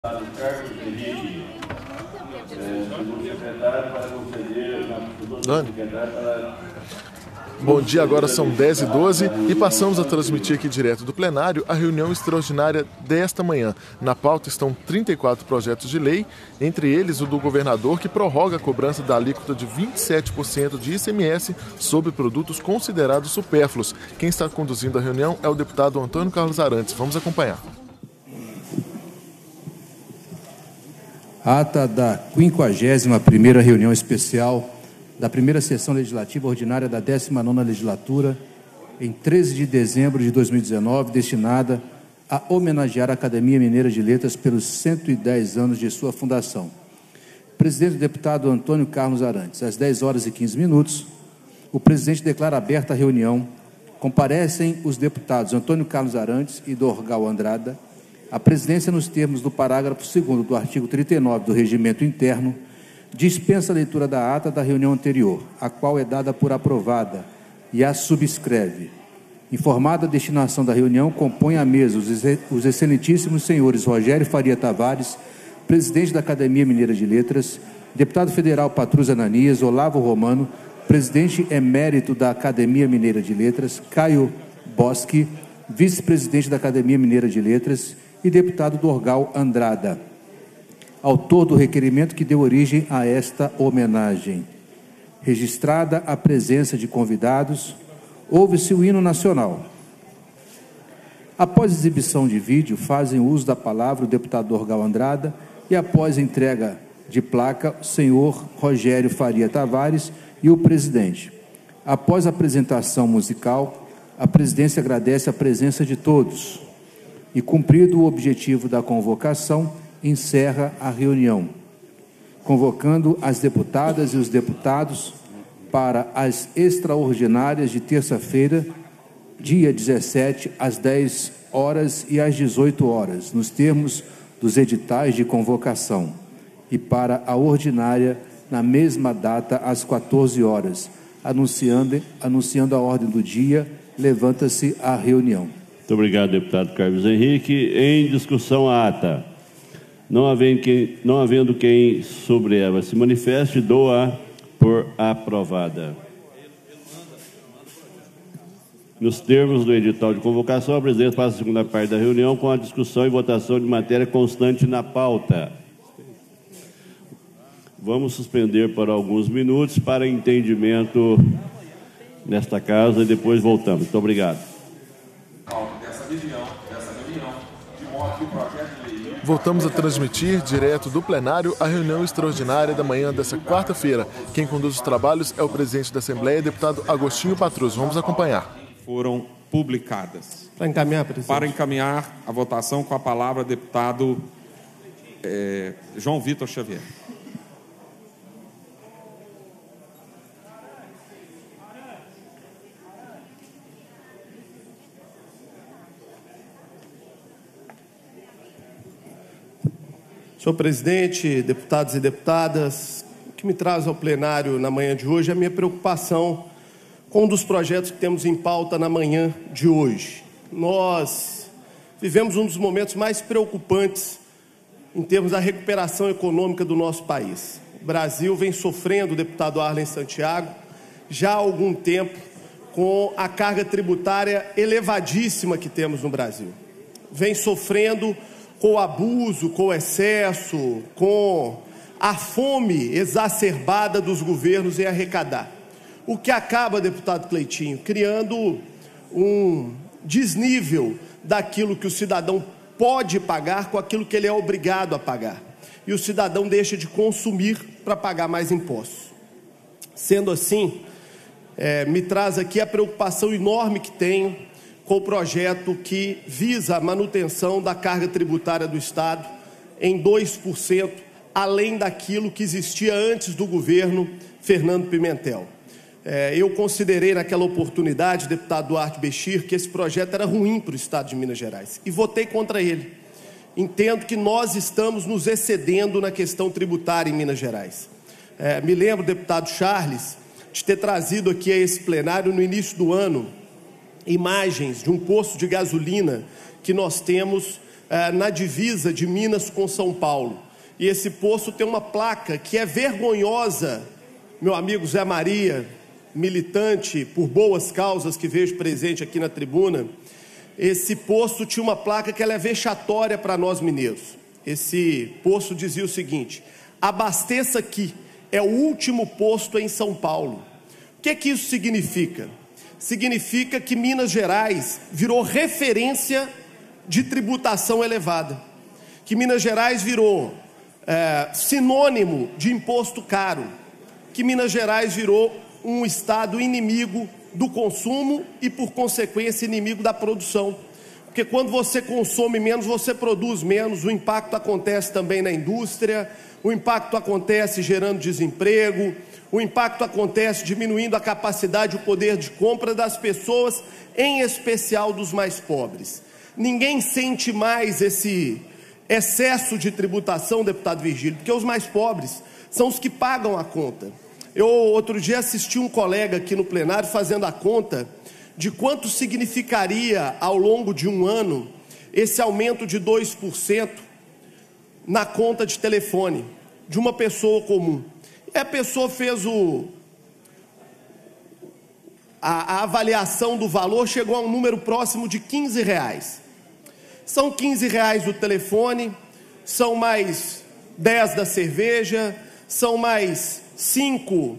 Carlos Henrique, segundo secretário, para conceder na secretário para... Bom dia, agora são 10h12 e passamos a transmitir aqui direto do plenário a reunião extraordinária desta manhã. Na pauta estão 34 projetos de lei, entre eles o do governador que prorroga a cobrança da alíquota de 27% de ICMS sobre produtos considerados supérfluos. Quem está conduzindo a reunião é o deputado Antônio Carlos Arantes. Vamos acompanhar. Ata da 51ª reunião especial da primeira sessão legislativa ordinária da 19ª legislatura, em 13 de dezembro de 2019, destinada a homenagear a Academia Mineira de Letras pelos 110 anos de sua fundação. Presidente, deputado Antônio Carlos Arantes. Às 10h15, o presidente declara aberta a reunião. Comparecem os deputados Antônio Carlos Arantes e Dorgal Andrada. A presidência, nos termos do parágrafo 2º do artigo 39 do Regimento Interno, dispensa a leitura da ata da reunião anterior, a qual é dada por aprovada, e a subscreve. Informada a destinação da reunião, compõe a mesa os excelentíssimos senhores Rogério Faria Tavares, presidente da Academia Mineira de Letras, deputado federal Patrus Ananias, Olavo Romano, presidente emérito da Academia Mineira de Letras, Caio Boschi, vice-presidente da Academia Mineira de Letras, e deputado Dorgal Andrada, autor do requerimento que deu origem a esta homenagem. Registrada a presença de convidados, ouve-se o hino nacional. Após a exibição de vídeo, fazem uso da palavra o deputado Dorgal Andrada e, após a entrega de placa, o senhor Rogério Faria Tavares e o presidente. Após a apresentação musical, a presidência agradece a presença de todos e, cumprido o objetivo da convocação, encerra a reunião, convocando as deputadas e os deputados para as extraordinárias de terça-feira, dia 17, às 10 horas e às 18 horas, nos termos dos editais de convocação, e para a ordinária, na mesma data, às 14 horas. Anunciando a ordem do dia, levanta-se a reunião. Muito obrigado, deputado Carlos Henrique. Em discussão a ata. Não havendo quem sobre ela se manifeste, dou-a por aprovada. Nos termos do edital de convocação, a presidência passa a segunda parte da reunião com a discussão e votação de matéria constante na pauta. Vamos suspender por alguns minutos para entendimento nesta casa e depois voltamos. Muito obrigado. Voltamos a transmitir, direto do plenário, a reunião extraordinária da manhã dessa quarta-feira. Quem conduz os trabalhos é o presidente da Assembleia, deputado Agostinho Patrus. Vamos acompanhar. Foram publicadas. Para encaminhar, presidente. Para encaminhar a votação, com a palavra, deputado João Vitor Xavier. Senhor presidente, deputados e deputadas, o que me traz ao plenário na manhã de hoje é a minha preocupação com um dos projetos que temos em pauta na manhã de hoje. Nós vivemos um dos momentos mais preocupantes em termos da recuperação econômica do nosso país. O Brasil vem sofrendo, deputado Arlen Santiago, já há algum tempo, com a carga tributária elevadíssima que temos no Brasil. Vem sofrendo com o abuso, com o excesso, com a fome exacerbada dos governos em arrecadar. O que acaba, deputado Cleitinho, criando um desnível daquilo que o cidadão pode pagar com aquilo que ele é obrigado a pagar. E o cidadão deixa de consumir para pagar mais impostos. Sendo assim, me traz aqui a preocupação enorme que tenho com o projeto que visa a manutenção da carga tributária do Estado em 2%, além daquilo que existia antes do governo Fernando Pimentel. Eu considerei naquela oportunidade, deputado Duarte Bechir, que esse projeto era ruim para o Estado de Minas Gerais e votei contra ele. Entendo que nós estamos nos excedendo na questão tributária em Minas Gerais. Me lembro, deputado Charles, de ter trazido aqui a esse plenário no início do ano imagens de um posto de gasolina que nós temos na divisa de Minas com São Paulo. E esse posto tem uma placa que é vergonhosa, meu amigo Zé Maria, militante por boas causas que vejo presente aqui na tribuna. Esse posto tinha uma placa que ela é vexatória para nós mineiros. Esse posto dizia o seguinte: abasteça aqui, é o último posto em São Paulo. O que isso significa? Significa que Minas Gerais virou referência de tributação elevada, que Minas Gerais virou sinônimo de imposto caro, que Minas Gerais virou um estado inimigo do consumo e, por consequência, inimigo da produção. Porque quando você consome menos, você produz menos, o impacto acontece também na indústria, o impacto acontece gerando desemprego, o impacto acontece diminuindo a capacidade e o poder de compra das pessoas, em especial dos mais pobres. Ninguém sente mais esse excesso de tributação, deputado Virgílio, porque os mais pobres são os que pagam a conta. Eu, outro dia, assisti um colega aqui no plenário fazendo a conta de quanto significaria, ao longo de um ano, esse aumento de 2% na conta de telefone de uma pessoa comum. E a pessoa fez a avaliação do valor, chegou a um número próximo de R$15. São R$15 do telefone, são mais 10 da cerveja, são mais 5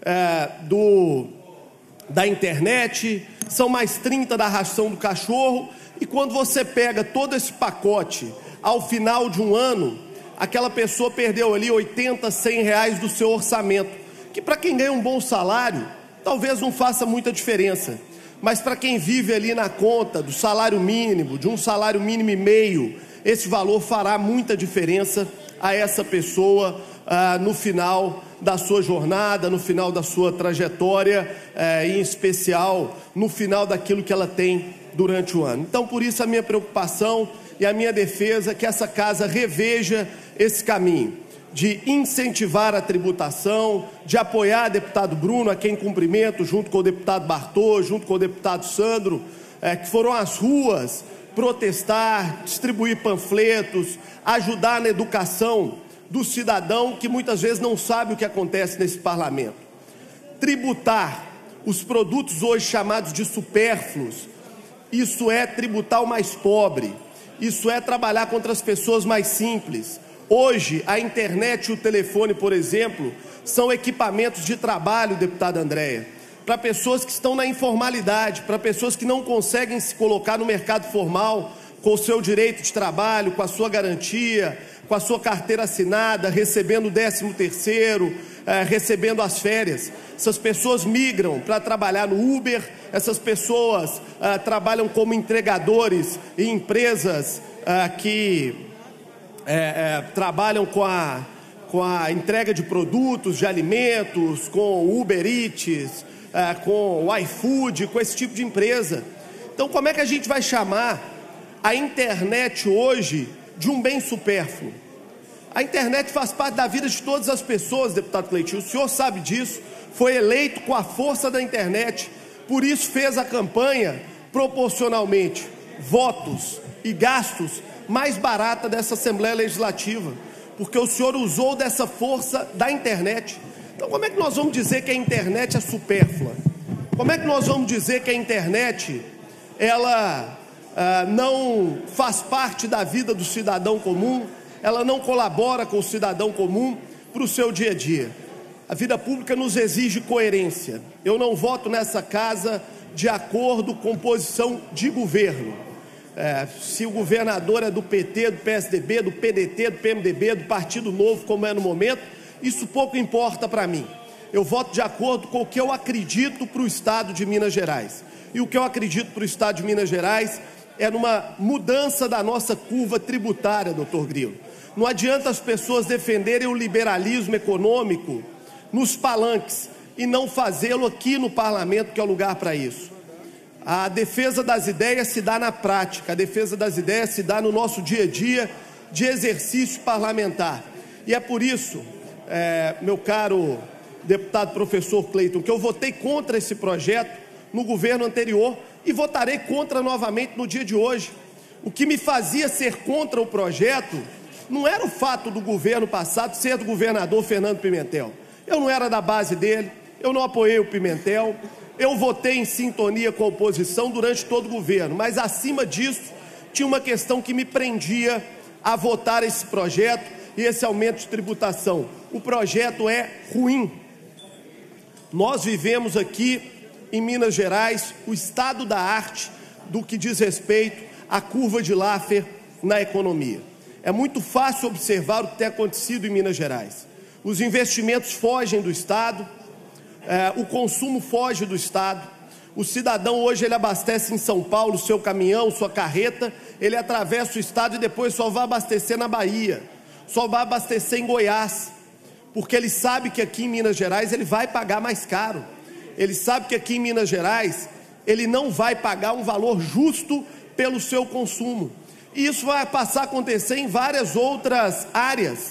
da internet, são mais 30 da ração do cachorro. E quando você pega todo esse pacote, ao final de um ano, aquela pessoa perdeu ali R$80, R$100 do seu orçamento, que para quem ganha um bom salário, talvez não faça muita diferença, mas para quem vive ali na conta do salário mínimo, de um salário mínimo e meio, esse valor fará muita diferença a essa pessoa no final da sua jornada, no final da sua trajetória, em especial no final daquilo que ela tem durante o ano. Então, por isso a minha preocupação e a minha defesa é que essa casa reveja esse caminho de incentivar a tributação, de apoiar o deputado Bruno, a quem cumprimento, junto com o deputado Bartô, junto com o deputado Sandro, que foram às ruas protestar, distribuir panfletos, ajudar na educação do cidadão que muitas vezes não sabe o que acontece nesse parlamento. Tributar os produtos hoje chamados de supérfluos, isso é tributar o mais pobre, isso é trabalhar contra as pessoas mais simples. Hoje, a internet e o telefone, por exemplo, são equipamentos de trabalho, deputada Andréia, para pessoas que estão na informalidade, para pessoas que não conseguem se colocar no mercado formal com o seu direito de trabalho, com a sua garantia, com a sua carteira assinada, recebendo o 13º, recebendo as férias. Essas pessoas migram para trabalhar no Uber, essas pessoas trabalham como entregadores em empresas que trabalham com a entrega de produtos, de alimentos, com o Uber Eats, com o iFood, com esse tipo de empresa. Então, como é que a gente vai chamar a internet hoje de um bem supérfluo? A internet faz parte da vida de todas as pessoas, deputado Cleitinho, o senhor sabe disso, foi eleito com a força da internet, por isso fez a campanha proporcionalmente, votos e gastos mais barata dessa Assembleia Legislativa, porque o senhor usou dessa força da internet. Então, como é que nós vamos dizer que a internet é supérflua? Como é que nós vamos dizer que a internet ela não faz parte da vida do cidadão comum, ela não colabora com o cidadão comum para o seu dia a dia? A vida pública nos exige coerência. Eu não voto nessa casa de acordo com posição de governo. Se o governador é do PT, do PSDB, do PDT, do PMDB, do Partido Novo, como é no momento, isso pouco importa para mim. Eu voto de acordo com o que eu acredito para o Estado de Minas Gerais. E o que eu acredito para o Estado de Minas Gerais é numa mudança da nossa curva tributária, doutor Grilo. Não adianta as pessoas defenderem o liberalismo econômico nos palanques e não fazê-lo aqui no parlamento, que é o lugar para isso. A defesa das ideias se dá na prática, a defesa das ideias se dá no nosso dia a dia de exercício parlamentar. E é por isso, meu caro deputado professor Cleiton, que eu votei contra esse projeto no governo anterior e votarei contra novamente no dia de hoje. O que me fazia ser contra o projeto não era o fato do governo passado ser do governador Fernando Pimentel. Eu não era da base dele, eu não apoiei o Pimentel, eu votei em sintonia com a oposição durante todo o governo, mas acima disso tinha uma questão que me prendia a votar esse projeto e esse aumento de tributação. O projeto é ruim. Nós vivemos aqui em Minas Gerais o estado da arte do que diz respeito à curva de Laffer na economia. É muito fácil observar o que tem acontecido em Minas Gerais. Os investimentos fogem do estado, o consumo foge do estado. O cidadão hoje ele abastece em São Paulo o seu caminhão, sua carreta, ele atravessa o estado e depois só vai abastecer na Bahia, só vai abastecer em Goiás, porque ele sabe que aqui em Minas Gerais ele vai pagar mais caro. Ele sabe que aqui em Minas Gerais ele não vai pagar um valor justo pelo seu consumo. E isso vai passar a acontecer em várias outras áreas.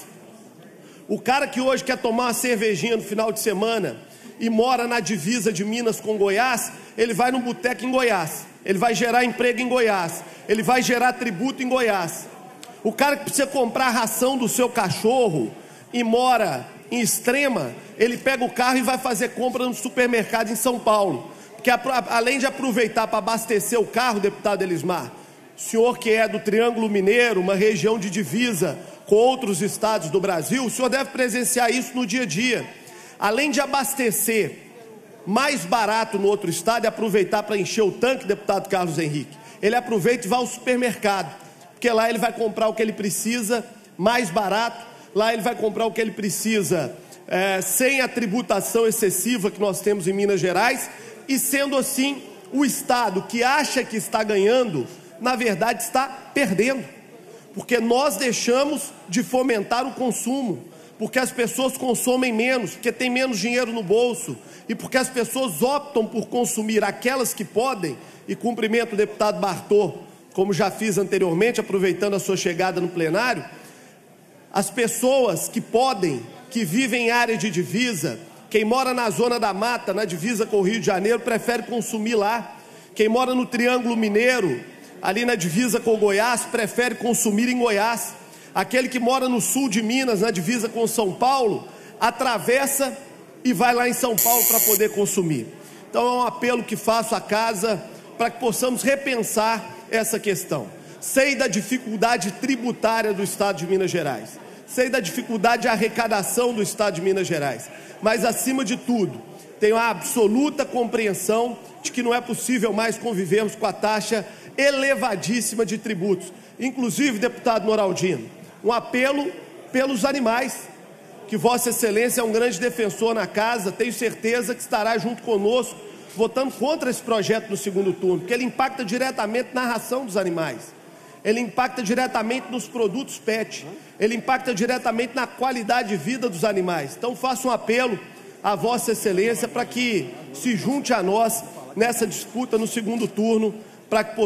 O cara que hoje quer tomar uma cervejinha no final de semana e mora na divisa de Minas com Goiás, ele vai num boteco em Goiás, ele vai gerar emprego em Goiás, ele vai gerar tributo em Goiás. O cara que precisa comprar a ração do seu cachorro e mora em Extrema, ele pega o carro e vai fazer compra no supermercado em São Paulo, porque além de aproveitar para abastecer o carro, deputado Elismar, o senhor que é do Triângulo Mineiro, uma região de divisa com outros estados do Brasil, o senhor deve presenciar isso no dia a dia. Além de abastecer mais barato no outro estado e aproveitar para encher o tanque, deputado Carlos Henrique, ele aproveita e vai ao supermercado, porque lá ele vai comprar o que ele precisa mais barato, lá ele vai comprar o que ele precisa sem a tributação excessiva que nós temos em Minas Gerais, e sendo assim, o estado que acha que está ganhando, na verdade está perdendo, porque nós deixamos de fomentar o consumo, porque as pessoas consomem menos, porque tem menos dinheiro no bolso, e porque as pessoas optam por consumir aquelas que podem, e cumprimento o deputado Bartô, como já fiz anteriormente, aproveitando a sua chegada no plenário, as pessoas que podem, que vivem em área de divisa, quem mora na zona da mata, na divisa com o Rio de Janeiro, prefere consumir lá. Quem mora no Triângulo Mineiro, ali na divisa com o Goiás, prefere consumir em Goiás. Aquele que mora no sul de Minas, na divisa com São Paulo, atravessa e vai lá em São Paulo para poder consumir. Então é um apelo que faço à casa para que possamos repensar essa questão. Sei da dificuldade tributária do estado de Minas Gerais, sei da dificuldade de arrecadação do estado de Minas Gerais, mas acima de tudo, tenho a absoluta compreensão de que não é possível mais convivermos com a taxa elevadíssima de tributos. Inclusive, deputado Noraldino, um apelo pelos animais, que Vossa Excelência é um grande defensor na casa, tenho certeza que estará junto conosco, votando contra esse projeto no segundo turno, porque ele impacta diretamente na ração dos animais, ele impacta diretamente nos produtos PET, ele impacta diretamente na qualidade de vida dos animais. Então faço um apelo a Vossa Excelência para que se junte a nós nessa disputa no segundo turno, para que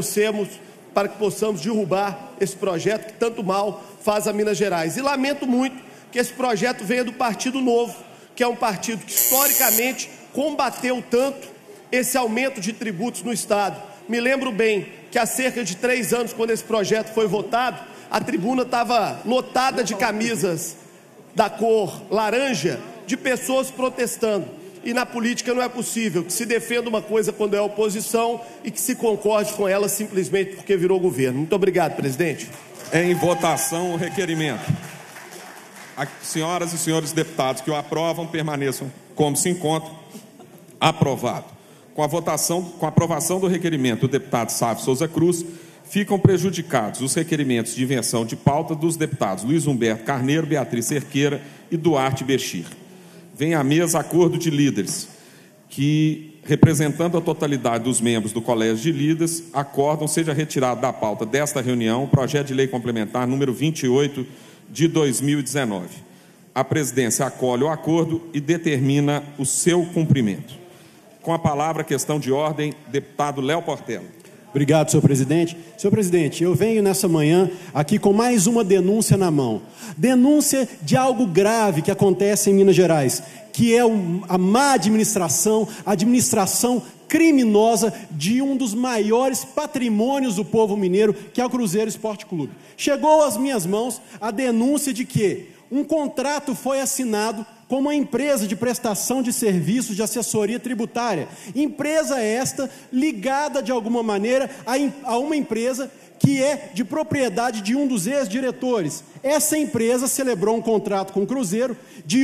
possamos derrubar esse projeto que tanto mal faz a Minas Gerais. E lamento muito que esse projeto venha do Partido Novo, que é um partido que historicamente combateu tanto esse aumento de tributos no estado. Me lembro bem que há cerca de 3 anos, quando esse projeto foi votado, a tribuna estava lotada de camisas da cor laranja, de pessoas protestando. E na política não é possível que se defenda uma coisa quando é oposição e que se concorde com ela simplesmente porque virou governo. Muito obrigado, presidente. Em votação o requerimento. Senhoras e senhores deputados que o aprovam, permaneçam como se encontram. Aprovado. Com a aprovação do requerimento do deputado Sávio Souza Cruz, ficam prejudicados os requerimentos de invenção de pauta dos deputados Luiz Humberto Carneiro, Beatriz Cerqueira e Duarte Bechir. Vem à mesa acordo de líderes, que, representando a totalidade dos membros do Colégio de Líderes, acordam seja retirado da pauta desta reunião o projeto de lei complementar número 28 de 2019. A presidência acolhe o acordo e determina o seu cumprimento. Com a palavra, questão de ordem, deputado Léo Portela. Obrigado, senhor presidente. Senhor presidente, eu venho nessa manhã aqui com mais uma denúncia na mão. Denúncia de algo grave que acontece em Minas Gerais, que é a má administração, a administração criminosa de um dos maiores patrimônios do povo mineiro, que é o Cruzeiro Esporte Clube. Chegou às minhas mãos a denúncia de que um contrato foi assinado com uma empresa de prestação de serviços de assessoria tributária. Empresa esta ligada de alguma maneira a uma empresa que é de propriedade de um dos ex-diretores. Essa empresa celebrou um contrato com o Cruzeiro de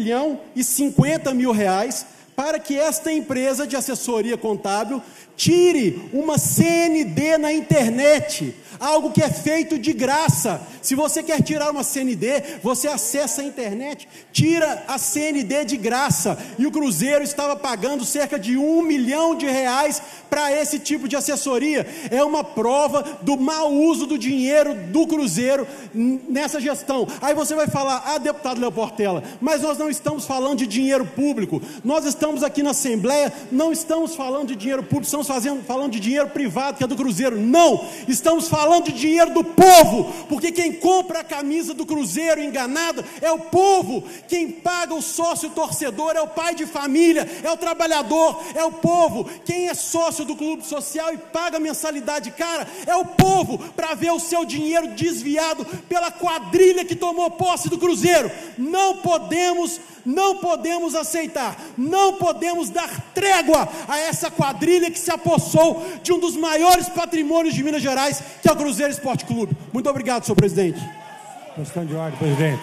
R$1.050.000 para que esta empresa de assessoria contábil tire uma CND na internet, algo que é feito de graça. Se você quer tirar uma CND, você acessa a internet, tira a CND de graça, e o Cruzeiro estava pagando cerca de R$1 milhão para esse tipo de assessoria. É uma prova do mau uso do dinheiro do Cruzeiro nessa gestão. Aí você vai falar, deputado Léo Portela, mas nós não estamos falando de dinheiro público, nós estamos aqui na Assembleia, não estamos falando de dinheiro público, estamos falando de dinheiro privado, que é do Cruzeiro. Não, estamos falando de dinheiro do povo, porque quem compra a camisa do Cruzeiro enganado é o povo, quem paga o sócio torcedor é o pai de família, é o trabalhador, é o povo, quem é sócio do clube social e paga mensalidade cara, é o povo, para ver o seu dinheiro desviado pela quadrilha que tomou posse do Cruzeiro. Não podemos aceitar, não podemos dar trégua a essa quadrilha que se apossou de um dos maiores patrimônios de Minas Gerais, que é o Cruzeiro Esporte Clube. Muito obrigado, senhor presidente. Questão de ordem, presidente.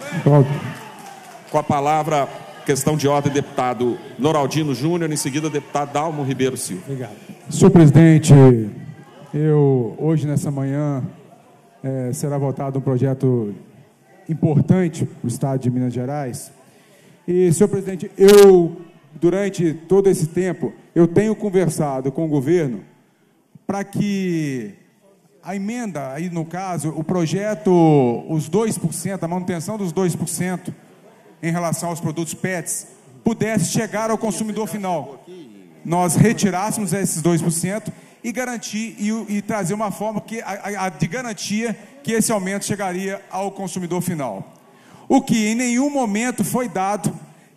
Com a palavra, questão de ordem, deputado Noraldino Júnior, em seguida, deputado Dalmo Ribeiro Silva. Obrigado. Senhor presidente, hoje, nessa manhã, será votado um projeto importante para o Estado de Minas Gerais. E, senhor presidente, durante todo esse tempo, eu tenho conversado com o governo para que a emenda, aí no caso, o projeto, os 2%, a manutenção dos 2% em relação aos produtos PETs, pudesse chegar ao consumidor final. Nós retirássemos esses 2% e garantir e trazer uma forma de garantia que esse aumento chegaria ao consumidor final. O que em nenhum momento foi dado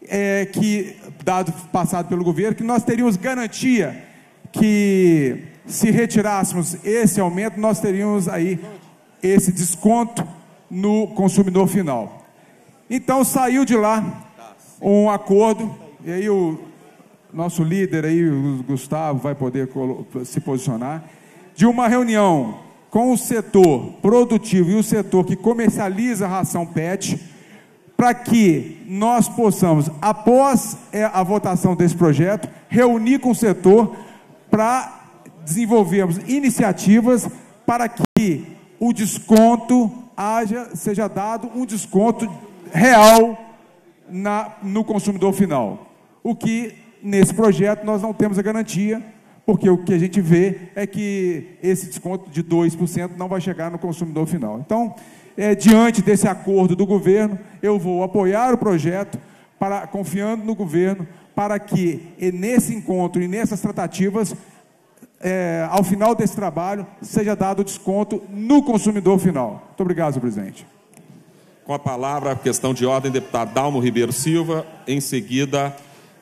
passado pelo governo, que nós teríamos garantia que, se retirássemos esse aumento, nós teríamos aí esse desconto no consumidor final. Então saiu de lá um acordo, e aí o nosso líder aí, o Gustavo, vai poder se posicionar, de uma reunião com o setor produtivo e o setor que comercializa a ração PET, para que nós possamos, após a votação desse projeto, reunir com o setor para desenvolvermos iniciativas para que o desconto seja dado um desconto real no consumidor final. O que, nesse projeto, nós não temos a garantia, porque o que a gente vê é que esse desconto de 2% não vai chegar no consumidor final. Então, diante desse acordo do governo, eu vou apoiar o projeto, confiando no governo, para que nesse encontro e nessas tratativas, ao final desse trabalho, seja dado desconto no consumidor final. Muito obrigado, senhor presidente. Com a palavra, a questão de ordem, deputado Dalmo Ribeiro Silva. Em seguida,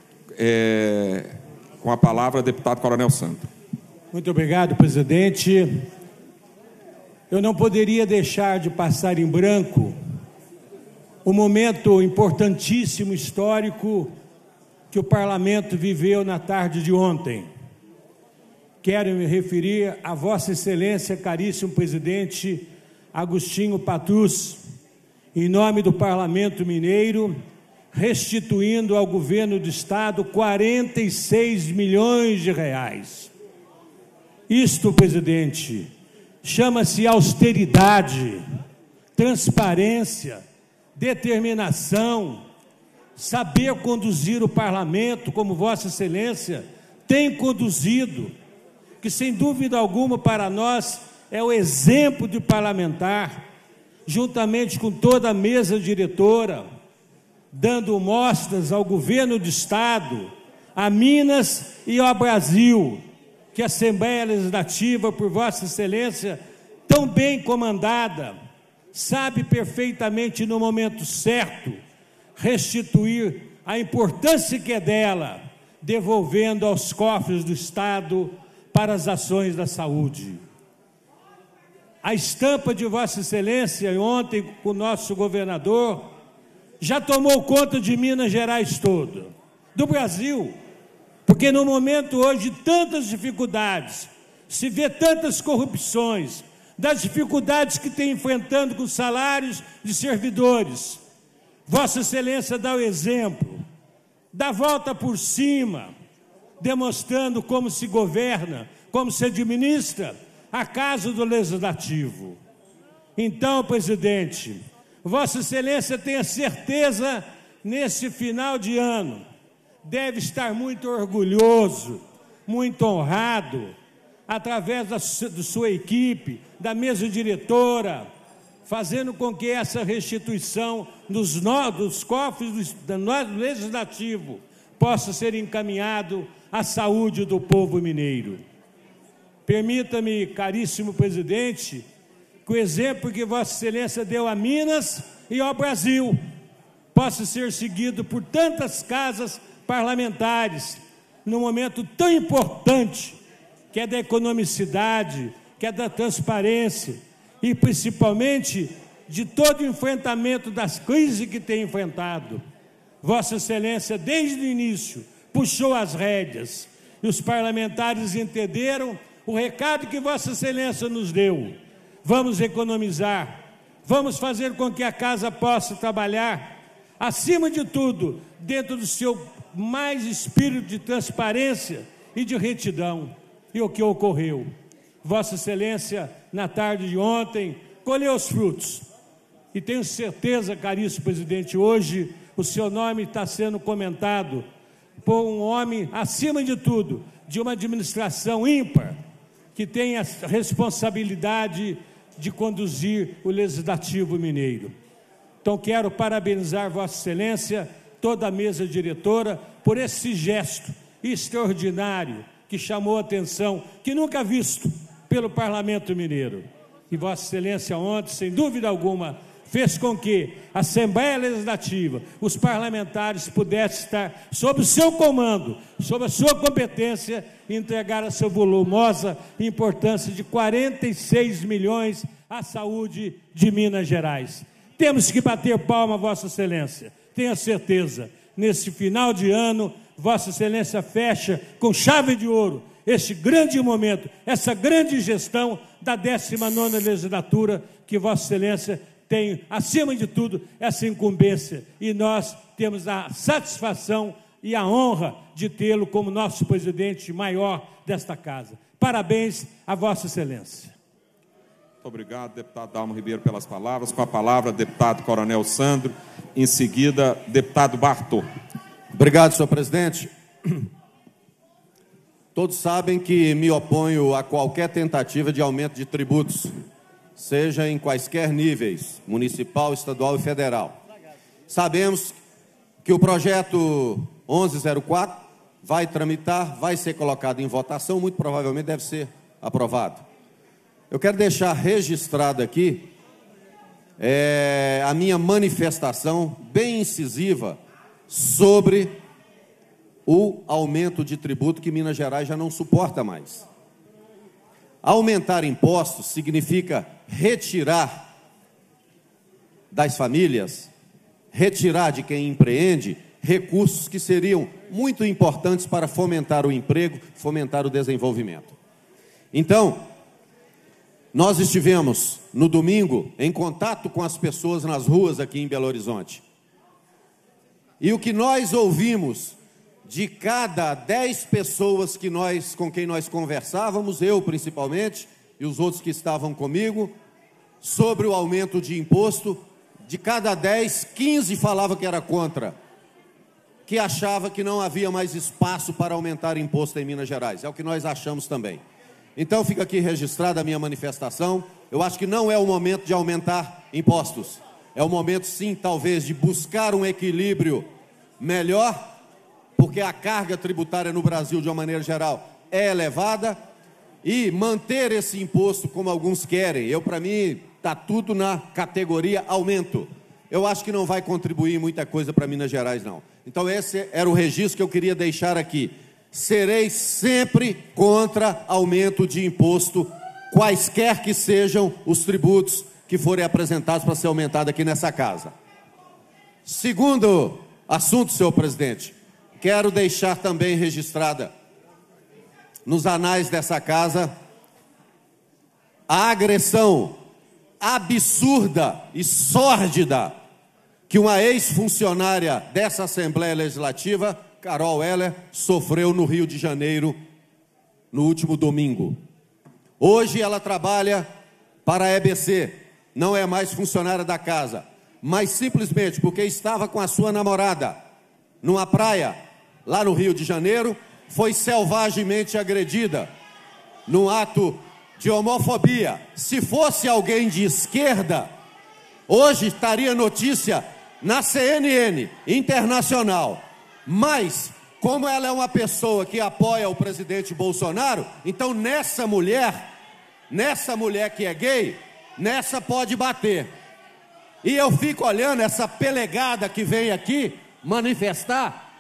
com a palavra, deputado Coronel Santo. Muito obrigado, presidente. Eu não poderia deixar de passar em branco o momento importantíssimo, histórico, que o parlamento viveu na tarde de ontem. Quero me referir a Vossa Excelência, caríssimo presidente Agostinho Patrus, em nome do Parlamento Mineiro, restituindo ao governo do Estado R$46 milhões. Isto, presidente, chama-se austeridade, transparência, determinação, saber conduzir o parlamento, como Vossa Excelência tem conduzido, que sem dúvida alguma para nós é o exemplo de parlamentar, juntamente com toda a mesa diretora, dando mostras ao governo do Estado, a Minas e ao Brasil, que a Assembleia Legislativa, por Vossa Excelência, tão bem comandada, sabe perfeitamente no momento certo restituir a importância que é dela, devolvendo aos cofres do Estado para as ações da saúde. A estampa de Vossa Excelência, ontem com o nosso governador, já tomou conta de Minas Gerais todo, do Brasil, porque no momento hoje de tantas dificuldades, se vê tantas corrupções, das dificuldades que tem enfrentando com salários de servidores, Vossa Excelência dá o exemplo, dá a volta por cima, demonstrando como se governa, como se administra a casa do Legislativo. Então, presidente, Vossa Excelência tenha certeza, nesse final de ano, deve estar muito orgulhoso, muito honrado, através da sua equipe, da mesa diretora, fazendo com que essa restituição dos cofres do Legislativo possa ser encaminhado à saúde do povo mineiro. Permita-me, caríssimo presidente, que o exemplo que Vossa Excelência deu a Minas e ao Brasil possa ser seguido por tantas casas parlamentares, num momento tão importante, que é da economicidade, que é da transparência e, principalmente, de todo o enfrentamento das crises que tem enfrentado. Vossa Excelência, desde o início, puxou as rédeas e os parlamentares entenderam o recado que Vossa Excelência nos deu. Vamos economizar, vamos fazer com que a casa possa trabalhar, acima de tudo, dentro do seu mais espírito de transparência e de retidão. E o que ocorreu? Vossa Excelência, na tarde de ontem, colheu os frutos. E tenho certeza, caríssimo presidente, hoje o seu nome está sendo comentado por um homem, acima de tudo, de uma administração ímpar, que tem a responsabilidade de conduzir o Legislativo mineiro. Então quero parabenizar Vossa Excelência, toda a mesa diretora, por esse gesto extraordinário que chamou a atenção, que nunca visto pelo Parlamento Mineiro. E Vossa Excelência ontem, sem dúvida alguma, fez com que a Assembleia Legislativa, os parlamentares pudessem estar sob o seu comando, sob a sua competência, e entregar a sua volumosa importância de 46 milhões à saúde de Minas Gerais. Temos que bater palma, Vossa Excelência. Tenha certeza, nesse final de ano, Vossa Excelência fecha com chave de ouro este grande momento, essa grande gestão da 19ª legislatura, que Vossa Excelência tem, acima de tudo, essa incumbência. E nós temos a satisfação e a honra de tê-lo como nosso presidente maior desta casa. Parabéns a Vossa Excelência. Muito obrigado, deputado Dalmo Ribeiro, pelas palavras. Com a palavra, deputado Coronel Sandro. Em seguida, deputado Bartô. Obrigado, senhor presidente. Todos sabem que me oponho a qualquer tentativa de aumento de tributos, seja em quaisquer níveis, municipal, estadual e federal. Sabemos que o projeto 1104 vai tramitar, vai ser colocado em votação, muito provavelmente deve ser aprovado. Eu quero deixar registrado aqui a minha manifestação bem incisiva sobre o aumento de tributo que Minas Gerais já não suporta mais. Aumentar impostos significa retirar das famílias, retirar de quem empreende recursos que seriam muito importantes para fomentar o emprego, fomentar o desenvolvimento. Então, nós estivemos no domingo em contato com as pessoas nas ruas aqui em Belo Horizonte. E o que nós ouvimos de cada 10 pessoas com quem nós conversávamos, eu principalmente, e os outros que estavam comigo, sobre o aumento de imposto, de cada 10, 15 falava que era contra, que achava que não havia mais espaço para aumentar imposto em Minas Gerais. É o que nós achamos também. Então fica aqui registrada a minha manifestação. Eu acho que não é o momento de aumentar impostos. É o momento, sim, talvez, de buscar um equilíbrio melhor, porque a carga tributária no Brasil, de uma maneira geral, é elevada, e manter esse imposto como alguns querem. Para mim, está tudo na categoria aumento. eu acho que não vai contribuir muita coisa para Minas Gerais, não. Então esse era o registro que eu queria deixar aqui. Serei sempre contra aumento de imposto, quaisquer que sejam os tributos que forem apresentados para ser aumentado aqui nessa casa. Segundo assunto, senhor presidente, quero deixar também registrada nos anais dessa casa a agressão absurda e sórdida que uma ex-funcionária dessa Assembleia Legislativa, Carol Heller, sofreu no Rio de Janeiro no último domingo. Hoje ela trabalha para a EBC, não é mais funcionária da casa, mas simplesmente porque estava com a sua namorada numa praia lá no Rio de Janeiro, foi selvagemente agredida num ato de homofobia. Se fosse alguém de esquerda, hoje estaria notícia na CNN internacional. Mas, como ela é uma pessoa que apoia o presidente Bolsonaro, então nessa mulher que é gay, nessa pode bater. E eu fico olhando essa pelegada que vem aqui manifestar,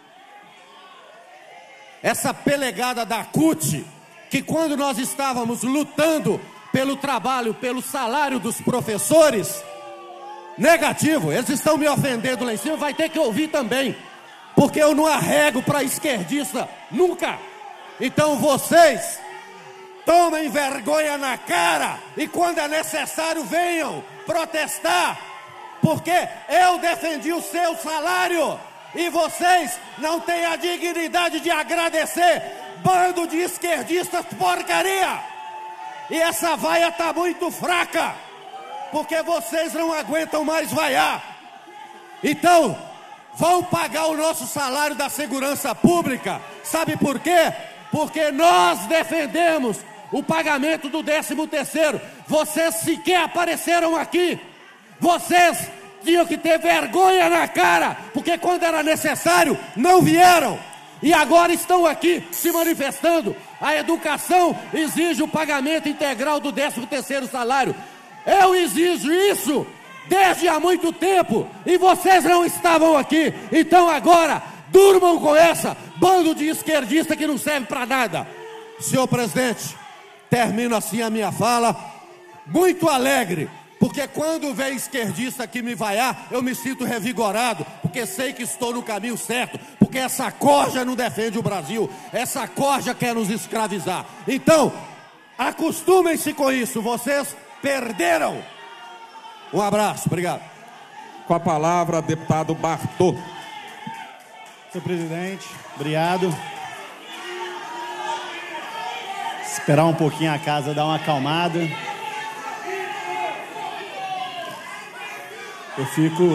essa pelegada da CUT, que quando nós estávamos lutando pelo trabalho, pelo salário dos professores, negativo, eles estão me ofendendo lá em cima, vai ter que ouvir também, porque eu não arrego para esquerdista, nunca. Então vocês tomem vergonha na cara e quando é necessário venham protestar, porque eu defendi o seu salário e vocês não têm a dignidade de agradecer. Bando de esquerdistas porcaria! E essa vaia está muito fraca, porque vocês não aguentam mais vaiar. Então, vão pagar o nosso salário da segurança pública. Sabe por quê? Porque nós defendemos o pagamento do 13º. Vocês sequer apareceram aqui. Vocês tinham que ter vergonha na cara, porque quando era necessário, não vieram. E agora estão aqui se manifestando. A educação exige o pagamento integral do 13º salário. Eu exijo isso desde há muito tempo e vocês não estavam aqui. Então agora, durmam com essa, bando de esquerdista que não serve para nada. Senhor presidente, termino assim a minha fala, muito alegre, porque quando vem esquerdista aqui me vaiar, eu me sinto revigorado, porque sei que estou no caminho certo, porque essa corja não defende o Brasil, essa corja quer nos escravizar. Então, acostumem-se com isso, vocês perderam. Um abraço, obrigado. Com a palavra, deputado Bartô. Senhor presidente, obrigado. Esperar um pouquinho a casa dar uma acalmada. Eu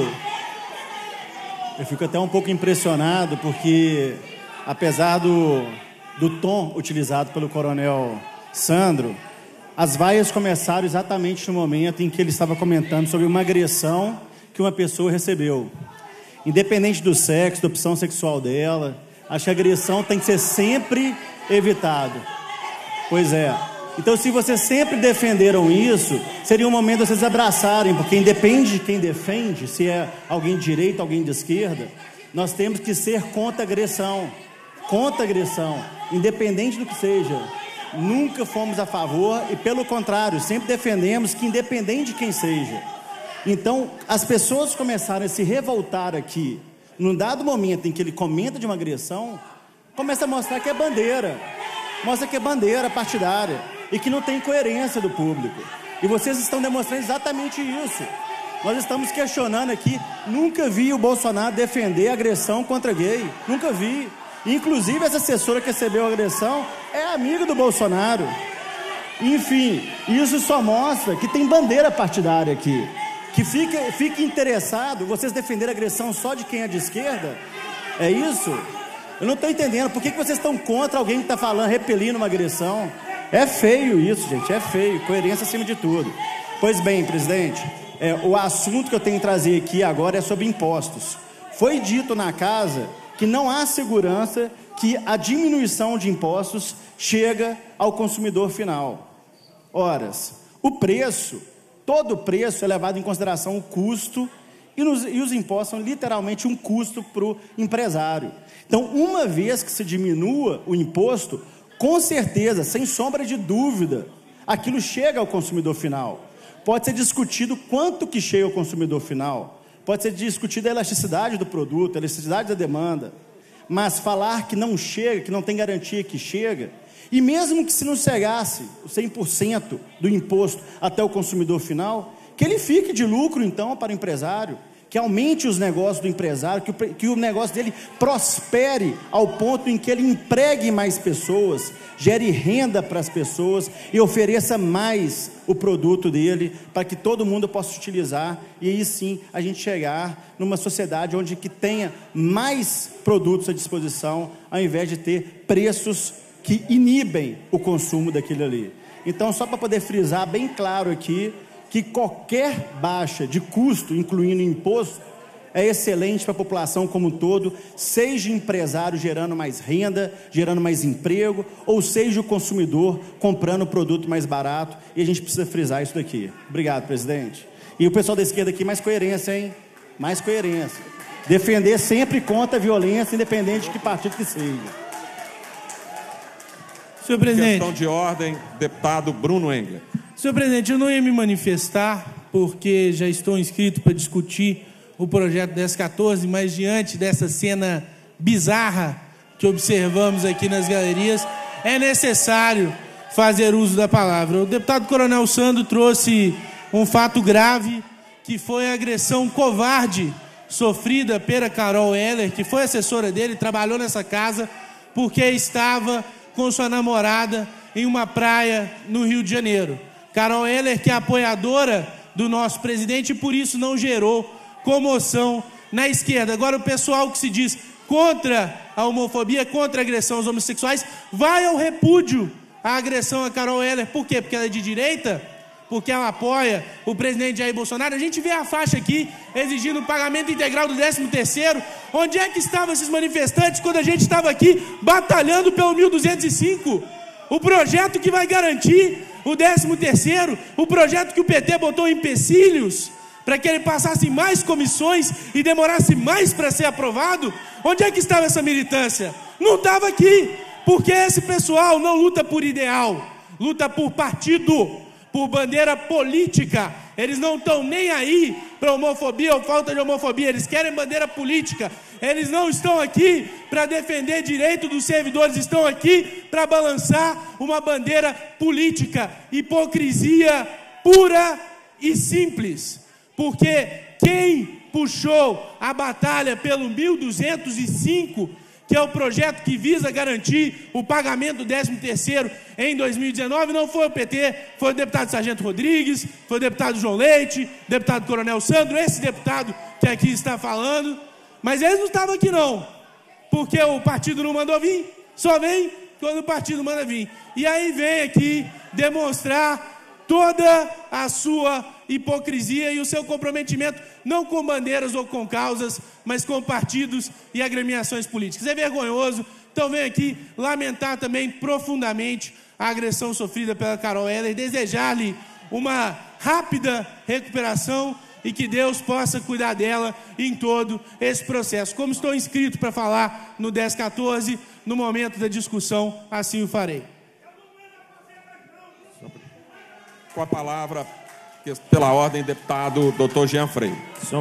fico até um pouco impressionado, porque apesar do tom utilizado pelo coronel Sandro, as vaias começaram exatamente no momento em que ele estava comentando sobre uma agressão que uma pessoa recebeu. Independente do sexo, da opção sexual dela, acho que a agressão tem que ser sempre evitada. Pois é. Então, se vocês sempre defenderam isso, seria um momento de vocês abraçarem, porque independe de quem defende, se é alguém de direita, alguém de esquerda, nós temos que ser contra a agressão. Contra a agressão, independente do que seja. Nunca fomos a favor e, pelo contrário, sempre defendemos que independente de quem seja. Então, as pessoas começaram a se revoltar aqui, num dado momento em que ele comenta de uma agressão, começa a mostrar que é bandeira. Mostra que é bandeira partidária e que não tem coerência do público. E vocês estão demonstrando exatamente isso. Nós estamos questionando aqui, nunca vi o Bolsonaro defender agressão contra gay, nunca vi. Inclusive essa assessora que recebeu a agressão é amiga do Bolsonaro. Enfim, isso só mostra que tem bandeira partidária aqui. Que fique interessado, vocês defenderem a agressão só de quem é de esquerda? É isso? Eu não estou entendendo, por que vocês estão contra alguém que está falando, repelindo uma agressão? É feio isso, gente, é feio, coerência acima de tudo. Pois bem, presidente, o assunto que eu tenho que trazer aqui agora é sobre impostos. Foi dito na casa que não há segurança que a diminuição de impostos chega ao consumidor final. Ora, o preço, todo o preço é levado em consideração o custo E os impostos são literalmente um custo para o empresário. Então, uma vez que se diminua o imposto, com certeza, sem sombra de dúvida, aquilo chega ao consumidor final. Pode ser discutido quanto que chega ao consumidor final, pode ser discutida a elasticidade do produto, a elasticidade da demanda, mas falar que não chega, que não tem garantia que chega, e mesmo que se não chegasse o 100% do imposto até o consumidor final, que ele fique de lucro, então, para o empresário, que aumente os negócios do empresário, que o negócio dele prospere ao ponto em que ele empregue mais pessoas, gere renda para as pessoas e ofereça mais o produto dele, para que todo mundo possa utilizar, e aí sim a gente chegar numa sociedade onde que tenha mais produtos à disposição, ao invés de ter preços que inibem o consumo daquilo ali. Então, só para poder frisar bem claro aqui, que qualquer baixa de custo, incluindo imposto, é excelente para a população como um todo, seja o empresário gerando mais renda, gerando mais emprego, ou seja o consumidor comprando o produto mais barato, e a gente precisa frisar isso daqui. Obrigado, presidente. E o pessoal da esquerda aqui, mais coerência, hein? Mais coerência. Defender sempre contra a violência, independente de que partido que seja. Senhor presidente. Questão de ordem, deputado Bruno Engler. Senhor presidente, eu não ia me manifestar, porque já estou inscrito para discutir o projeto 1014, mas diante dessa cena bizarra que observamos aqui nas galerias, é necessário fazer uso da palavra. O deputado Coronel Sandro trouxe um fato grave, que foi a agressão covarde sofrida pela Carol Heller, que foi assessora dele, trabalhou nessa casa, porque estava com sua namorada em uma praia no Rio de Janeiro. Carol Heller, que é apoiadora do nosso presidente, e por isso não gerou comoção na esquerda. Agora, o pessoal que se diz contra a homofobia, contra a agressão aos homossexuais, vai ao repúdio à agressão a Carol Heller. Por quê? Porque ela é de direita? Porque ela apoia o presidente Jair Bolsonaro? A gente vê a faixa aqui exigindo o pagamento integral do 13º. Onde é que estavam esses manifestantes quando a gente estava aqui batalhando pelo 1205? O projeto que vai garantir o 13º, o projeto que o PT botou empecilhos para que ele passasse mais comissões e demorasse mais para ser aprovado. Onde é que estava essa militância? Não estava aqui, porque esse pessoal não luta por ideal, luta por partido, por bandeira política. Eles não estão nem aí para homofobia ou falta de homofobia, eles querem bandeira política. Eles não estão aqui para defender direito dos servidores, estão aqui para balançar uma bandeira política. Hipocrisia pura e simples. Porque quem puxou a batalha pelo 1205, que é o projeto que visa garantir o pagamento do 13º em 2019, não foi o PT, foi o deputado Sargento Rodrigues, foi o deputado João Leite, deputado Coronel Sandro, esse deputado que aqui está falando. Mas eles não estavam aqui não, porque o partido não mandou vir, só vem quando o partido manda vir. E aí vem aqui demonstrar toda a sua hipocrisia e o seu comprometimento, não com bandeiras ou com causas, mas com partidos e agremiações políticas. É vergonhoso. Então venho aqui lamentar também profundamente a agressão sofrida pela Carol Heller, desejar-lhe uma rápida recuperação e que Deus possa cuidar dela em todo esse processo. Como estou inscrito para falar no 1014, no momento da discussão, assim o farei. Com a palavra, pela ordem, deputado Dr. Jean Freire. Senhor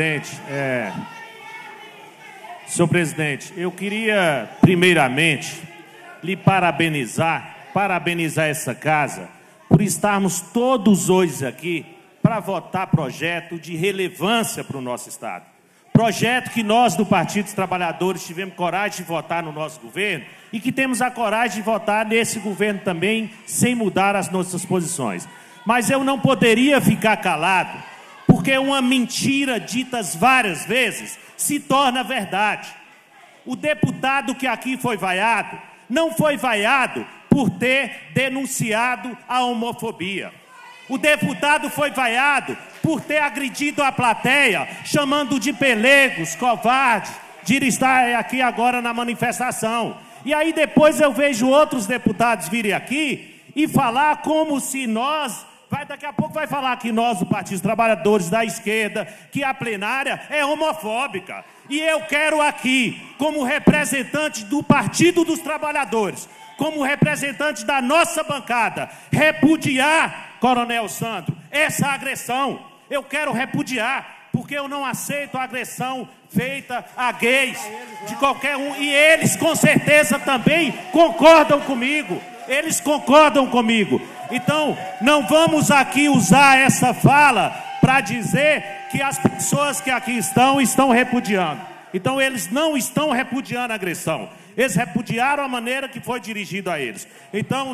presidente, eu queria, primeiramente, lhe parabenizar essa casa por estarmos todos hoje aqui para votar projeto de relevância para o nosso Estado. Projeto que nós, do Partido dos Trabalhadores, tivemos coragem de votar no nosso governo e que temos a coragem de votar nesse governo também, sem mudar as nossas posições. Mas eu não poderia ficar calado, porque uma mentira dita várias vezes se torna verdade. O deputado que aqui foi vaiado, não foi vaiado por ter denunciado a homofobia. O deputado foi vaiado por ter agredido a plateia, chamando de pelegos, covardes, de estar aqui agora na manifestação. E aí depois eu vejo outros deputados virem aqui e falar como se nós Daqui a pouco vai falar que nós, do Partido dos Trabalhadores, da esquerda, que a plenária é homofóbica. E eu quero aqui, como representante do Partido dos Trabalhadores, como representante da nossa bancada, repudiar, Coronel Sandro, essa agressão. Eu quero repudiar, porque eu não aceito a agressão feita a gays, de qualquer um. E eles, com certeza, também concordam comigo. Eles concordam comigo. Então, não vamos aqui usar essa fala para dizer que as pessoas que aqui estão repudiando. Então, eles não estão repudiando a agressão. Eles repudiaram a maneira que foi dirigido a eles. Então,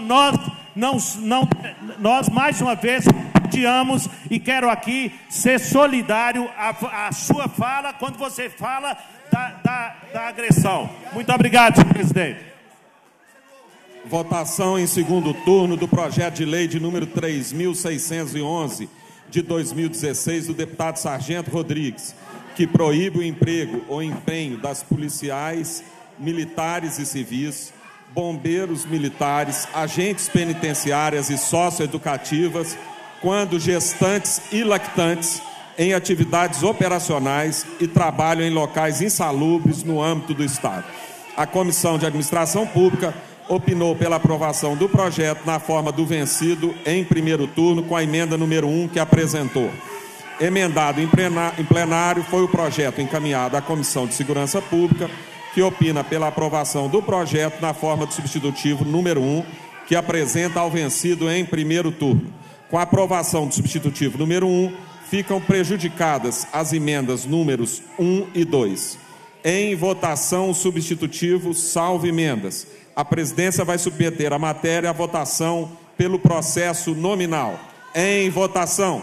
nós mais uma vez repudiamos e quero aqui ser solidário à sua fala quando você fala da agressão. Muito obrigado, senhor presidente. Votação em segundo turno do projeto de lei de número 3.611 de 2016 do deputado Sargento Rodrigues, que proíbe o emprego ou empenho das policiais, militares e civis, bombeiros militares, agentes penitenciárias e socioeducativas, quando gestantes e lactantes, em atividades operacionais e trabalham em locais insalubres no âmbito do Estado. A Comissão de Administração Pública opinou pela aprovação do projeto na forma do vencido em primeiro turno, com a emenda número 1 que apresentou. Emendado em plenário, foi o projeto encaminhado à Comissão de Segurança Pública, que opina pela aprovação do projeto na forma do substitutivo número 1, que apresenta ao vencido em primeiro turno. Com a aprovação do substitutivo número 1, ficam prejudicadas as emendas números 1 e 2. Em votação, o substitutivo salvo emendas. A presidência vai submeter a matéria à votação pelo processo nominal. Em votação.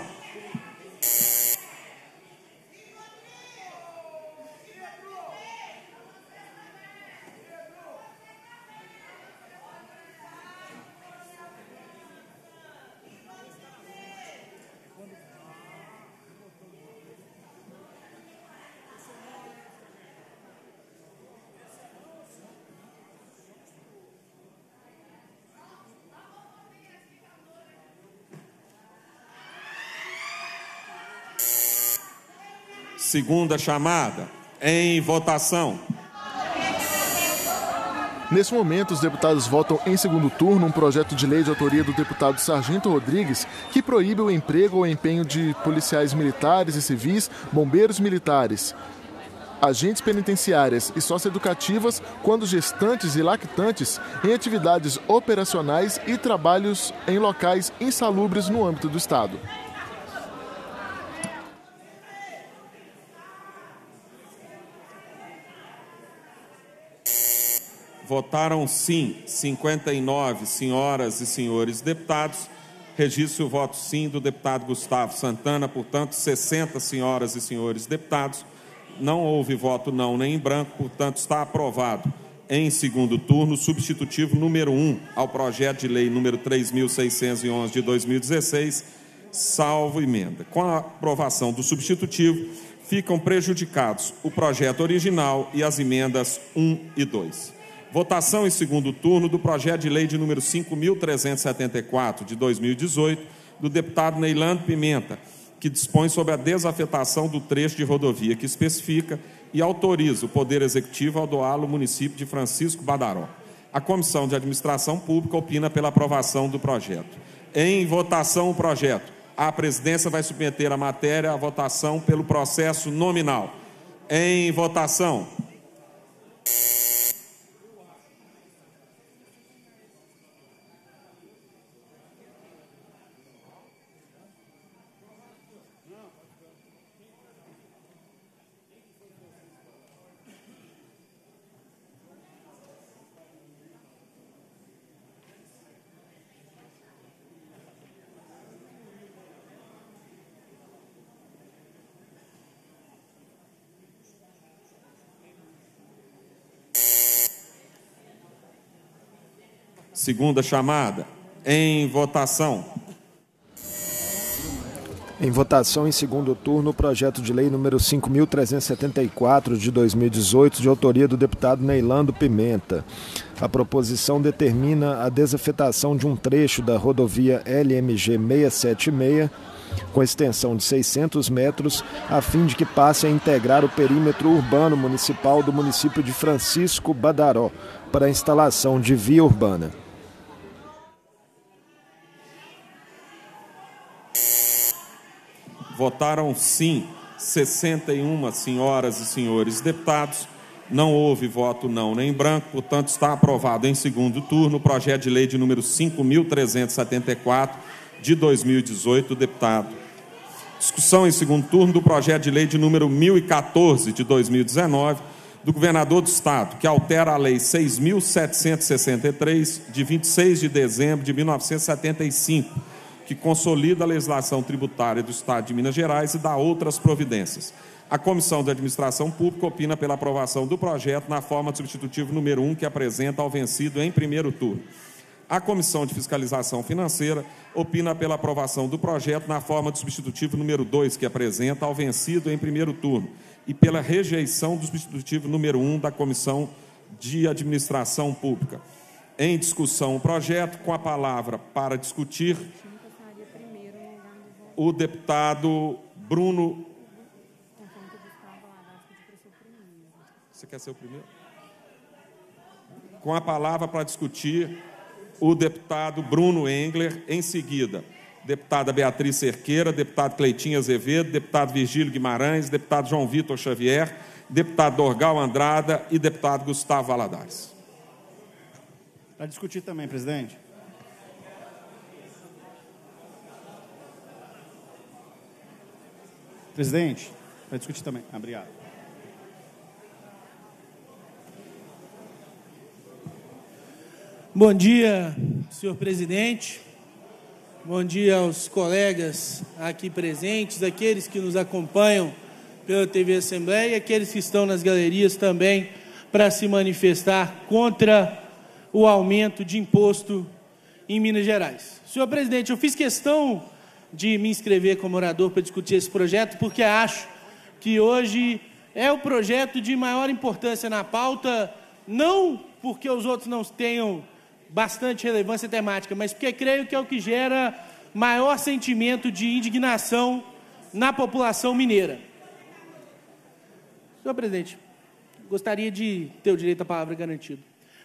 Segunda chamada, em votação. Nesse momento, os deputados votam em segundo turno um projeto de lei de autoria do deputado Sargento Rodrigues que proíbe o emprego ou empenho de policiais militares e civis, bombeiros militares, agentes penitenciárias e socioeducativas quando gestantes e lactantes em atividades operacionais e trabalhos em locais insalubres no âmbito do Estado. Votaram sim 59 senhoras e senhores deputados. Registro o voto sim do deputado Gustavo Santana, portanto, 60 senhoras e senhores deputados. Não houve voto não nem em branco, portanto, está aprovado em segundo turno o substitutivo número 1 ao projeto de lei número 3.611 de 2016, salvo emenda. Com a aprovação do substitutivo, ficam prejudicados o projeto original e as emendas 1 e 2. Votação em segundo turno do projeto de lei de número 5.374, de 2018, do deputado Neilando Pimenta, que dispõe sobre a desafetação do trecho de rodovia que especifica e autoriza o Poder Executivo a doá-lo ao município de Francisco Badaró. A Comissão de Administração Pública opina pela aprovação do projeto. Em votação o projeto. A presidência vai submeter a matéria à votação pelo processo nominal. Em votação. Segunda chamada, em votação. Em votação em segundo turno, o projeto de lei número 5.374 de 2018, de autoria do deputado Neilando Pimenta. A proposição determina a desafetação de um trecho da rodovia LMG 676, com extensão de 600 metros, a fim de que passe a integrar o perímetro urbano municipal do município de Francisco Badaró, para a instalação de via urbana. Votaram sim 61 senhoras e senhores deputados. Não houve voto não nem branco, portanto está aprovado em segundo turno o projeto de lei de número 5.374 de 2018 do deputado. Discussão em segundo turno do projeto de lei de número 1014 de 2019 do governador do estado, que altera a lei 6.763 de 26 de dezembro de 1975, que consolida a legislação tributária do Estado de Minas Gerais e dá outras providências. A Comissão de Administração Pública opina pela aprovação do projeto na forma de substitutivo número 1, que apresenta ao vencido em primeiro turno. A Comissão de Fiscalização Financeira opina pela aprovação do projeto na forma de substitutivo número 2, que apresenta ao vencido em primeiro turno, e pela rejeição do substitutivo número 1 da Comissão de Administração Pública. Em discussão o projeto, com a palavra para discutir o deputado Bruno. Você quer ser o primeiro? Com a palavra para discutir o deputado Bruno Engler, em seguida, deputada Beatriz Cerqueira, deputado Cleitinho Azevedo, deputado Virgílio Guimarães, deputado João Vitor Xavier, deputado Dorgal Andrada e deputado Gustavo Valadares. Para discutir também, presidente. Presidente, para discutir também. Obrigado. Bom dia, senhor presidente. Bom dia aos colegas aqui presentes, aqueles que nos acompanham pela TV Assembleia e aqueles que estão nas galerias também para se manifestar contra o aumento de imposto em Minas Gerais. Senhor presidente, eu fiz questão de me inscrever como orador para discutir esse projeto, porque acho que hoje é o projeto de maior importância na pauta, não porque os outros não tenham bastante relevância temática, mas porque creio que é o que gera maior sentimento de indignação na população mineira. Senhor presidente, gostaria de ter o direito à palavra garantido.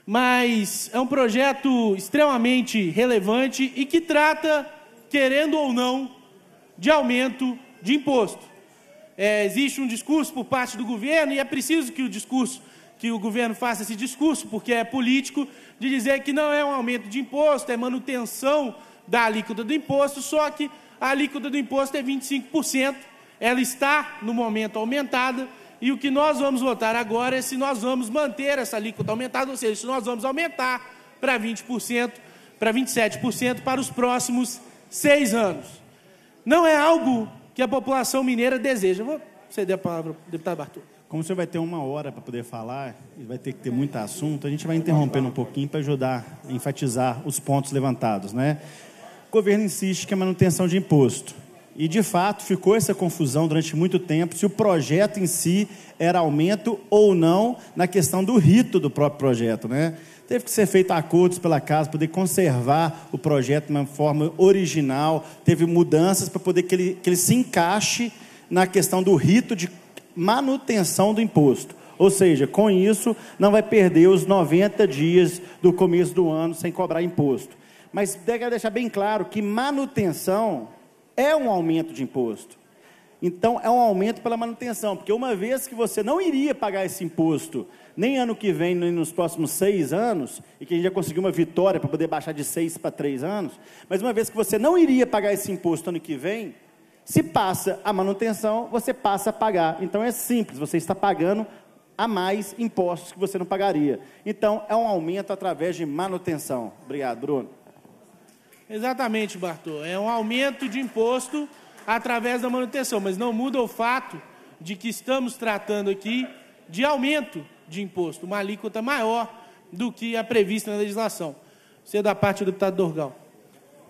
Mas é um projeto extremamente relevante e que trata, querendo ou não, de aumento de imposto. Existe um discurso por parte do governo, e é preciso que o governo faça esse discurso, porque é político, de dizer que não é um aumento de imposto, é manutenção da alíquota do imposto, só que a alíquota do imposto é 25%, ela está, no momento, aumentada, e o que nós vamos votar agora é se nós vamos manter essa alíquota aumentada, ou seja, se nós vamos aumentar para 20%, para 27% para os próximos 6 anos. Não é algo que a população mineira deseja. Vou ceder a palavra ao deputado Bartô. Como o senhor vai ter 1 hora para poder falar, e vai ter que ter muito assunto, a gente vai interrompendo um pouquinho para ajudar a enfatizar os pontos levantados, né? O governo insiste que é manutenção de imposto. E, de fato, ficou essa confusão durante muito tempo se o projeto em si era aumento ou não na questão do rito do próprio projeto, né? Teve que ser feito acordos pela casa para poder conservar o projeto de uma forma original, teve mudanças para poder que ele se encaixe na questão do rito de manutenção do imposto. Ou seja, com isso, não vai perder os 90 dias do começo do ano sem cobrar imposto. Mas quero deixar bem claro que manutenção é um aumento de imposto. Então, é um aumento pela manutenção, porque uma vez que você não iria pagar esse imposto, nem ano que vem, nem nos próximos 6 anos, e que a gente já conseguiu uma vitória para poder baixar de 6 para 3 anos, mas uma vez que você não iria pagar esse imposto ano que vem, se passa a manutenção, você passa a pagar. Então, é simples, você está pagando a mais impostos que você não pagaria. Então, é um aumento através de manutenção. Obrigado, Bruno. Exatamente, Bartô. É um aumento de imposto através da manutenção, mas não muda o fato de que estamos tratando aqui de aumento de imposto, uma alíquota maior do que a prevista na legislação. Cedo à parte do deputado Dorgal.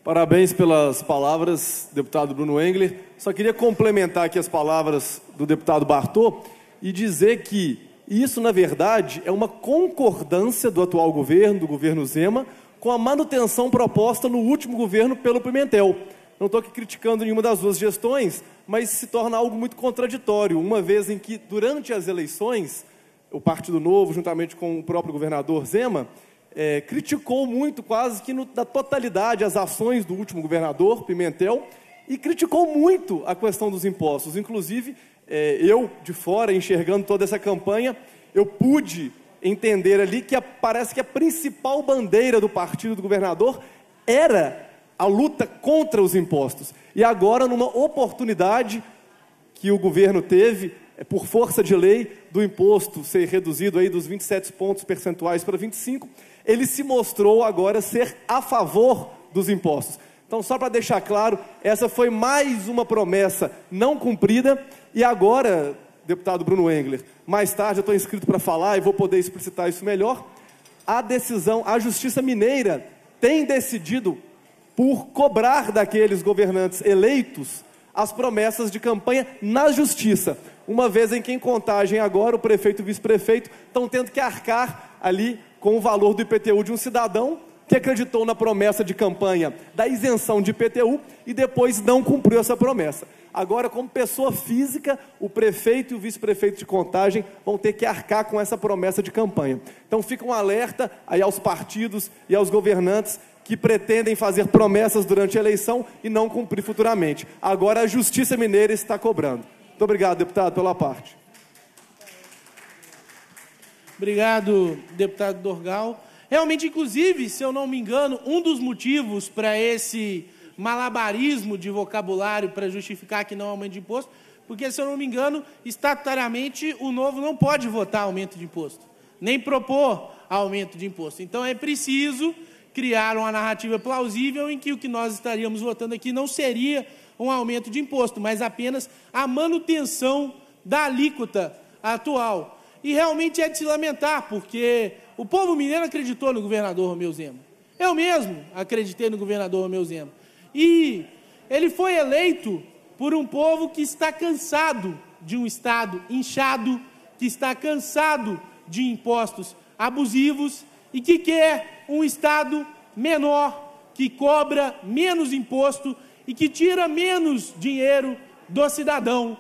Parabéns pelas palavras, deputado Bruno Engler. Só queria complementar aqui as palavras do deputado Bartô e dizer que isso, na verdade, é uma concordância do atual governo, do governo Zema, com a manutenção proposta no último governo pelo Pimentel. Não estou aqui criticando nenhuma das duas gestões, mas se torna algo muito contraditório, uma vez em que, durante as eleições, o Partido Novo, juntamente com o próprio governador Zema, criticou muito, quase que na totalidade, as ações do último governador, Pimentel, e criticou muito a questão dos impostos. Inclusive, eu, de fora, enxergando toda essa campanha, eu pude entender ali que parece que a principal bandeira do partido do governador era a luta contra os impostos. E agora, numa oportunidade que o governo teve, por força de lei, do imposto ser reduzido aí dos 27 pontos percentuais para 25, ele se mostrou agora ser a favor dos impostos. Então, só para deixar claro, essa foi mais uma promessa não cumprida, e agora, deputado Bruno Engler, mais tarde eu estou inscrito para falar e vou poder explicitar isso melhor, a Justiça Mineira tem decidido por cobrar daqueles governantes eleitos as promessas de campanha na Justiça, uma vez em que, em Contagem agora, o prefeito e o vice-prefeito estão tendo que arcar ali com o valor do IPTU de um cidadão que acreditou na promessa de campanha da isenção de IPTU e depois não cumpriu essa promessa. Agora, como pessoa física, o prefeito e o vice-prefeito de Contagem vão ter que arcar com essa promessa de campanha. Então, fica um alerta aí aos partidos e aos governantes que pretendem fazer promessas durante a eleição e não cumprir futuramente. Agora, a Justiça Mineira está cobrando. Muito obrigado, deputado, pela parte. Obrigado, deputado Dorgal. Realmente, inclusive, se eu não me engano, um dos motivos para esse malabarismo de vocabulário para justificar que não aumento de imposto, porque, se eu não me engano, estatutariamente o Novo não pode votar aumento de imposto, nem propor aumento de imposto. Então, é preciso criar uma narrativa plausível em que o que nós estaríamos votando aqui não seria um aumento de imposto, mas apenas a manutenção da alíquota atual. E realmente é de se lamentar, porque o povo mineiro acreditou no governador Romeu Zema. Eu mesmo acreditei no governador Romeu Zema. E ele foi eleito por um povo que está cansado de um Estado inchado, que está cansado de impostos abusivos e que quer um Estado menor, que cobra menos imposto e que tira menos dinheiro do cidadão.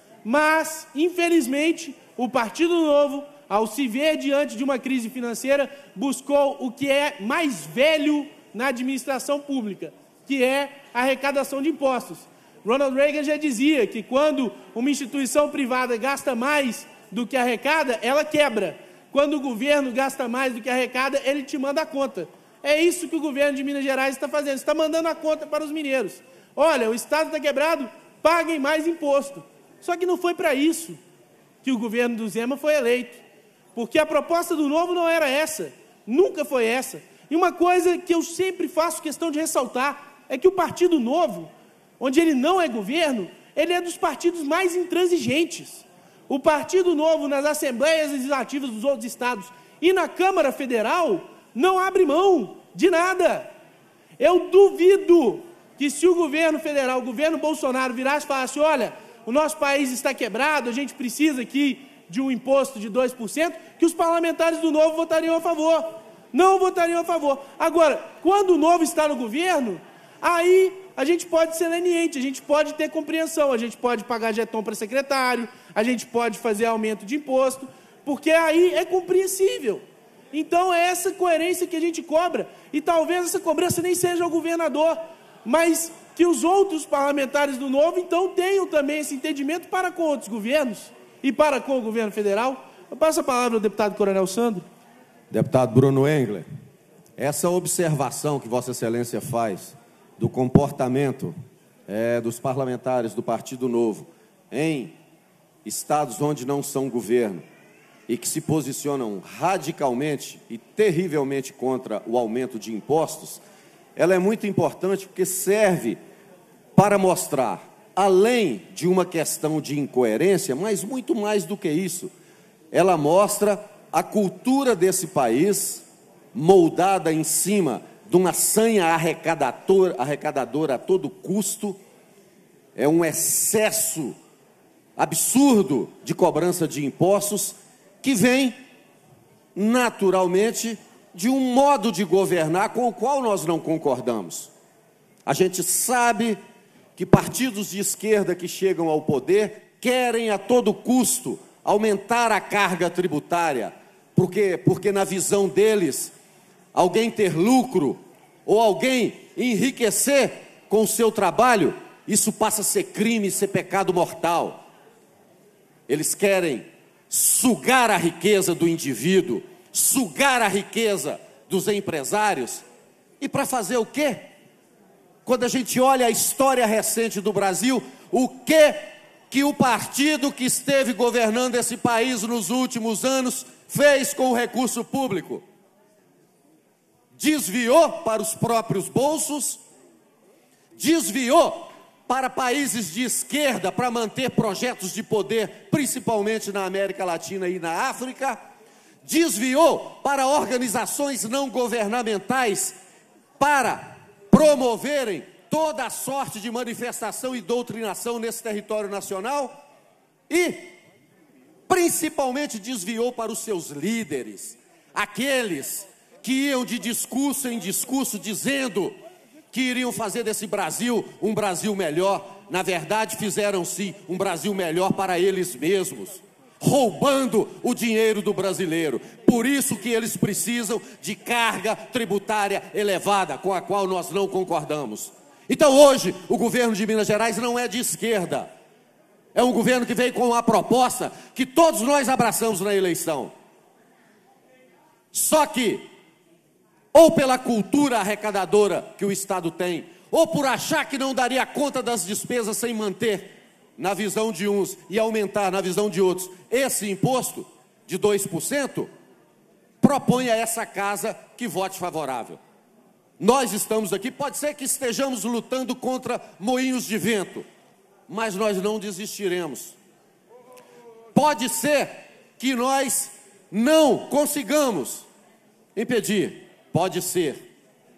Mas, infelizmente, o Partido Novo, ao se ver diante de uma crise financeira, buscou o que é mais velho na administração pública, que é a arrecadação de impostos. Ronald Reagan já dizia que quando uma instituição privada gasta mais do que arrecada, ela quebra. Quando o governo gasta mais do que arrecada, ele te manda a conta. É isso que o governo de Minas Gerais está fazendo, está mandando a conta para os mineiros. Olha, o Estado está quebrado, paguem mais imposto. Só que não foi para isso que o governo do Zema foi eleito, porque a proposta do Novo não era essa, nunca foi essa. E uma coisa que eu sempre faço questão de ressaltar é que o Partido Novo, onde ele não é governo, ele é dos partidos mais intransigentes. O Partido Novo, nas assembleias legislativas dos outros estados e na Câmara Federal, não abre mão de nada. Eu duvido que, se o governo federal, o governo Bolsonaro, virasse e falasse: olha, o nosso país está quebrado, a gente precisa aqui de um imposto de 2%, que os parlamentares do Novo votariam a favor. Não votariam a favor. Agora, quando o Novo está no governo, aí a gente pode ser leniente, a gente pode ter compreensão, a gente pode pagar jeton para secretário, a gente pode fazer aumento de imposto, porque aí é compreensível. Então, é essa coerência que a gente cobra, e talvez essa cobrança nem seja ao governador, mas que os outros parlamentares do Novo, então, tenham também esse entendimento para com outros governos e para com o governo federal. Eu passo a palavra ao deputado Coronel Sandro. Deputado Bruno Engler, essa observação que Vossa Excelência faz do comportamento dos parlamentares do Partido Novo em estados onde não são governo e que se posicionam radicalmente e terrivelmente contra o aumento de impostos, ela é muito importante porque serve para mostrar, além de uma questão de incoerência, mas muito mais do que isso, ela mostra a cultura desse país moldada em cima de uma sanha arrecadadora a todo custo, é um excesso absurdo de cobrança de impostos que vem, naturalmente, de um modo de governar com o qual nós não concordamos. A gente sabe que partidos de esquerda que chegam ao poder querem a todo custo aumentar a carga tributária, porque na visão deles, alguém ter lucro ou alguém enriquecer com o seu trabalho, isso passa a ser crime, ser pecado mortal. Eles querem sugar a riqueza do indivíduo, sugar a riqueza dos empresários. E para fazer o quê? Quando a gente olha a história recente do Brasil, o que o partido que esteve governando esse país nos últimos anos fez com o recurso público? Desviou para os próprios bolsos, desviou para países de esquerda para manter projetos de poder, principalmente na América Latina e na África, desviou para organizações não governamentais para promoverem toda a sorte de manifestação e doutrinação nesse território nacional e, principalmente, desviou para os seus líderes, aqueles que iam de discurso em discurso dizendo que iriam fazer desse Brasil um Brasil melhor. Na verdade, fizeram-se um Brasil melhor para eles mesmos, roubando o dinheiro do brasileiro. Por isso que eles precisam de carga tributária elevada, com a qual nós não concordamos. Então hoje, o governo de Minas Gerais não é de esquerda. É um governo que veio com uma proposta que todos nós abraçamos na eleição. Só que, ou pela cultura arrecadadora que o Estado tem, ou por achar que não daria conta das despesas sem manter, na visão de uns, e aumentar na visão de outros, esse imposto de 2%, propõe a essa casa que vote favorável. Nós estamos aqui, pode ser que estejamos lutando contra moinhos de vento, mas nós não desistiremos. Pode ser que nós não consigamos impedir, pode ser.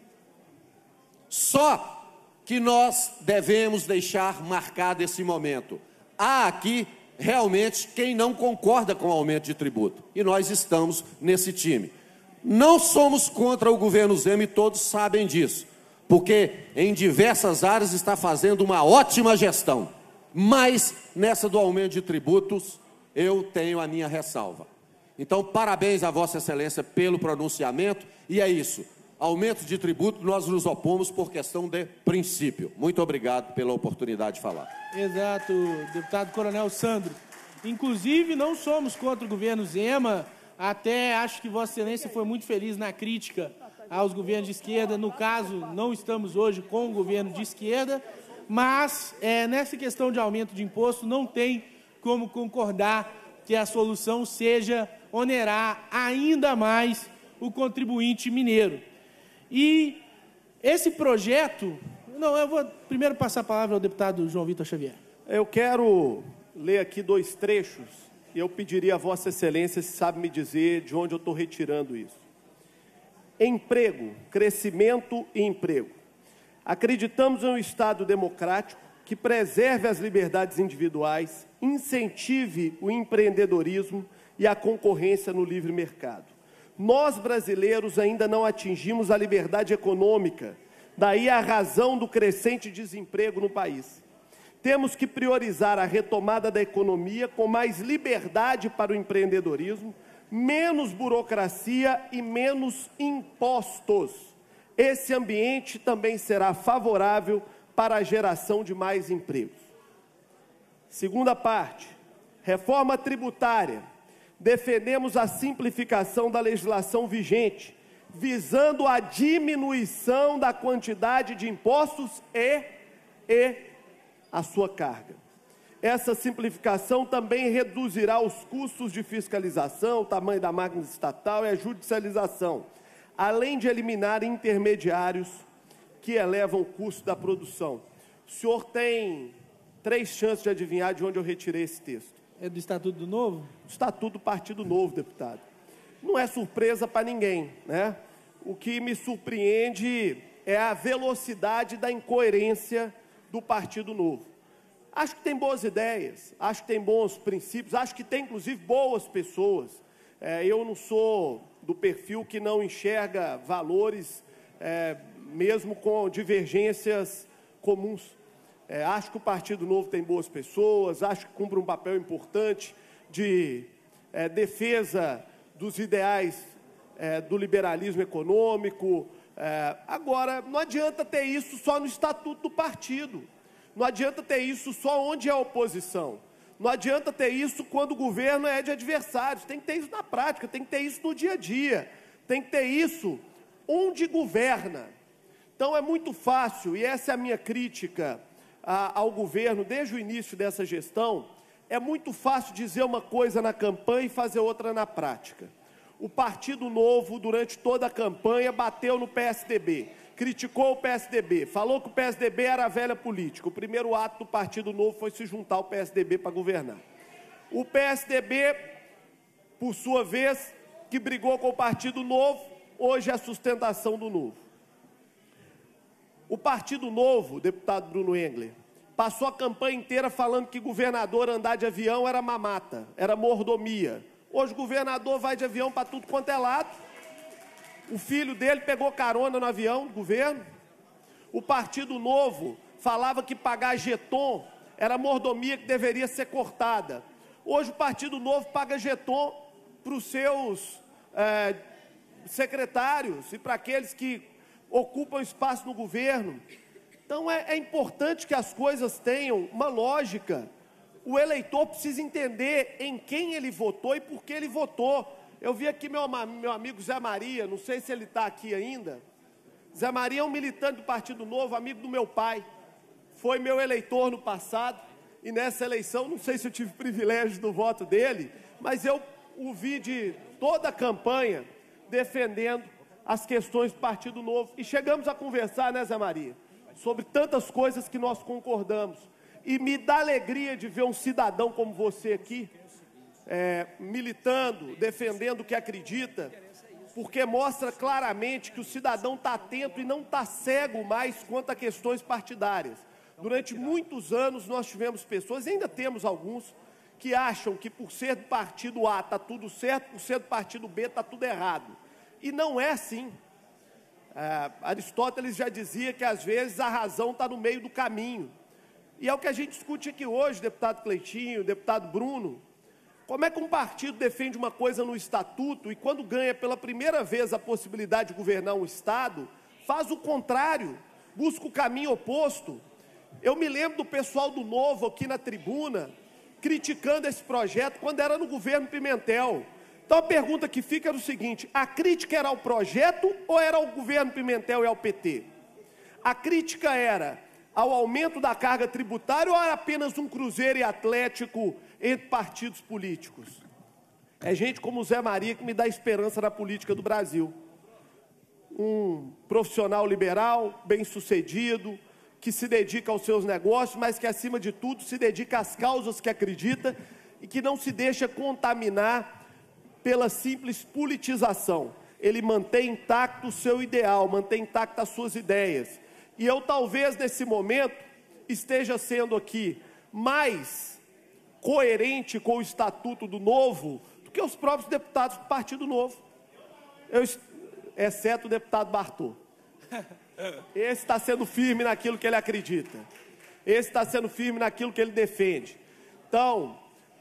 Só que nós devemos deixar marcado esse momento. Há aqui realmente quem não concorda com o aumento de tributo, e nós estamos nesse time. Não somos contra o governo Zema e todos sabem disso, porque em diversas áreas está fazendo uma ótima gestão, mas nessa do aumento de tributos eu tenho a minha ressalva. Então, parabéns a Vossa Excelência pelo pronunciamento, e é isso. Aumento de tributo, nós nos opomos por questão de princípio. Muito obrigado pela oportunidade de falar. Exato, deputado Coronel Sandro. Inclusive, não somos contra o governo Zema, até acho que Vossa Excelência foi muito feliz na crítica aos governos de esquerda. No caso, não estamos hoje com o governo de esquerda, mas nessa questão de aumento de imposto, não tem como concordar que a solução seja onerar ainda mais o contribuinte mineiro. E esse projeto... Não, eu vou primeiro passar a palavra ao deputado João Vitor Xavier. Eu quero ler aqui 2 trechos e eu pediria a Vossa Excelência se sabe me dizer de onde eu estou retirando isso. Emprego, crescimento e emprego. Acreditamos em um Estado democrático que preserve as liberdades individuais, incentive o empreendedorismo e a concorrência no livre mercado. Nós, brasileiros, ainda não atingimos a liberdade econômica, daí a razão do crescente desemprego no país. Temos que priorizar a retomada da economia com mais liberdade para o empreendedorismo, menos burocracia e menos impostos. Esse ambiente também será favorável para a geração de mais empregos. Segunda parte, reforma tributária. Defendemos a simplificação da legislação vigente, visando a diminuição da quantidade de impostos e a sua carga. Essa simplificação também reduzirá os custos de fiscalização, o tamanho da máquina estatal e a judicialização, além de eliminar intermediários que elevam o custo da produção. O senhor tem 3 chances de adivinhar de onde eu retirei esse texto. É do Estatuto do Novo? Estatuto do Partido Novo, deputado. Não é surpresa para ninguém, né? o que me surpreende é a velocidade da incoerência do Partido Novo. Acho que tem boas ideias, acho que tem bons princípios, acho que tem, inclusive, boas pessoas. Eu não sou do perfil que não enxerga valores, mesmo com divergências comuns. Acho que o Partido Novo tem boas pessoas, acho que cumpre um papel importante de defesa dos ideais do liberalismo econômico. Agora, não adianta ter isso só no estatuto do partido. Não adianta ter isso só onde é oposição. Não adianta ter isso quando o governo é de adversários. Tem que ter isso na prática, tem que ter isso no dia a dia. Tem que ter isso onde governa. Então é muito fácil, e essa é a minha crítica ao governo desde o início dessa gestão, é muito fácil dizer uma coisa na campanha e fazer outra na prática. O Partido Novo, durante toda a campanha, bateu no PSDB, criticou o PSDB, falou que o PSDB era a velha política. O primeiro ato do Partido Novo foi se juntar ao PSDB para governar. O PSDB, por sua vez, que brigou com o Partido Novo, hoje é a sustentação do Novo. O Partido Novo, deputado Bruno Engler, passou a campanha inteira falando que governador andar de avião era mamata, era mordomia. Hoje o governador vai de avião para tudo quanto é lado. O filho dele pegou carona no avião do governo. O Partido Novo falava que pagar jeton era mordomia que deveria ser cortada. Hoje o Partido Novo paga jeton para os seus secretários e para aqueles que ocupam espaço no governo. Então é importante que as coisas tenham uma lógica. O eleitor precisa entender em quem ele votou e por que ele votou. Eu vi aqui meu amigo Zé Maria, não sei se ele está aqui ainda. Zé Maria é um militante do Partido Novo, amigo do meu pai. Foi meu eleitor no passado e nessa eleição, não sei se eu tive privilégio do voto dele, mas eu o vi de toda a campanha defendendo as questões do Partido Novo. E chegamos a conversar, né, Zé Maria, sobre tantas coisas que nós concordamos. E me dá alegria de ver um cidadão como você aqui, militando, defendendo o que acredita, porque mostra claramente que o cidadão está atento e não está cego mais quanto a questões partidárias. Durante muitos anos nós tivemos pessoas, e ainda temos alguns, que acham que por ser do partido A está tudo certo, por ser do partido B está tudo errado. E não é assim. Aristóteles já dizia que às vezes a razão está no meio do caminho. E é o que a gente discute aqui hoje, deputado Cleitinho, deputado Bruno. Como é que um partido defende uma coisa no estatuto e quando ganha pela primeira vez a possibilidade de governar um estado, faz o contrário, busca o caminho oposto? Eu me lembro do pessoal do Novo aqui na tribuna, criticando esse projeto quando era no governo Pimentel. Então a pergunta que fica era o seguinte: a crítica era ao projeto ou era ao governo Pimentel e ao PT? A crítica era ao aumento da carga tributária ou era apenas um cruzeiro e Atlético entre partidos políticos? É gente como o Zé Maria que me dá esperança na política do Brasil. Um profissional liberal, bem-sucedido, que se dedica aos seus negócios, mas que, acima de tudo, se dedica às causas que acredita e que não se deixa contaminar pela simples politização. Ele mantém intacto o seu ideal, mantém intacto as suas ideias. E eu, talvez, nesse momento, esteja sendo aqui mais coerente com o Estatuto do Novo do que os próprios deputados do Partido Novo. Exceto o deputado Bartô. Esse está sendo firme naquilo que ele acredita. Esse está sendo firme naquilo que ele defende. Então,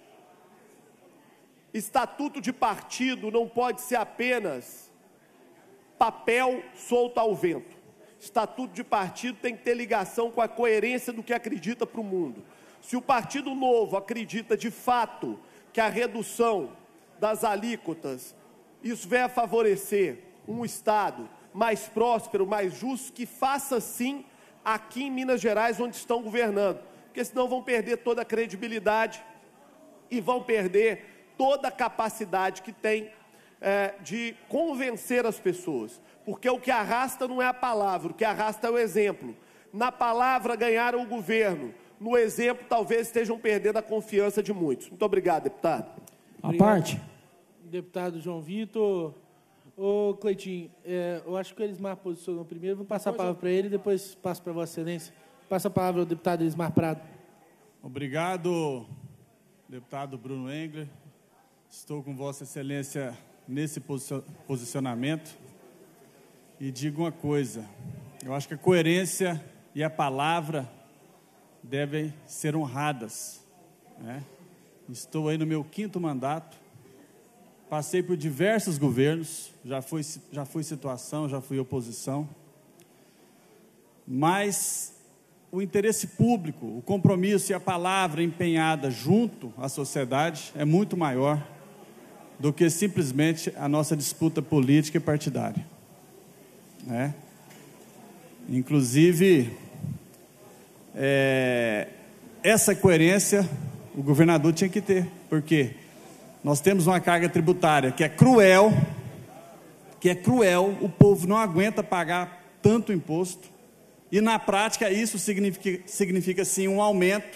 estatuto de partido não pode ser apenas papel solto ao vento. Estatuto de partido tem que ter ligação com a coerência do que acredita para o mundo. Se o Partido Novo acredita de fato que a redução das alíquotas, isso vai favorecer um Estado mais próspero, mais justo, que faça sim aqui em Minas Gerais, onde estão governando. Porque senão vão perder toda a credibilidade e vão perder toda a capacidade que tem de convencer as pessoas. Porque o que arrasta não é a palavra, o que arrasta é o exemplo. Na palavra ganharam o governo, no exemplo talvez estejam perdendo a confiança de muitos. Muito obrigado, deputado. A parte. Deputado João Vitor, Ô, Cleitinho, eu acho que o Elismar posicionou primeiro. Vou passar a palavra para ele e depois passo para Vossa Excelência. Passa a palavra ao deputado Elismar Prado. Obrigado, deputado Bruno Engler. Estou com Vossa Excelência nesse posicionamento. E digo uma coisa, eu acho que a coerência e a palavra devem ser honradas, né? Estou aí no meu 5º mandato, passei por diversos governos, já fui situação, já fui oposição, mas o interesse público, o compromisso e a palavra empenhada junto à sociedade é muito maior do que simplesmente a nossa disputa política e partidária. Inclusive, essa coerência o governador tinha que ter, porque nós temos uma carga tributária que é cruel, o povo não aguenta pagar tanto imposto, e na prática isso significa sim um aumento,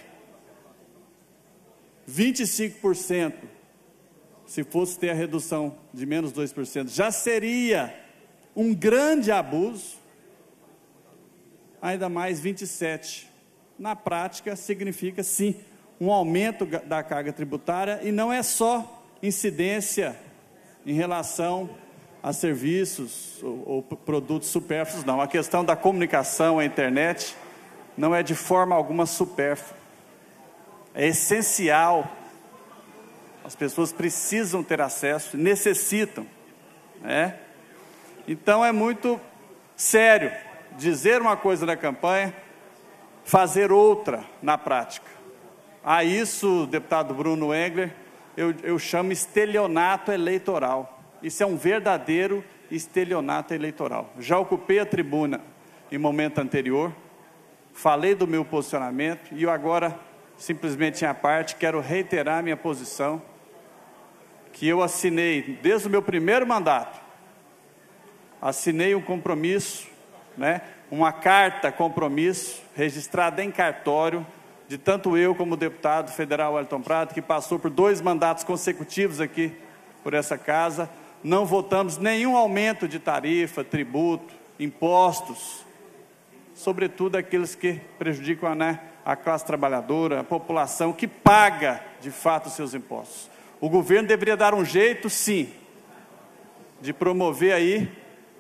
25%, se fosse ter a redução de menos 2%, já seria um grande abuso, ainda mais 27%. Na prática, significa, sim, um aumento da carga tributária, e não é só incidência em relação a serviços ou produtos supérfluos, não. A questão da comunicação, a internet, não é de forma alguma supérflua. É essencial. As pessoas precisam ter acesso, necessitam, né? Então, é muito sério dizer uma coisa na campanha, fazer outra na prática. A isso, deputado Bruno Engler, eu chamo estelionato eleitoral. Isso é um verdadeiro estelionato eleitoral. Já ocupei a tribuna em momento anterior, falei do meu posicionamento e eu agora, simplesmente em à parte, quero reiterar minha posição, que eu assinei desde o meu primeiro mandato, assinei um compromisso, uma carta compromisso, registrada em cartório, de tanto eu como o deputado federal Wellington Prado, que passou por 2 mandatos consecutivos aqui por essa casa, não votamos nenhum aumento de tarifa, tributo, impostos, sobretudo aqueles que prejudicam a classe trabalhadora, a população que paga de fato os seus impostos. O governo deveria dar um jeito, sim, de promover aí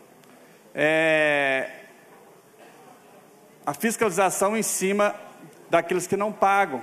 a fiscalização em cima daqueles que não pagam,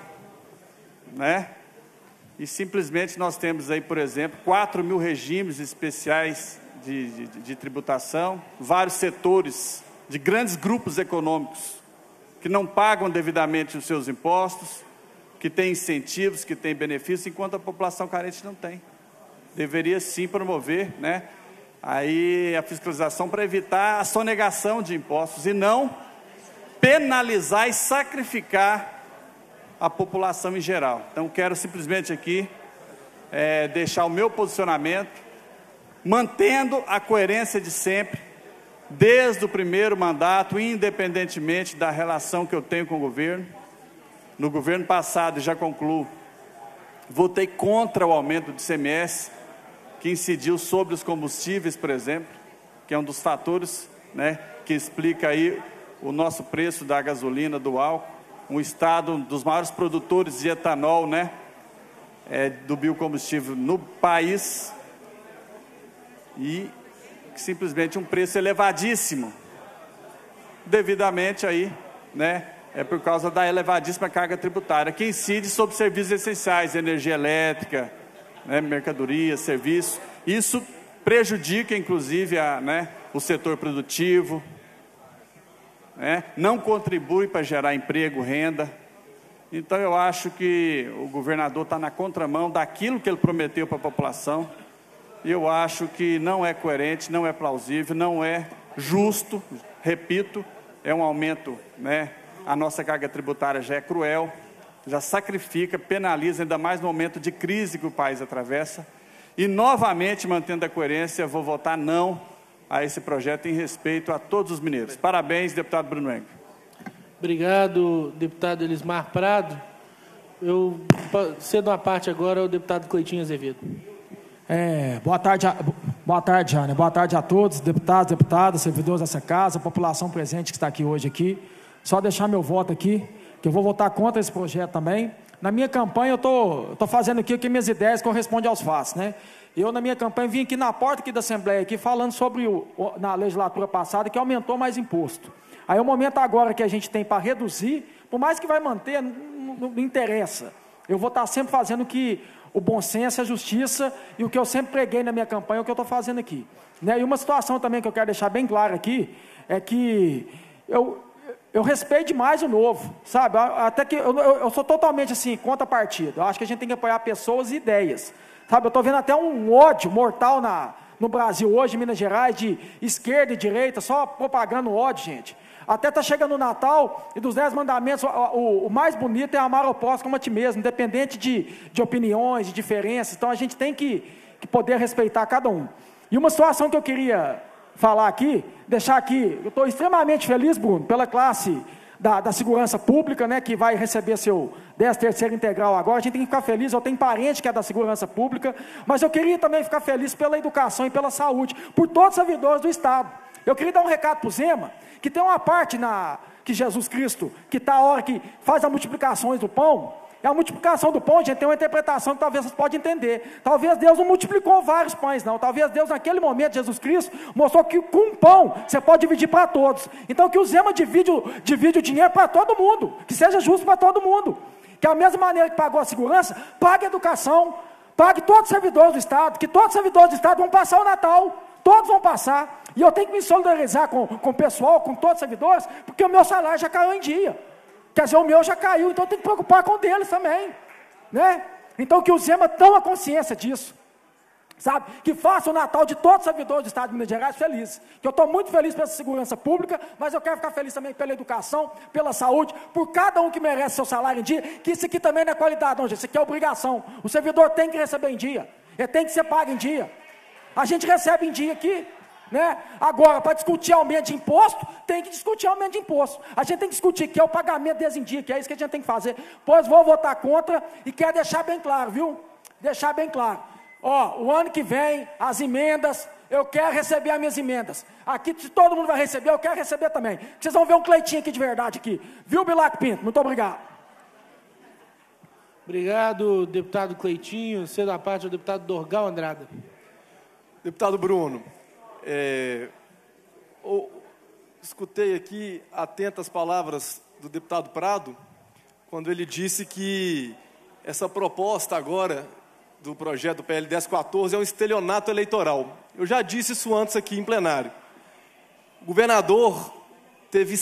E simplesmente nós temos aí, por exemplo, 4.000 regimes especiais de tributação, vários setores de grandes grupos econômicos que não pagam devidamente os seus impostos, que têm incentivos, que têm benefícios, enquanto a população carente não tem. Deveria sim promover, aí a fiscalização para evitar a sonegação de impostos e não penalizar e sacrificar a população em geral. Então, quero simplesmente aqui deixar o meu posicionamento, mantendo a coerência de sempre, desde o primeiro mandato, independentemente da relação que eu tenho com o governo. No governo passado, já concluo, votei contra o aumento do ICMS, que incidiu sobre os combustíveis, por exemplo, que é um dos fatores, que explica aí o nosso preço da gasolina, do álcool, um estado dos maiores produtores de etanol, do biocombustível no país, e simplesmente um preço elevadíssimo, devidamente aí, é por causa da elevadíssima carga tributária, que incide sobre serviços essenciais, energia elétrica, mercadoria, serviço. Isso prejudica, inclusive, o setor produtivo, não contribui para gerar emprego, renda. Então, eu acho que o governador está na contramão daquilo que ele prometeu para a população, e eu acho que não é coerente, não é plausível, não é justo, repito, é um aumento, a nossa carga tributária já é cruel, já sacrifica, penaliza, ainda mais no momento de crise que o país atravessa, e novamente, mantendo a coerência, vou votar não a esse projeto em respeito a todos os mineiros. Parabéns, deputado Bruno Engler. Obrigado, deputado Elismar Prado. Eu cedo a parte agora ao deputado Cleitinho Azevedo. Boa tarde. Boa tarde, Jânia. Boa tarde a todos, deputados, deputadas, servidores dessa casa, população presente que está aqui hoje aqui. Só deixar meu voto aqui, que eu vou votar contra esse projeto também. Na minha campanha, eu tô fazendo aqui o que minhas ideias correspondem aos fatos, né? Eu, na minha campanha, vim aqui na porta aqui da Assembleia, aqui, falando sobre, na legislatura passada, que aumentou mais imposto. Aí o momento agora que a gente tem para reduzir, por mais que vai manter, não interessa. Eu vou estar sempre fazendo o bom senso, a justiça, e o que eu sempre preguei na minha campanha, é o que eu estou fazendo aqui. Né? E uma situação também que eu quero deixar bem clara aqui, é que eu respeito demais o novo, sabe? Até que eu sou totalmente assim, contra partido. Eu acho que a gente tem que apoiar pessoas e ideias. Sabe? Eu estou vendo até um ódio mortal no Brasil hoje, em Minas Gerais, de esquerda e direita, só propagando ódio, gente. Até está chegando o Natal, e dos 10 mandamentos, o mais bonito é amar ao próximo como a ti mesmo, independente de opiniões, de diferenças. Então a gente tem que poder respeitar cada um. E uma situação que eu queria falar aqui, deixar aqui, eu estou extremamente feliz, Bruno, pela classe da segurança pública, né, que vai receber seu 13º integral agora. A gente tem que ficar feliz. Eu tenho parente que é da segurança pública, mas eu queria também ficar feliz pela educação e pela saúde, por todos os servidores do Estado. Eu queria dar um recado para o Zema, que tem uma parte que Jesus Cristo, que está a hora que faz as multiplicações do pão. E a multiplicação do pão, gente, tem uma interpretação que talvez vocês podem entender. Talvez Deus não multiplicou vários pães, não. Talvez Deus, naquele momento, Jesus Cristo, mostrou que com um pão você pode dividir para todos. Então, que o Zema divide o dinheiro para todo mundo. Que seja justo para todo mundo. Que a mesma maneira que pagou a segurança, pague a educação, pague todos os servidores do Estado, que todos os servidores do Estado vão passar o Natal. Todos vão passar. E eu tenho que me solidarizar com o pessoal, com todos os servidores, porque o meu salário já caiu em dia. Quer dizer, o meu já caiu, então eu tenho que preocupar com o deles também, né? Então que o Zema tome a consciência disso, sabe? Que faça o Natal de todos os servidores do Estado de Minas Gerais felizes. Que eu estou muito feliz pela segurança pública, mas eu quero ficar feliz também pela educação, pela saúde, por cada um que merece seu salário em dia, que isso aqui também não é qualidade, não, gente, isso aqui é obrigação. O servidor tem que receber em dia, ele tem que ser pago em dia. A gente recebe em dia aqui, né? Agora, para discutir aumento de imposto, tem que discutir aumento de imposto. A gente tem que discutir que é o pagamento deles em dia, que é isso que a gente tem que fazer. Pois vou votar contra e quero deixar bem claro, viu? Deixar bem claro. Ó, o ano que vem, as emendas, eu quero receber as minhas emendas. Aqui, se todo mundo vai receber, eu quero receber também. Vocês vão ver um Cleitinho aqui de verdade aqui. Viu, Bilac Pinto? Muito obrigado. Obrigado, deputado Cleitinho. Cedo à parte, o deputado Dorgal Andrada. Deputado Bruno, escutei aqui atento as palavras do deputado Prado, quando ele disse que essa proposta agora do projeto do PL 1014 é um estelionato eleitoral. Eu já disse isso antes aqui em plenário. O governador teve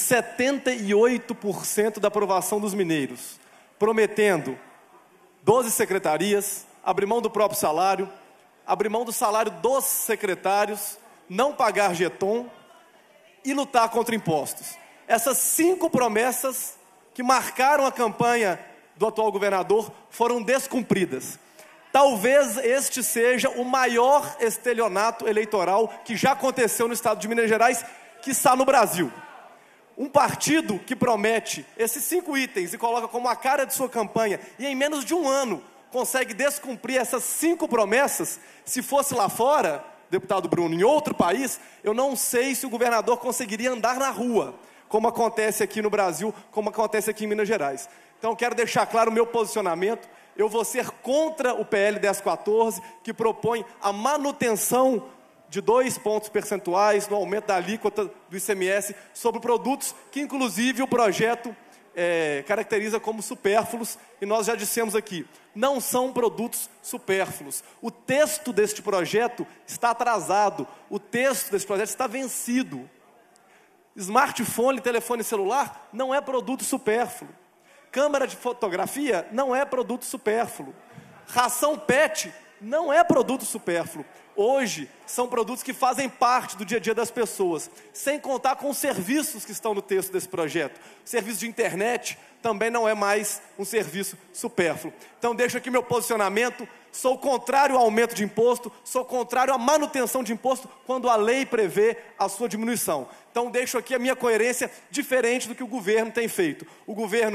78% da aprovação dos mineiros, prometendo 12 secretarias, abrir mão do próprio salário, abrir mão do salário dos secretários, não pagar jeton e lutar contra impostos. Essas 5 promessas que marcaram a campanha do atual governador foram descumpridas. Talvez este seja o maior estelionato eleitoral que já aconteceu no estado de Minas Gerais, quiçá no Brasil. Um partido que promete esses 5 itens e coloca como a cara de sua campanha, e em menos de um ano consegue descumprir essas 5 promessas. Se fosse lá fora, deputado Bruno, em outro país, eu não sei se o governador conseguiria andar na rua, como acontece aqui no Brasil, como acontece aqui em Minas Gerais. Então, quero deixar claro o meu posicionamento. Eu vou ser contra o PL 1014, que propõe a manutenção de 2 pontos percentuais no aumento da alíquota do ICMS sobre produtos que, inclusive, o projeto caracteriza como supérfluos, e nós já dissemos aqui, não são produtos supérfluos. O texto deste projeto está atrasado, o texto deste projeto está vencido. Smartphone, telefone celular, não é produto supérfluo. Câmera de fotografia não é produto supérfluo. Ração PET não é produto supérfluo. Hoje, são produtos que fazem parte do dia a dia das pessoas, sem contar com os serviços que estão no texto desse projeto. O serviço de internet também não é mais um serviço supérfluo. Então, deixo aqui meu posicionamento. Sou contrário ao aumento de imposto, sou contrário à manutenção de imposto quando a lei prevê a sua diminuição. Então, deixo aqui a minha coerência diferente do que o governo tem feito. O governo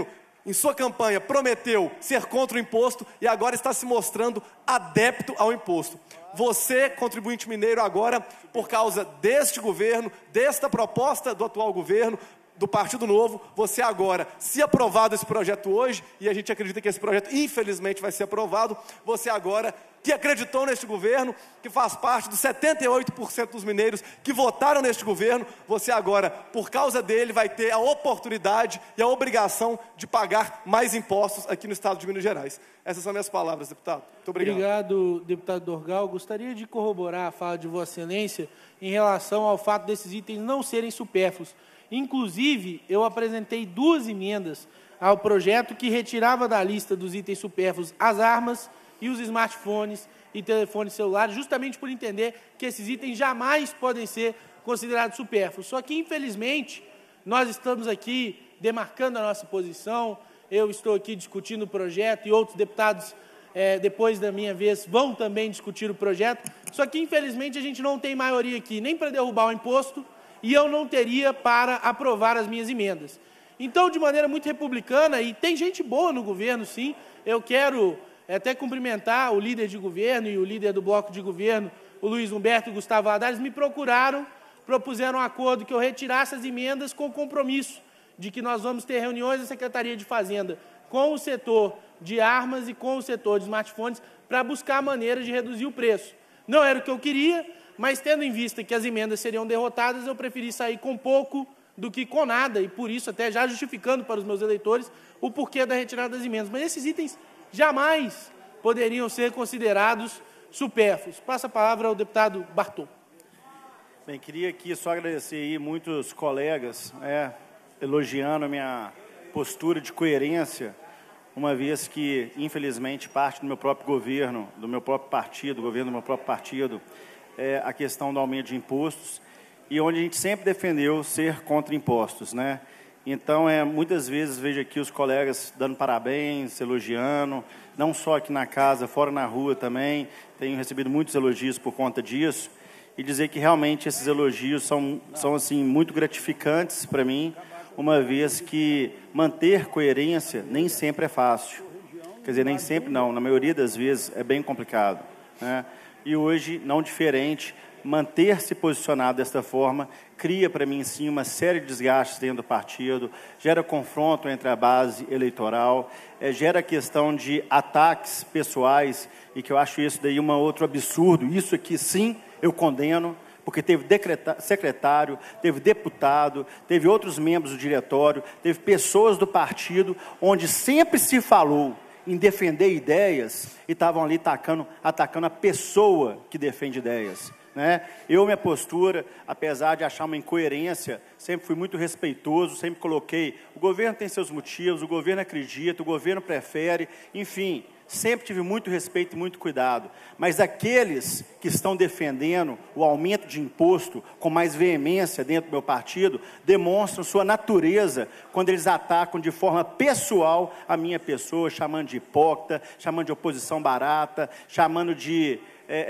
em sua campanha, prometeu ser contra o imposto e agora está se mostrando adepto ao imposto. Você, contribuinte mineiro, agora, por causa deste governo, desta proposta do atual governo, do Partido Novo, você agora, se aprovado esse projeto hoje, e a gente acredita que esse projeto infelizmente vai ser aprovado, você agora, que acreditou neste governo, que faz parte dos 78% dos mineiros que votaram neste governo, você agora, por causa dele, vai ter a oportunidade e a obrigação de pagar mais impostos aqui no estado de Minas Gerais. Essas são minhas palavras, deputado. Muito obrigado. Obrigado, deputado Dorgal. Gostaria de corroborar a fala de Vossa Excelência em relação ao fato desses itens não serem supérfluos. Inclusive, eu apresentei 2 emendas ao projeto que retirava da lista dos itens supérfluos as armas e os smartphones e telefones celulares, justamente por entender que esses itens jamais podem ser considerados supérfluos. Só que, infelizmente, nós estamos aqui demarcando a nossa posição, eu estou aqui discutindo o projeto e outros deputados, depois da minha vez, vão também discutir o projeto, só que, infelizmente, a gente não tem maioria aqui nem para derrubar o imposto, e eu não teria para aprovar as minhas emendas. Então, de maneira muito republicana, e tem gente boa no governo, sim, eu quero até cumprimentar o líder de governo e o líder do bloco de governo, o Luiz Humberto e o Gustavo Haddad, me propuseram um acordo que eu retirasse as emendas com compromisso de que nós vamos ter reuniões da Secretaria de Fazenda com o setor de armas e com o setor de smartphones para buscar maneiras de reduzir o preço. Não era o que eu queria, mas tendo em vista que as emendas seriam derrotadas, eu preferi sair com pouco do que com nada, e por isso até já justificando para os meus eleitores o porquê da retirada das emendas. Mas esses itens jamais poderiam ser considerados supérfluos. Passa a palavra ao deputado Bartô. Bem, queria aqui só agradecer aí muitos colegas, elogiando a minha postura de coerência, uma vez que, infelizmente, parte do meu próprio governo, do meu próprio partido, governo do meu próprio partido, a questão do aumento de impostos, e onde a gente sempre defendeu ser contra impostos, né? Então, muitas vezes vejo aqui os colegas dando parabéns, elogiando, não só aqui na casa, fora na rua também, tenho recebido muitos elogios por conta disso, e dizer que realmente esses elogios são assim, muito gratificantes para mim, uma vez que manter coerência nem sempre é fácil. Quer dizer, nem sempre não, na maioria das vezes é bem complicado, né? E hoje, não diferente, manter-se posicionado desta forma cria para mim, sim, uma série de desgastes dentro do partido, gera confronto entre a base eleitoral, gera questão de ataques pessoais, e que eu acho isso daí um outro absurdo. Isso aqui, sim, eu condeno, porque teve secretário, teve deputado, teve outros membros do diretório, teve pessoas do partido, onde sempre se falou em defender ideias e estavam ali atacando a pessoa que defende ideias, né? Minha postura, apesar de achar uma incoerência, sempre fui muito respeitoso, sempre coloquei, o governo tem seus motivos, o governo acredita, o governo prefere, enfim, sempre tive muito respeito e muito cuidado, mas aqueles que estão defendendo o aumento de imposto com mais veemência dentro do meu partido, demonstram sua natureza quando eles atacam de forma pessoal a minha pessoa, chamando de hipócrita, chamando de oposição barata, chamando de,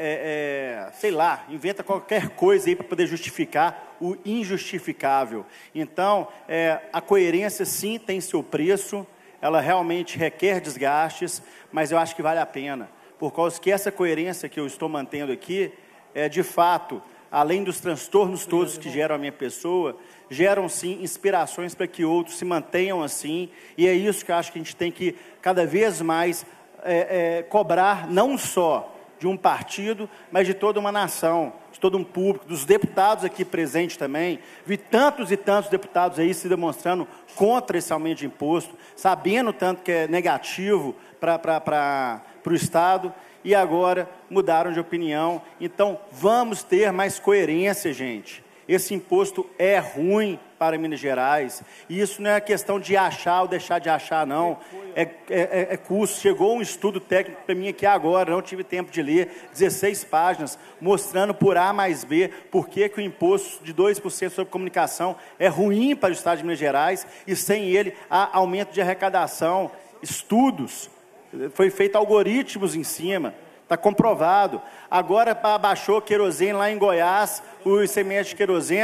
sei lá, inventa qualquer coisa aí para poder justificar o injustificável. Então, a coerência sim tem seu preço, ela realmente requer desgastes, mas eu acho que vale a pena, por causa que essa coerência que eu estou mantendo aqui, de fato, além dos transtornos todos que geram a minha pessoa, geram sim inspirações para que outros se mantenham assim, e é isso que eu acho que a gente tem que cada vez mais cobrar, não só de um partido, mas de toda uma nação, de todo um público, dos deputados aqui presentes também. Vi tantos e tantos deputados aí se demonstrando contra esse aumento de imposto, sabendo tanto que é negativo para o Estado, e agora mudaram de opinião. Então, vamos ter mais coerência, gente. Esse imposto é ruim para Minas Gerais, e isso não é questão de achar ou deixar de achar, não, é custo. Chegou um estudo técnico para mim aqui agora, não tive tempo de ler, 16 páginas, mostrando por A mais B, por que o imposto de 2% sobre comunicação é ruim para o Estado de Minas Gerais, e sem ele há aumento de arrecadação, estudos, foi feito algoritmos em cima, está comprovado. Agora baixou querosene lá em Goiás, o ICMS de querosene,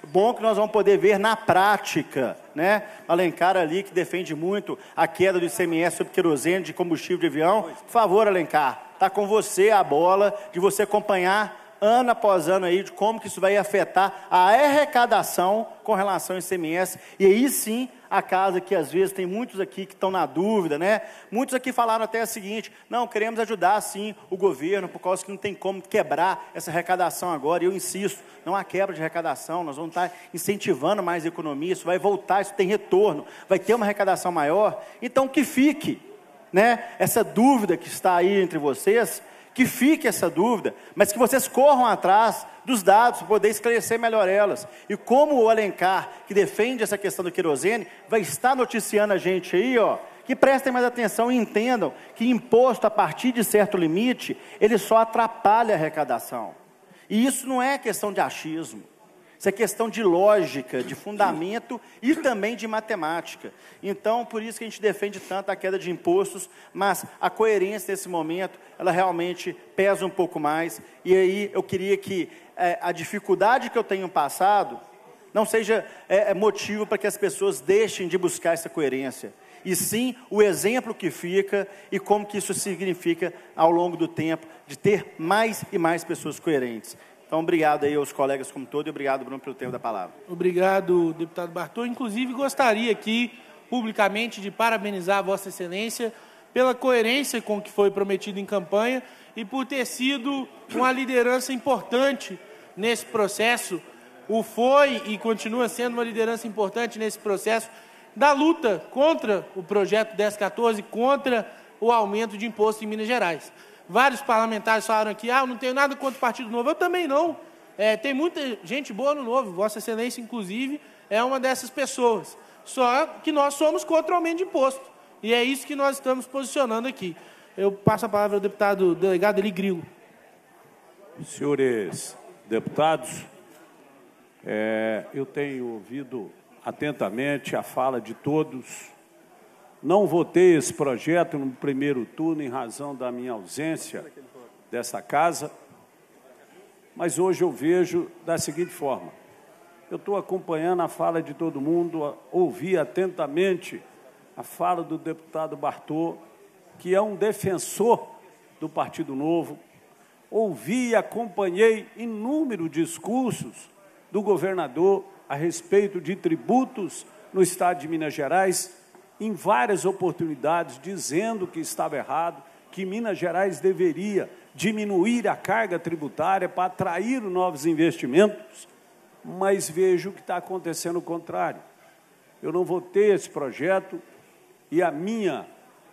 Bom que nós vamos poder ver na prática, né? Alencar ali, que defende muito a queda do ICMS sobre querosene de combustível de avião. Por favor, Alencar, está com você a bola de você acompanhar ano após ano aí de como que isso vai afetar a arrecadação com relação ao ICMS. E aí sim, a casa que às vezes tem muitos aqui que estão na dúvida, né? Muitos aqui falaram até o seguinte: não, queremos ajudar sim o governo, por causa que não tem como quebrar essa arrecadação agora. E eu insisto, não há quebra de arrecadação, nós vamos estar incentivando mais a economia, isso vai voltar, isso tem retorno, vai ter uma arrecadação maior. Então que fique, né, essa dúvida que está aí entre vocês, que fique essa dúvida, mas que vocês corram atrás dos dados para poder esclarecer melhor elas. E como o Alencar, que defende essa questão do querosene, vai estar noticiando a gente aí, ó, que prestem mais atenção e entendam que imposto a partir de certo limite, ele só atrapalha a arrecadação. E isso não é questão de achismo. Isso é questão de lógica, de fundamento e também de matemática. Então, por isso que a gente defende tanto a queda de impostos, mas a coerência nesse momento, ela realmente pesa um pouco mais. E aí eu queria que a dificuldade que eu tenho passado não seja motivo para que as pessoas deixem de buscar essa coerência. E sim o exemplo que fica e como que isso significa ao longo do tempo de ter mais e mais pessoas coerentes. Então, obrigado aí aos colegas como todo e obrigado, Bruno, pelo tempo da palavra. Obrigado, deputado Bartô. Inclusive, gostaria aqui, publicamente, de parabenizar a Vossa Excelência pela coerência com o que foi prometido em campanha e por ter sido uma liderança importante nesse processo. Foi e continua sendo uma liderança importante nesse processo da luta contra o projeto 1014, contra o aumento de imposto em Minas Gerais. Vários parlamentares falaram aqui, eu não tenho nada contra o Partido Novo. Eu também não. Tem muita gente boa no Novo. Vossa Excelência, inclusive, é uma dessas pessoas. Só que nós somos contra o aumento de imposto. E é isso que nós estamos posicionando aqui. Eu passo a palavra ao deputado delegado Eli Grilo. Senhores deputados, eu tenho ouvido atentamente a fala de todos. Não votei esse projeto no primeiro turno em razão da minha ausência dessa casa, mas hoje eu vejo da seguinte forma. Eu estou acompanhando a fala de todo mundo, ouvi atentamente a fala do deputado Bartô, que é um defensor do Partido Novo. Ouvi e acompanhei inúmeros discursos do governador a respeito de tributos no estado de Minas Gerais, em várias oportunidades, dizendo que estava errado, que Minas Gerais deveria diminuir a carga tributária para atrair novos investimentos, mas vejo que está acontecendo o contrário. Eu não votei esse projeto e a minha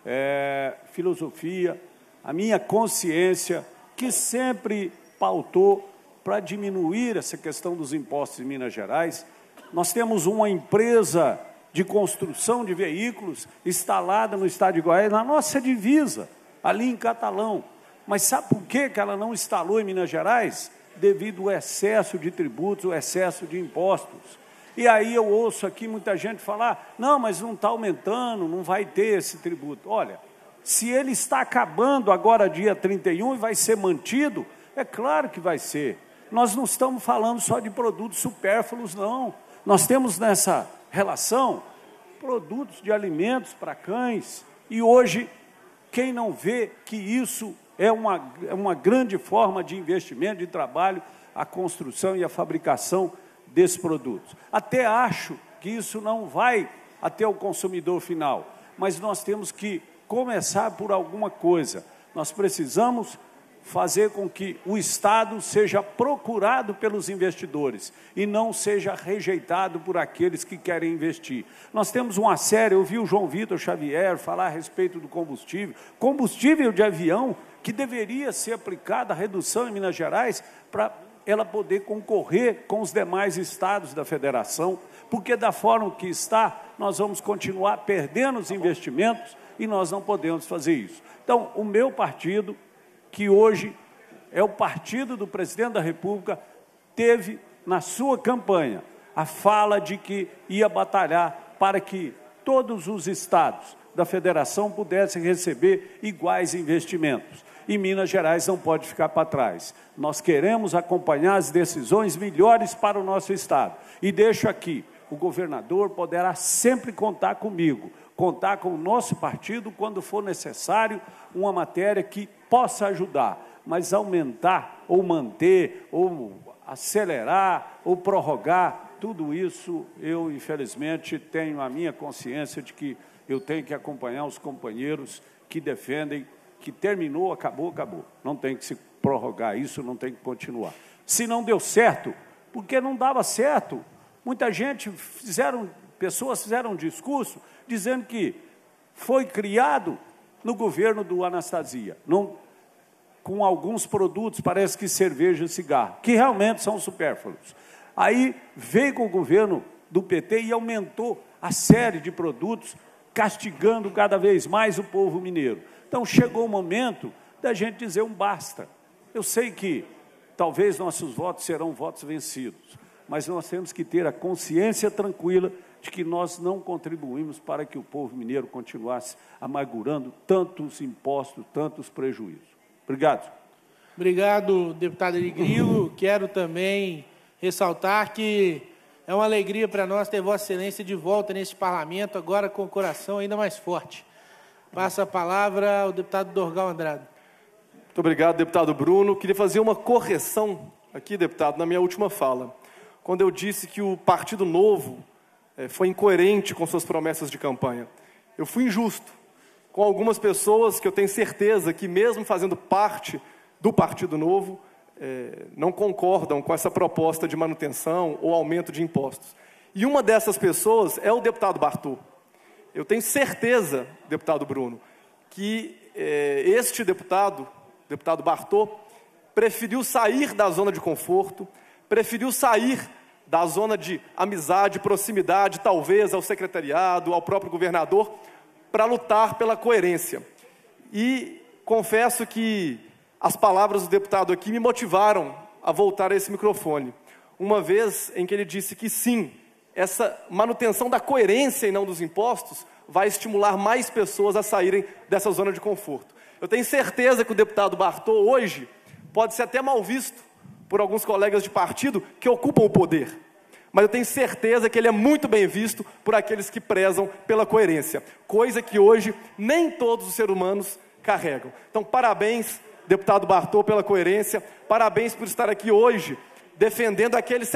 filosofia, a minha consciência, que sempre pautou para diminuir essa questão dos impostos em Minas Gerais. Nós temos uma empresa de construção de veículos instalada no estado de Goiás, na nossa divisa, ali em Catalão. Mas sabe por que ela não instalou em Minas Gerais? Devido ao excesso de tributos, o excesso de impostos. E aí eu ouço aqui muita gente falar, não, mas não está aumentando, não vai ter esse tributo. Olha, se ele está acabando agora dia 31 e vai ser mantido, é claro que vai ser. Nós não estamos falando só de produtos supérfluos, não. Nós temos nessa relação produtos de alimentos para cães, e hoje quem não vê que isso é uma grande forma de investimento, de trabalho, a construção e a fabricação desses produtos. Até acho que isso não vai até o consumidor final, mas nós temos que começar por alguma coisa. Nós precisamos fazer com que o Estado seja procurado pelos investidores e não seja rejeitado por aqueles que querem investir. Nós temos uma série, eu vi o João Vitor Xavier falar a respeito do combustível de avião, que deveria ser aplicada a redução em Minas Gerais para ela poder concorrer com os demais estados da federação, porque da forma que está, nós vamos continuar perdendo os investimentos e nós não podemos fazer isso. Então, o meu partido, que hoje é o partido do presidente da República, teve na sua campanha a fala de que ia batalhar para que todos os estados da federação pudessem receber iguais investimentos. e Minas Gerais não pode ficar para trás. Nós queremos acompanhar as decisões melhores para o nosso Estado. E deixo aqui, o governador poderá sempre contar comigo, contar com o nosso partido quando for necessário uma matéria que possa ajudar, mas aumentar, ou manter, ou acelerar, ou prorrogar, tudo isso eu, infelizmente, tenho a minha consciência de que eu tenho que acompanhar os companheiros que defendem que terminou, acabou, acabou. Não tem que se prorrogar isso, não tem que continuar. Se não deu certo, porque não dava certo, muita gente pessoas fizeram um discurso dizendo que foi criado no governo do Anastasia, com alguns produtos, parece que cerveja e cigarro, que realmente são supérfluos. Aí veio com o governo do PT e aumentou a série de produtos, castigando cada vez mais o povo mineiro. Então chegou o momento da gente dizer um basta. Eu sei que talvez nossos votos serão votos vencidos, mas nós temos que ter a consciência tranquila de que nós não contribuímos para que o povo mineiro continuasse amargurando tantos impostos, tantos prejuízos. Obrigado. Obrigado, deputado Eli Grilo. Quero também ressaltar que é uma alegria para nós ter Vossa Excelência de volta neste parlamento, agora com o coração ainda mais forte. Passa a palavra ao deputado Dorgal Andrade. Muito obrigado, deputado Bruno. Queria fazer uma correção aqui, deputado, na minha última fala. Quando eu disse que o Partido Novo foi incoerente com suas promessas de campanha. Eu fui injusto com algumas pessoas que eu tenho certeza que, mesmo fazendo parte do Partido Novo, não concordam com essa proposta de manutenção ou aumento de impostos. E uma dessas pessoas é o deputado Bartô. Eu tenho certeza, deputado Bruno, que este deputado Bartô, preferiu sair da zona de conforto, preferiu sair da zona de amizade, proximidade, talvez ao secretariado, ao próprio governador, para lutar pela coerência. E confesso que as palavras do deputado aqui me motivaram a voltar a esse microfone, uma vez em que ele disse que sim, essa manutenção da coerência e não dos impostos vai estimular mais pessoas a saírem dessa zona de conforto. Eu tenho certeza que o deputado Bartô hoje pode ser até mal visto por alguns colegas de partido que ocupam o poder, mas eu tenho certeza que ele é muito bem visto por aqueles que prezam pela coerência, coisa que hoje nem todos os seres humanos carregam. Então, parabéns, deputado Bartô, pela coerência, parabéns por estar aqui hoje defendendo aqueles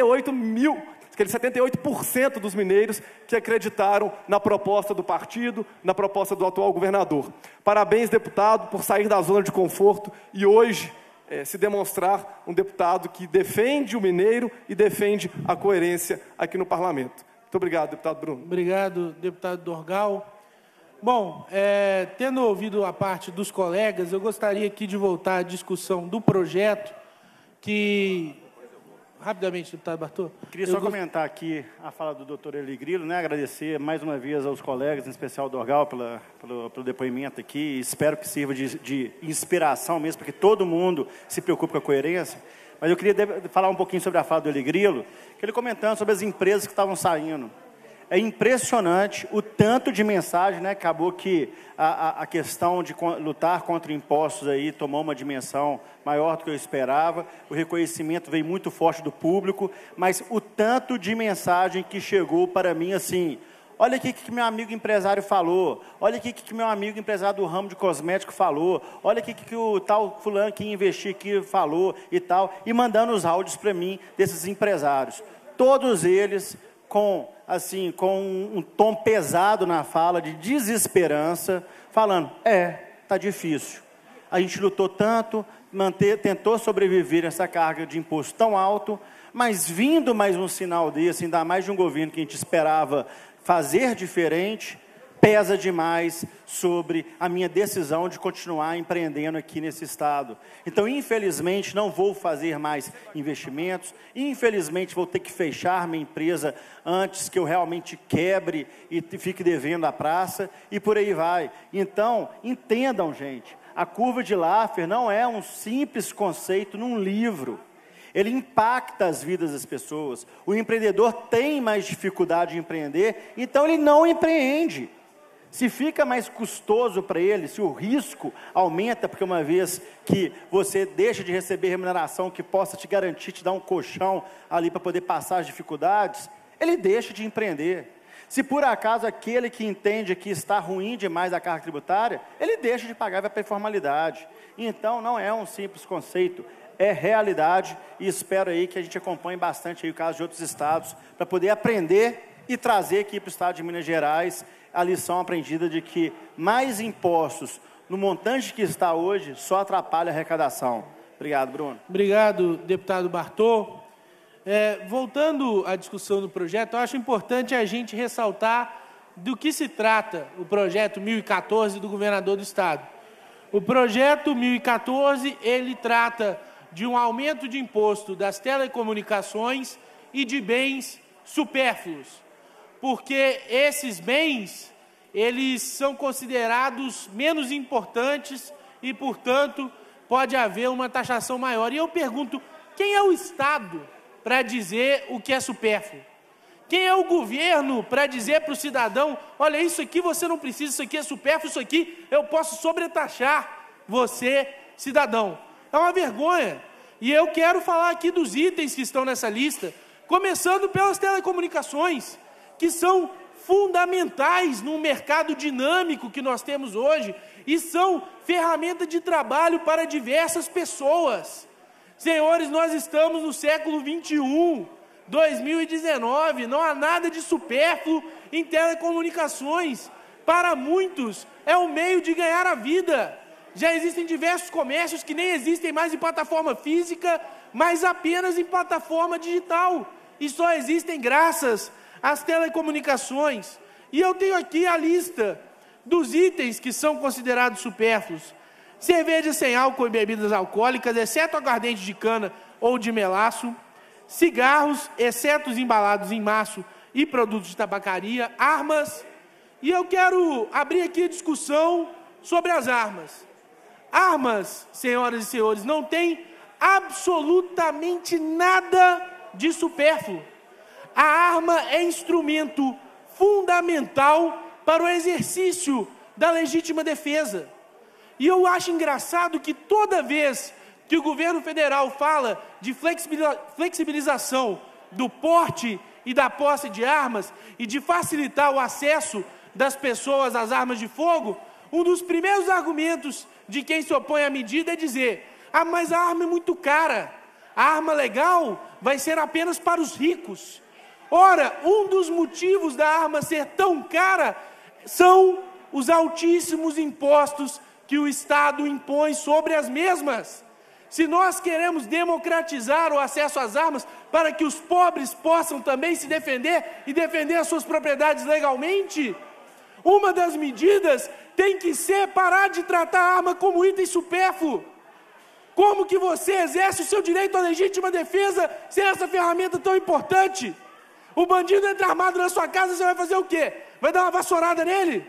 78% dos mineiros que acreditaram na proposta do partido, na proposta do atual governador. Parabéns, deputado, por sair da zona de conforto e hoje se demonstrar um deputado que defende o mineiro e defende a coerência aqui no parlamento. Muito obrigado, deputado Bruno. Obrigado, deputado Dorgal. Bom, tendo ouvido a parte dos colegas, eu gostaria aqui de voltar à discussão do projeto que... Rapidamente, deputado Bartô. Queria só comentar aqui a fala do doutor Eli Grilo, né? Agradecer mais uma vez aos colegas, em especial ao Dorgal, pelo depoimento aqui. Espero que sirva de inspiração mesmo, porque todo mundo se preocupa com a coerência. Mas eu queria falar um pouquinho sobre a fala do Eli Grilo, que ele comentando sobre as empresas que estavam saindo. É impressionante o tanto de mensagem, né? Acabou que a questão de lutar contra impostos aí tomou uma dimensão maior do que eu esperava. O reconhecimento veio muito forte do público, mas o tanto de mensagem que chegou para mim assim: olha aqui que meu amigo empresário falou, olha aqui que meu amigo empresário do ramo de cosmético falou, olha aqui que o tal fulano que ia investir aqui falou e tal, e mandando os áudios para mim desses empresários. Todos eles com um tom pesado na fala, de desesperança, falando, tá difícil. A gente lutou tanto, tentou sobreviver a essa carga de imposto tão alto, mas vindo mais um sinal desse, ainda mais de um governo que a gente esperava fazer diferente, pesa demais sobre a minha decisão de continuar empreendendo aqui nesse estado. Então, infelizmente, não vou fazer mais investimentos, infelizmente vou ter que fechar minha empresa antes que eu realmente quebre e fique devendo a praça, e por aí vai. Então, entendam, gente, a curva de Laffer não é um simples conceito num livro. Ele impacta as vidas das pessoas. O empreendedor tem mais dificuldade de empreender, então ele não empreende. Se fica mais custoso para ele, se o risco aumenta, porque uma vez que você deixa de receber remuneração que possa te garantir, te dar um colchão ali para poder passar as dificuldades, ele deixa de empreender. Se por acaso aquele que entende que está ruim demais a carga tributária, ele deixa de pagar e vai para a informalidade. Então não é um simples conceito, é realidade, e espero aí que a gente acompanhe bastante aí o caso de outros estados, para poder aprender e trazer aqui para o estado de Minas Gerais a lição aprendida de que mais impostos no montante que está hoje só atrapalha a arrecadação. Obrigado, Bruno. Obrigado, deputado Bartô. Voltando à discussão do projeto, eu acho importante a gente ressaltar do que se trata o projeto 1014 do governador do estado. O projeto 1014, ele trata de um aumento de imposto das telecomunicações e de bens supérfluos, porque esses bens, eles são considerados menos importantes e, portanto, pode haver uma taxação maior. E eu pergunto, quem é o Estado para dizer o que é supérfluo? Quem é o governo para dizer para o cidadão, olha, isso aqui você não precisa, isso aqui é supérfluo, isso aqui eu posso sobretaxar você, cidadão? É uma vergonha. E eu quero falar aqui dos itens que estão nessa lista, começando pelas telecomunicações, que são fundamentais no mercado dinâmico que nós temos hoje e são ferramenta de trabalho para diversas pessoas. Senhores, nós estamos no século 21, 2019, não há nada de supérfluo em telecomunicações. Para muitos, é um meio de ganhar a vida. Já existem diversos comércios que nem existem mais em plataforma física, mas apenas em plataforma digital. E só existem graças às telecomunicações. E eu tenho aqui a lista dos itens que são considerados supérfluos. Cerveja sem álcool e bebidas alcoólicas, exceto aguardente de cana ou de melaço. Cigarros, exceto os embalados em maço e produtos de tabacaria. Armas. E eu quero abrir aqui a discussão sobre as armas. Armas, senhoras e senhores, não tem absolutamente nada de supérfluo. A arma é instrumento fundamental para o exercício da legítima defesa. E eu acho engraçado que toda vez que o governo federal fala de flexibilização do porte e da posse de armas e de facilitar o acesso das pessoas às armas de fogo, um dos primeiros argumentos de quem se opõe à medida é dizer: ah, mas a arma é muito cara, a arma legal vai ser apenas para os ricos. Ora, um dos motivos da arma ser tão cara são os altíssimos impostos que o Estado impõe sobre as mesmas. Se nós queremos democratizar o acesso às armas para que os pobres possam também se defender e defender as suas propriedades legalmente, uma das medidas tem que ser parar de tratar a arma como item supérfluo. Como que você exerce o seu direito à legítima defesa sem essa ferramenta tão importante? O bandido entra armado na sua casa, você vai fazer o quê? Vai dar uma vassourada nele?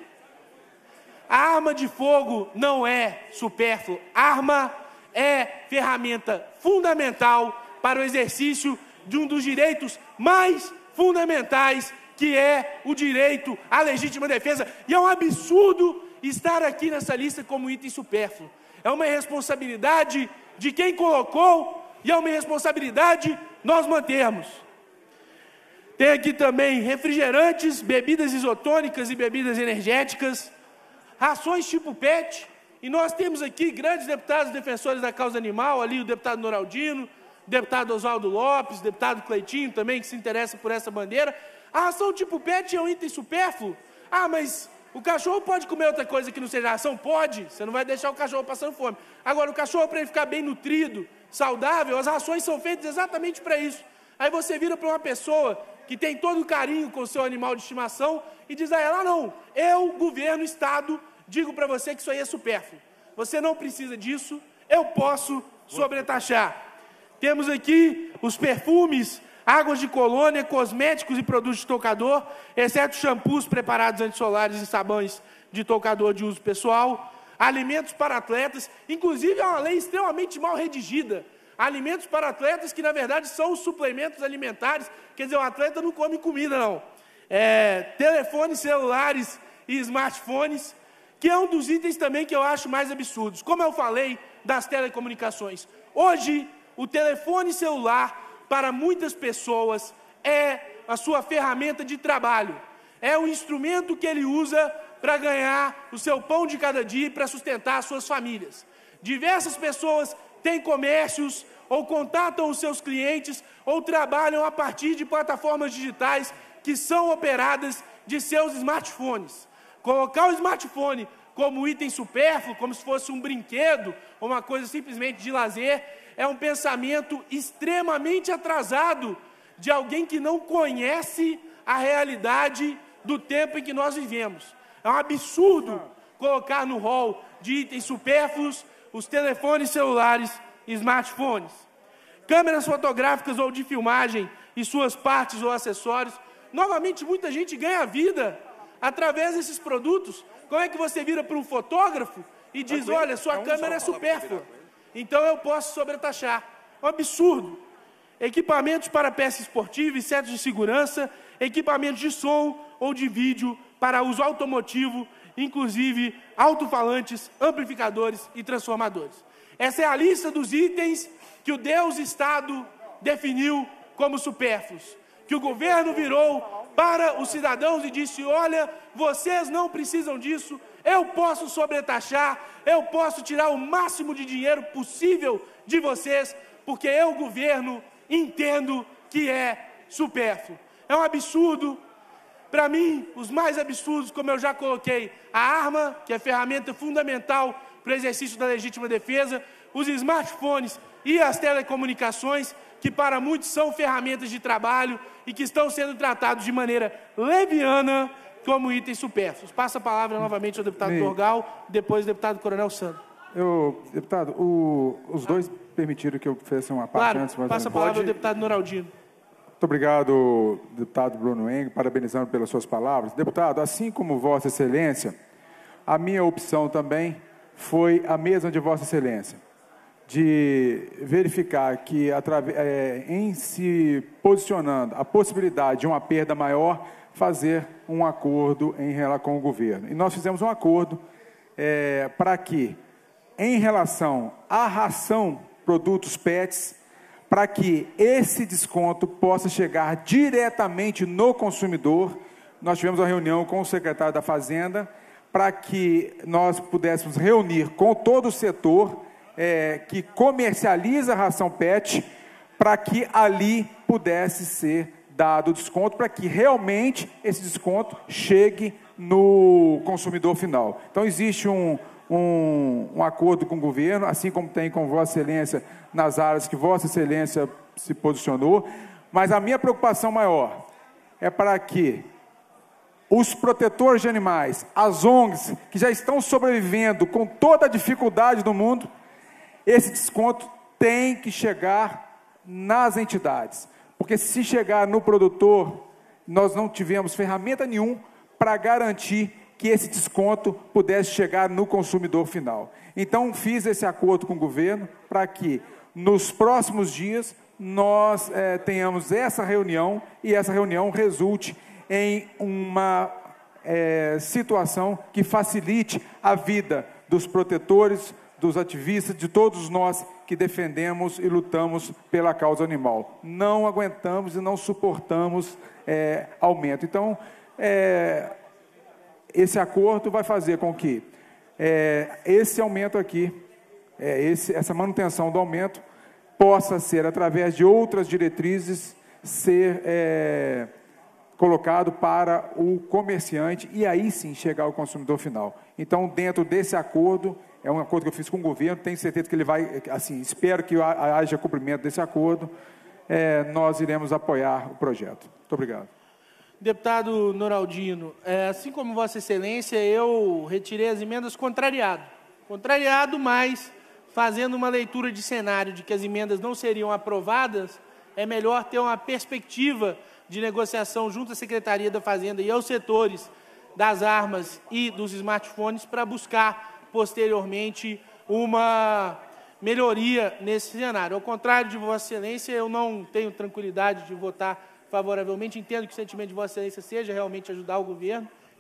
A arma de fogo não é supérfluo. Arma é ferramenta fundamental para o exercício de um dos direitos mais fundamentais, que é o direito à legítima defesa. E é um absurdo estar aqui nessa lista como item supérfluo. É uma irresponsabilidade de quem colocou e é uma irresponsabilidade nós mantermos. Tem aqui também refrigerantes, bebidas isotônicas e bebidas energéticas, rações tipo PET, e nós temos aqui grandes deputados defensores da causa animal, ali o deputado Noraldino, o deputado Oswaldo Lopes, o deputado Cleitinho também, que se interessa por essa bandeira. A ração tipo PET é um item supérfluo? Ah, mas o cachorro pode comer outra coisa que não seja ração? Pode, você não vai deixar o cachorro passando fome. Agora, o cachorro, para ele ficar bem nutrido, saudável, as rações são feitas exatamente para isso. Aí você vira para uma pessoa que tem todo o carinho com o seu animal de estimação e diz a ela: não, eu, governo, Estado, digo para você que isso aí é supérfluo. Você não precisa disso, eu posso sobretaxar. Temos aqui os perfumes, águas de colônia, cosméticos e produtos de toucador, exceto shampoos preparados antissolares e sabões de toucador de uso pessoal, alimentos para atletas, inclusive é uma lei extremamente mal redigida. Alimentos para atletas que, na verdade, são os suplementos alimentares. Quer dizer, o atleta não come comida, não. Telefones celulares e smartphones, que é um dos itens também que eu acho mais absurdos. Como eu falei das telecomunicações, hoje o telefone celular, para muitas pessoas, é a sua ferramenta de trabalho. É o instrumento que ele usa para ganhar o seu pão de cada dia e para sustentar as suas famílias. Diversas pessoas têm comércios, ou contatam os seus clientes, ou trabalham a partir de plataformas digitais que são operadas de seus smartphones. Colocar o smartphone como item supérfluo, como se fosse um brinquedo, ou uma coisa simplesmente de lazer, é um pensamento extremamente atrasado de alguém que não conhece a realidade do tempo em que nós vivemos. É um absurdo colocar no rol de itens supérfluos os telefones celulares e smartphones. Câmeras fotográficas ou de filmagem e suas partes ou acessórios. Novamente, muita gente ganha vida através desses produtos. Como é que você vira para um fotógrafo e diz, olha, sua câmera é supérflua, então eu posso sobretaxar? Um absurdo. Equipamentos para pesca esportiva e setos de segurança, equipamentos de som ou de vídeo para uso automotivo, inclusive alto-falantes, amplificadores e transformadores. Essa é a lista dos itens que o Deus Estado definiu como supérfluos, que o governo virou para os cidadãos e disse, olha, vocês não precisam disso, eu posso sobretaxar, eu posso tirar o máximo de dinheiro possível de vocês, porque eu, governo, entendo que é supérfluo. É um absurdo. Para mim, os mais absurdos, como eu já coloquei, a arma, que é ferramenta fundamental para o exercício da legítima defesa, os smartphones e as telecomunicações, que para muitos são ferramentas de trabalho e que estão sendo tratados de maneira leviana como itens supérfluos. Passa a palavra novamente ao deputado Dorgal, depois ao deputado Coronel Sandro. Deputado, os dois permitiram que eu fizesse uma parte claro, antes. Mas passa a palavra ao deputado Noraldino. Muito obrigado, deputado Bruno Engler, parabenizando pelas suas palavras. Deputado, assim como Vossa Excelência, a minha opção também foi a mesma de Vossa Excelência, de verificar que, em se posicionando a possibilidade de uma perda maior, fazer um acordo com o governo. E nós fizemos um acordo para que, em relação à ração produtos PETs, para que esse desconto possa chegar diretamente no consumidor. Nós tivemos uma reunião com o secretário da Fazenda para que nós pudéssemos reunir com todo o setor que comercializa a ração PET, para que ali pudesse ser dado o desconto, para que realmente esse desconto chegue no consumidor final. Então, existe um acordo com o governo, assim como tem com Vossa Excelência nas áreas que Vossa Excelência se posicionou, mas a minha preocupação maior é para que os protetores de animais, as ONGs, que já estão sobrevivendo com toda a dificuldade do mundo, esse desconto tem que chegar nas entidades, porque se chegar no produtor, nós não tivemos ferramenta nenhuma para garantir que esse desconto pudesse chegar no consumidor final. Então, fiz esse acordo com o governo para que, nos próximos dias, nós tenhamos essa reunião e essa reunião resulte em uma situação que facilite a vida dos protetores, dos ativistas, de todos nós que defendemos e lutamos pela causa animal. Não aguentamos e não suportamos aumento. Então, esse acordo vai fazer com que esse aumento aqui, essa manutenção do aumento, possa ser, através de outras diretrizes, ser colocado para o comerciante e aí sim chegar ao consumidor final. Então, dentro desse acordo, é um acordo que eu fiz com o governo, tenho certeza que ele vai, assim, espero que haja cumprimento desse acordo, nós iremos apoiar o projeto. Muito obrigado. Deputado Noraldino, assim como Vossa Excelência, eu retirei as emendas contrariado. Contrariado, mas fazendo uma leitura de cenário de que as emendas não seriam aprovadas, é melhor ter uma perspectiva de negociação junto à Secretaria da Fazenda e aos setores das armas e dos smartphones para buscar, posteriormente, uma melhoria nesse cenário. Ao contrário de Vossa Excelência, eu não tenho tranquilidade de votar favoravelmente, entendo que o sentimento de Vossa Excelência seja realmente ajudar o governo,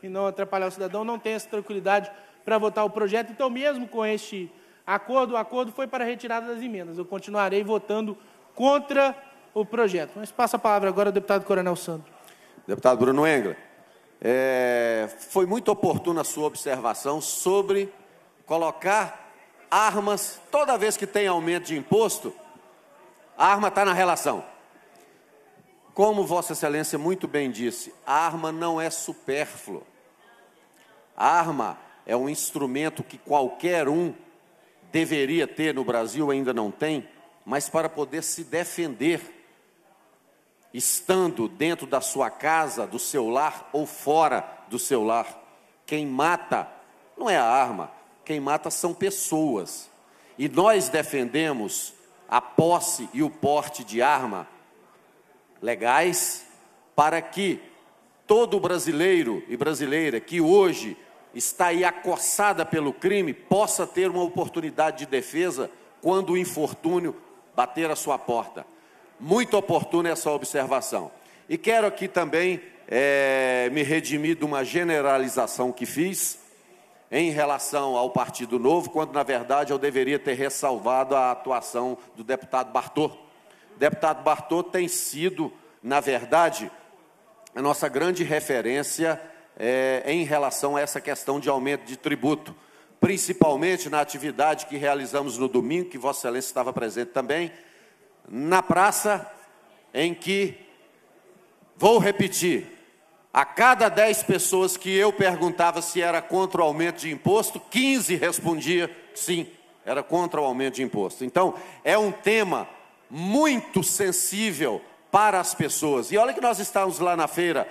e não atrapalhar o cidadão, não tem essa tranquilidade para votar o projeto. Então, mesmo com este acordo, o acordo foi para a retirada das emendas. Eu continuarei votando contra o projeto. Mas passa a palavra agora ao deputado Coronel Sandro. Deputado Bruno Engler, foi muito oportuna a sua observação sobre colocar armas, toda vez que tem aumento de imposto, a arma está na relação. Como Vossa Excelência muito bem disse, a arma não é supérfluo. A arma é um instrumento que qualquer um deveria ter no Brasil, ainda não tem, mas para poder se defender, estando dentro da sua casa, do seu lar ou fora do seu lar. Quem mata não é a arma, quem mata são pessoas. E nós defendemos a posse e o porte de arma legais para que todo brasileiro e brasileira que hoje está aí acossada pelo crime possa ter uma oportunidade de defesa quando o infortúnio bater à sua porta. Muito oportuna essa observação. E quero aqui também me redimir de uma generalização que fiz em relação ao Partido Novo, quando, na verdade, eu deveria ter ressalvado a atuação do deputado Bartô. O deputado Bartô tem sido, na verdade, a nossa grande referência em relação a essa questão de aumento de tributo, principalmente na atividade que realizamos no domingo, que Vossa Excelência estava presente também, na praça, em que, vou repetir, a cada 10 pessoas que eu perguntava se era contra o aumento de imposto, 15 respondia sim, era contra o aumento de imposto. Então, é um tema muito sensível para as pessoas. E olha que nós estávamos lá na feira,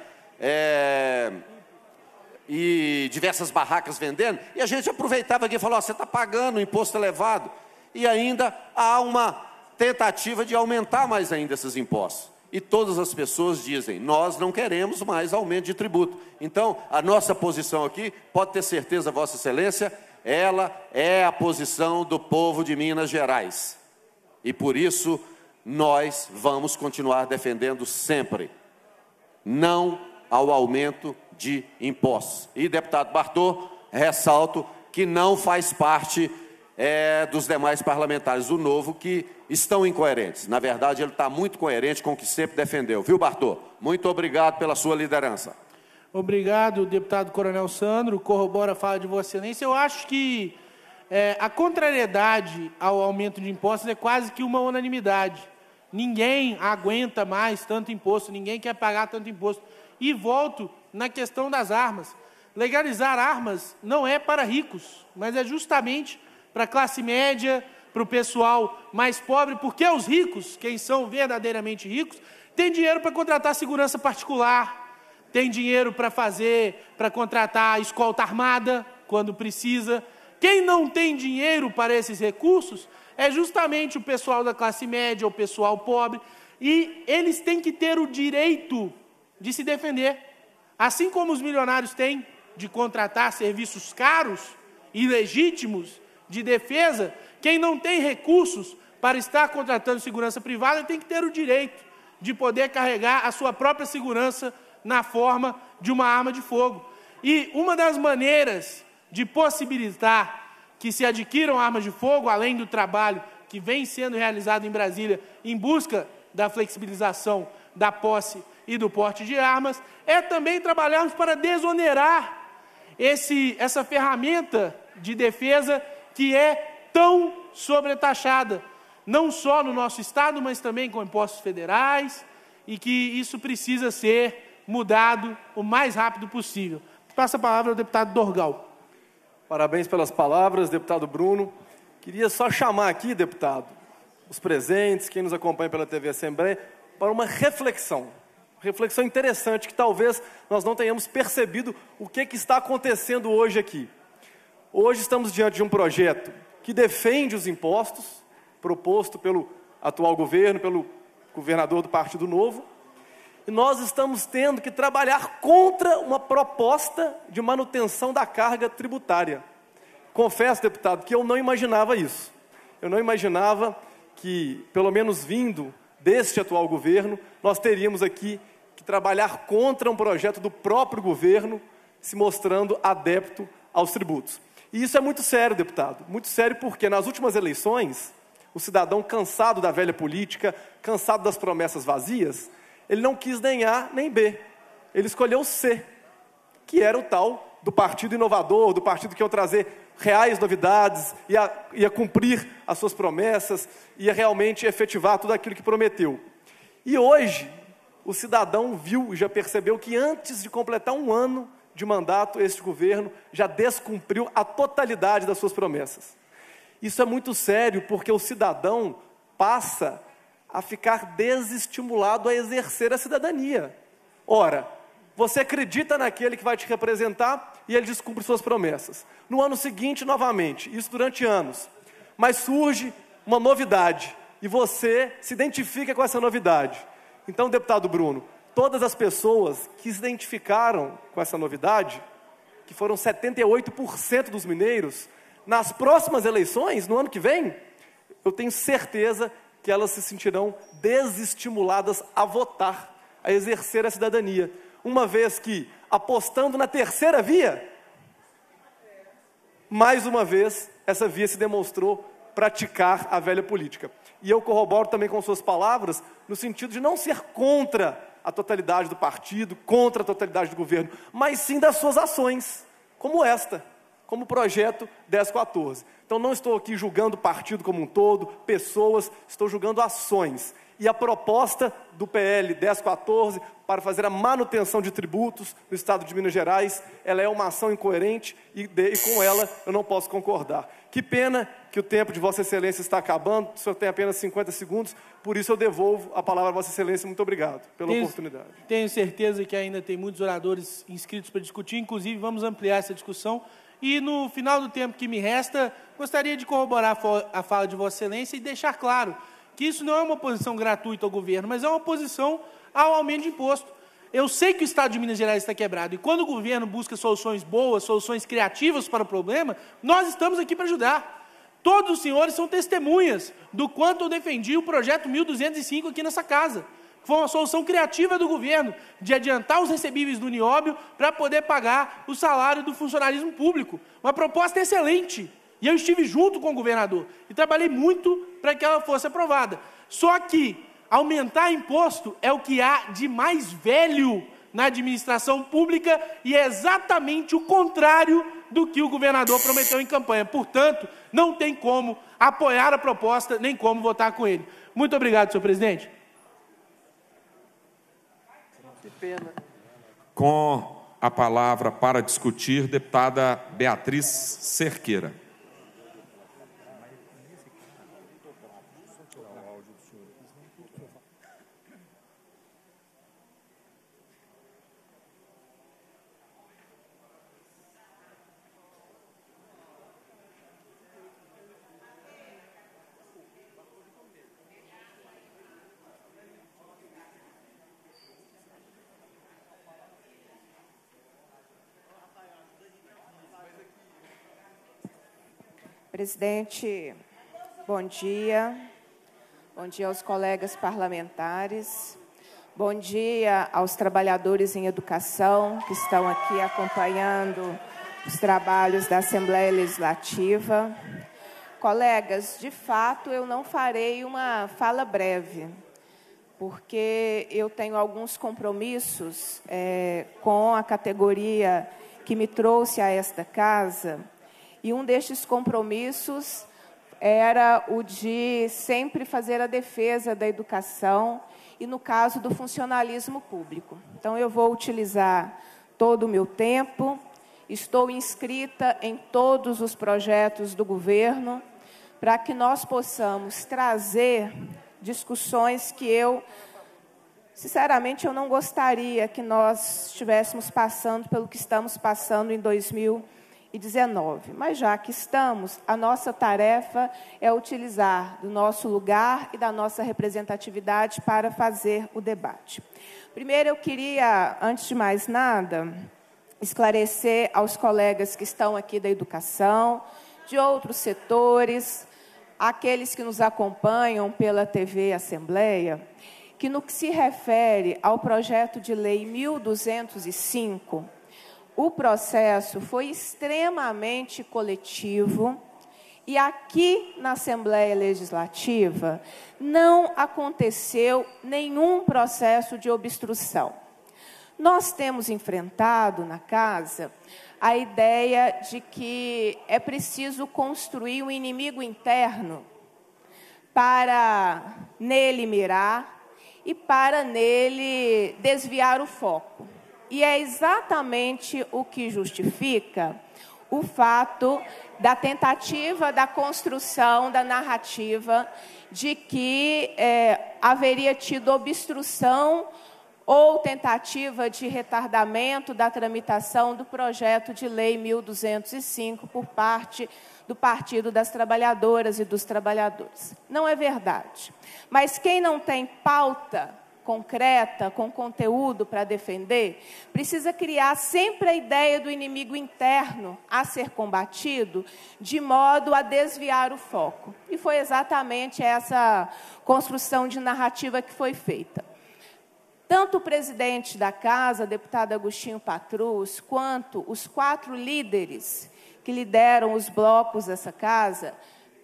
e diversas barracas vendendo, e a gente aproveitava aqui e falou, você está pagando um imposto elevado, e ainda há uma tentativa de aumentar mais ainda esses impostos. E todas as pessoas dizem, nós não queremos mais aumento de tributo. Então, a nossa posição aqui, pode ter certeza, Vossa Excelência, ela é a posição do povo de Minas Gerais. E por isso, nós vamos continuar defendendo sempre, não ao aumento de impostos. E, deputado Bartô, ressalto que não faz parte dos demais parlamentares do Novo que estão incoerentes. Na verdade, ele está muito coerente com o que sempre defendeu. Viu, Bartô? Muito obrigado pela sua liderança. Obrigado, deputado Coronel Sandro. Corrobora a fala de Vossa Excelência. Eu acho que a contrariedade ao aumento de impostos é quase que uma unanimidade. Ninguém aguenta mais tanto imposto, ninguém quer pagar tanto imposto. E volto na questão das armas. Legalizar armas não é para ricos, mas é justamente para a classe média, para o pessoal mais pobre, porque os ricos, quem são verdadeiramente ricos, têm dinheiro para contratar segurança particular, tem dinheiro para contratar escolta armada, quando precisa. Quem não tem dinheiro para esses recursos é justamente o pessoal da classe média, o pessoal pobre, e eles têm que ter o direito de se defender. Assim como os milionários têm de contratar serviços caros e legítimos de defesa, quem não tem recursos para estar contratando segurança privada tem que ter o direito de poder carregar a sua própria segurança na forma de uma arma de fogo. E uma das maneiras de possibilitar que se adquiram armas de fogo, além do trabalho que vem sendo realizado em Brasília em busca da flexibilização da posse e do porte de armas, é também trabalharmos para desonerar essa ferramenta de defesa que é tão sobretaxada, não só no nosso Estado, mas também com impostos federais, e que isso precisa ser mudado o mais rápido possível. Passa a palavra ao deputado Dorgal. Parabéns pelas palavras, deputado Bruno. Queria só chamar aqui, deputado, os presentes, quem nos acompanha pela TV Assembleia, para uma reflexão interessante, que talvez nós não tenhamos percebido o que está acontecendo hoje aqui. Hoje estamos diante de um projeto que defende os impostos, proposto pelo atual governo, pelo governador do Partido Novo, e nós estamos tendo que trabalhar contra uma proposta de manutenção da carga tributária. Confesso, deputado, que eu não imaginava isso. Eu não imaginava que, pelo menos vindo deste atual governo, nós teríamos aqui que trabalhar contra um projeto do próprio governo, se mostrando adepto aos tributos. E isso é muito sério, deputado, muito sério, porque nas últimas eleições, o cidadão cansado da velha política, cansado das promessas vazias, ele não quis nem A nem B, ele escolheu C, que era o tal do partido inovador, do partido que ia trazer reais novidades, ia cumprir as suas promessas, ia realmente efetivar tudo aquilo que prometeu. E hoje, o cidadão viu e já percebeu que antes de completar um ano de mandato, este governo já descumpriu a totalidade das suas promessas. Isso é muito sério, porque o cidadão passa a ficar desestimulado a exercer a cidadania. Ora, você acredita naquele que vai te representar e ele descumpre suas promessas. No ano seguinte, novamente, isso durante anos. Mas surge uma novidade e você se identifica com essa novidade. Então, deputado Bruno, todas as pessoas que se identificaram com essa novidade, que foram 78% dos mineiros, nas próximas eleições, no ano que vem, eu tenho certeza que elas se sentirão desestimuladas a votar, a exercer a cidadania. Uma vez que, apostando na terceira via, mais uma vez, essa via se demonstrou praticar a velha política. E eu corroboro também com suas palavras, no sentido de não ser contra a totalidade do partido, contra a totalidade do governo, mas sim das suas ações, como esta, como o projeto 1014. Então não estou aqui julgando o partido como um todo, pessoas, estou julgando ações. E a proposta do PL 1014 para fazer a manutenção de tributos no Estado de Minas Gerais, ela é uma ação incoerente e com ela eu não posso concordar. Que pena que o tempo de Vossa Excelência está acabando, o senhor tem apenas 50 segundos, por isso eu devolvo a palavra a Vossa Excelência. Muito obrigado pela oportunidade. Tenho certeza que ainda tem muitos oradores inscritos para discutir, inclusive vamos ampliar essa discussão. E no final do tempo que me resta, gostaria de corroborar a fala de Vossa Excelência e deixar claro que isso não é uma oposição gratuita ao governo, mas é uma oposição ao aumento de imposto. Eu sei que o Estado de Minas Gerais está quebrado, e quando o governo busca soluções boas, soluções criativas para o problema, nós estamos aqui para ajudar. Todos os senhores são testemunhas do quanto eu defendi o projeto 1205 aqui nessa casa. Foi uma solução criativa do governo, de adiantar os recebíveis do Nióbio para poder pagar o salário do funcionalismo público. Uma proposta excelente. E eu estive junto com o governador e trabalhei muito para que ela fosse aprovada. Só que aumentar imposto é o que há de mais velho na administração pública e é exatamente o contrário do que o governador prometeu em campanha. Portanto, não tem como apoiar a proposta, nem como votar com ele. Muito obrigado, senhor presidente. Que pena. Com a palavra para discutir, deputada Beatriz Cerqueira. Presidente, bom dia. Bom dia aos colegas parlamentares. Bom dia aos trabalhadores em educação que estão aqui acompanhando os trabalhos da Assembleia Legislativa. Colegas, de fato, eu não farei uma fala breve, porque eu tenho alguns compromissos com a categoria que me trouxe a esta casa. E um destes compromissos era o de sempre fazer a defesa da educação e, no caso, do funcionalismo público. Então, eu vou utilizar todo o meu tempo, estou inscrita em todos os projetos do governo, para que nós possamos trazer discussões que sinceramente, eu não gostaria que nós estivéssemos passando pelo que estamos passando em 2019. Mas, já que estamos, a nossa tarefa é utilizar do nosso lugar e da nossa representatividade para fazer o debate. Primeiro, eu queria, antes de mais nada, esclarecer aos colegas que estão aqui da educação, de outros setores, aqueles que nos acompanham pela TV Assembleia, que no que se refere ao projeto de lei 1205, o processo foi extremamente coletivo e aqui na Assembleia Legislativa não aconteceu nenhum processo de obstrução. Nós temos enfrentado na Casa a ideia de que é preciso construir um inimigo interno para nele mirar e para nele desviar o foco. E é exatamente o que justifica o fato da tentativa da construção da narrativa de que haveria tido obstrução ou tentativa de retardamento da tramitação do projeto de lei 1205 por parte do Partido das Trabalhadoras e dos Trabalhadores. Não é verdade. Mas quem não tem pauta concreta, com conteúdo para defender, precisa criar sempre a ideia do inimigo interno a ser combatido, de modo a desviar o foco. E foi exatamente essa construção de narrativa que foi feita. Tanto o presidente da Casa, deputado Agostinho Patrus, quanto os 4 líderes que lideram os blocos dessa Casa,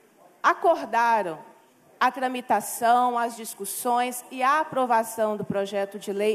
acordaram a tramitação, as discussões e a aprovação do projeto de lei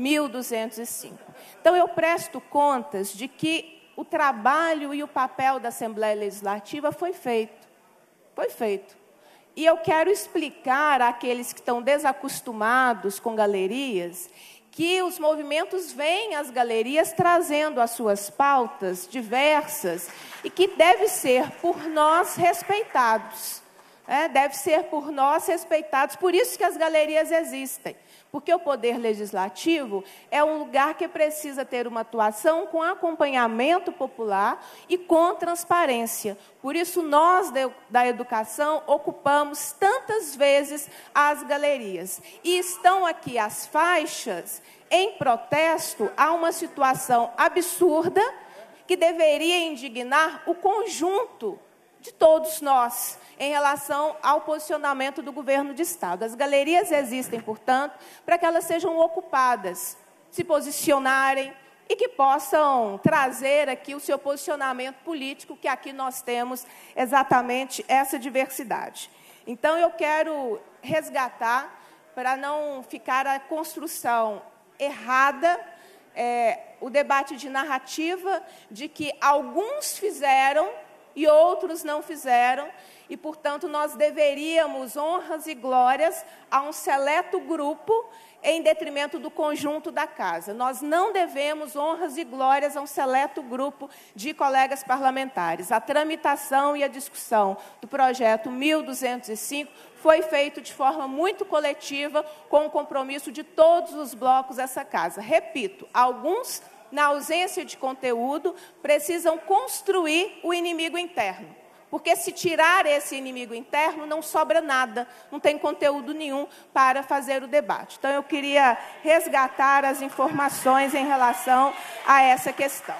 1205. Então, eu presto contas de que o trabalho e o papel da Assembleia Legislativa foi feito. Foi feito. E eu quero explicar àqueles que estão desacostumados com galerias que os movimentos vêm às galerias trazendo as suas pautas diversas e que deve ser por nós respeitados. Deve ser por nós respeitados, por isso que as galerias existem. Porque o Poder Legislativo é um lugar que precisa ter uma atuação com acompanhamento popular e com transparência. Por isso, nós da educação ocupamos tantas vezes as galerias. E estão aqui as faixas em protesto a uma situação absurda que deveria indignar o conjunto de todos nós em relação ao posicionamento do governo de Estado. As galerias existem, portanto, para que elas sejam ocupadas, se posicionarem e que possam trazer aqui o seu posicionamento político, que aqui nós temos exatamente essa diversidade. Então, eu quero resgatar, para não ficar a construção errada, o debate de narrativa de que alguns fizeram e outros não fizeram, e, portanto, nós deveríamos honras e glórias a um seleto grupo em detrimento do conjunto da Casa. Nós não devemos honras e glórias a um seleto grupo de colegas parlamentares. A tramitação e a discussão do projeto 1205 foi feito de forma muito coletiva, com o compromisso de todos os blocos dessa Casa. Repito, alguns, na ausência de conteúdo, precisam construir o inimigo interno. Porque se tirar esse inimigo interno, não sobra nada, não tem conteúdo nenhum para fazer o debate. Então, eu queria resgatar as informações em relação a essa questão.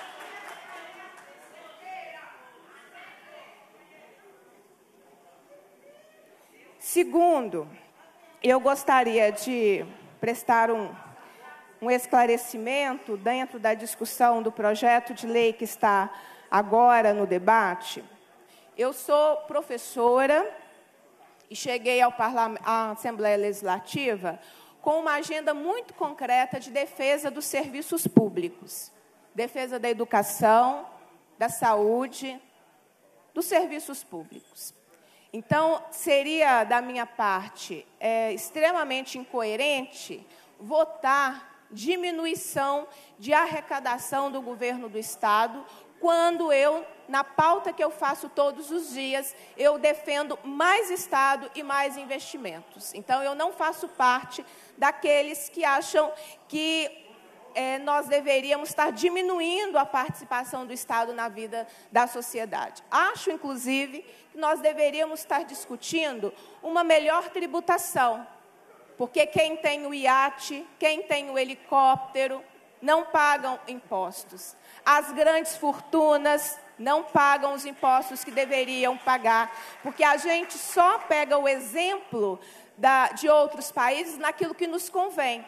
Segundo, eu gostaria de prestar um esclarecimento dentro da discussão do projeto de lei que está agora no debate. Eu sou professora e cheguei à Assembleia Legislativa com uma agenda muito concreta de defesa dos serviços públicos, defesa da educação, da saúde, dos serviços públicos. Então, seria, da minha parte, extremamente incoerente votar diminuição de arrecadação do governo do Estado, quando eu, na pauta que eu faço todos os dias, eu defendo mais Estado e mais investimentos. Então, eu não faço parte daqueles que acham que nós deveríamos estar diminuindo a participação do Estado na vida da sociedade. Acho, inclusive, que nós deveríamos estar discutindo uma melhor tributação, porque quem tem o iate, quem tem o helicóptero, não pagam impostos. As grandes fortunas não pagam os impostos que deveriam pagar, porque a gente só pega o exemplo de outros países naquilo que nos convém.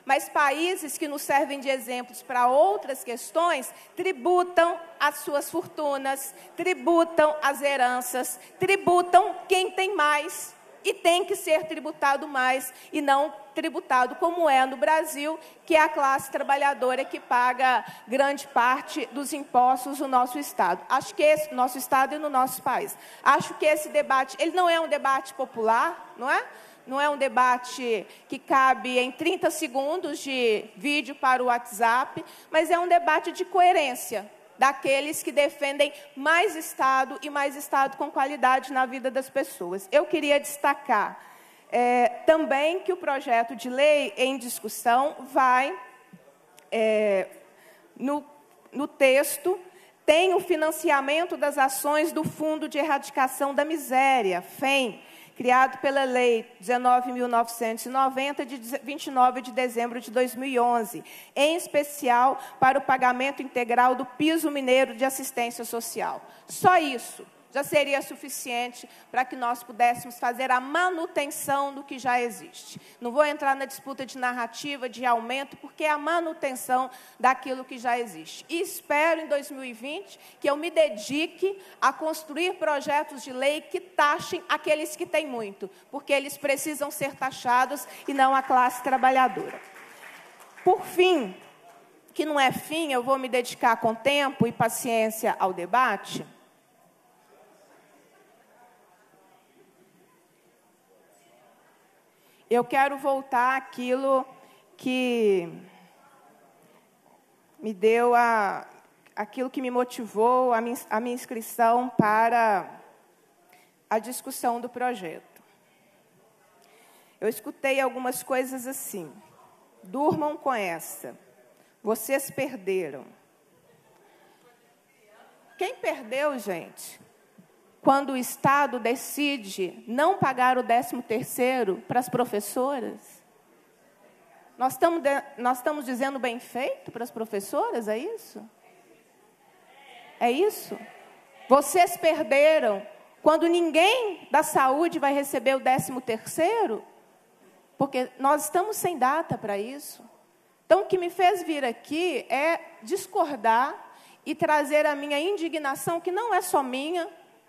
mas países que nos servem de exemplos para outras questões tributam as suas fortunas, tributam as heranças, tributam quem tem mais e tem que ser tributado mais e não tributado como é no Brasil, que é a classe trabalhadora que paga grande parte dos impostos do nosso Estado. Acho que esse, nosso Estado e no nosso país. Acho que esse debate, ele não é um debate popular, não é? Não é um debate que cabe em 30 segundos de vídeo para o WhatsApp, mas é um debate de coerência daqueles que defendem mais Estado e mais Estado com qualidade na vida das pessoas. Eu queria destacar também que o projeto de lei em discussão vai, no texto, tem o financiamento das ações do Fundo de Erradicação da Miséria, FEM, criado pela Lei 19.990, de 29 de dezembro de 2011, em especial para o pagamento integral do piso mineiro de assistência social. Só isso já seria suficiente para que nós pudéssemos fazer a manutenção do que já existe. Não vou entrar na disputa de narrativa, de aumento, porque é a manutenção daquilo que já existe. E espero, em 2020, que eu me dedique a construir projetos de lei que taxem aqueles que têm muito, porque eles precisam ser taxados e não a classe trabalhadora. Por fim, que não é fim, eu vou me dedicar com tempo e paciência ao debate. Eu quero voltar àquilo que me deu aquilo que me motivou a minha inscrição para a discussão do projeto. Eu escutei algumas coisas assim: durmam com essa, vocês perderam. Quem perdeu, gente? Quando o Estado decide não pagar o 13º para as professoras? Nós estamos dizendo bem feito para as professoras, é isso? É isso? Vocês perderam quando ninguém da saúde vai receber o 13º? Porque nós estamos sem data para isso. Então, o que me fez vir aqui é discordar e trazer a minha indignação, que não é só minha,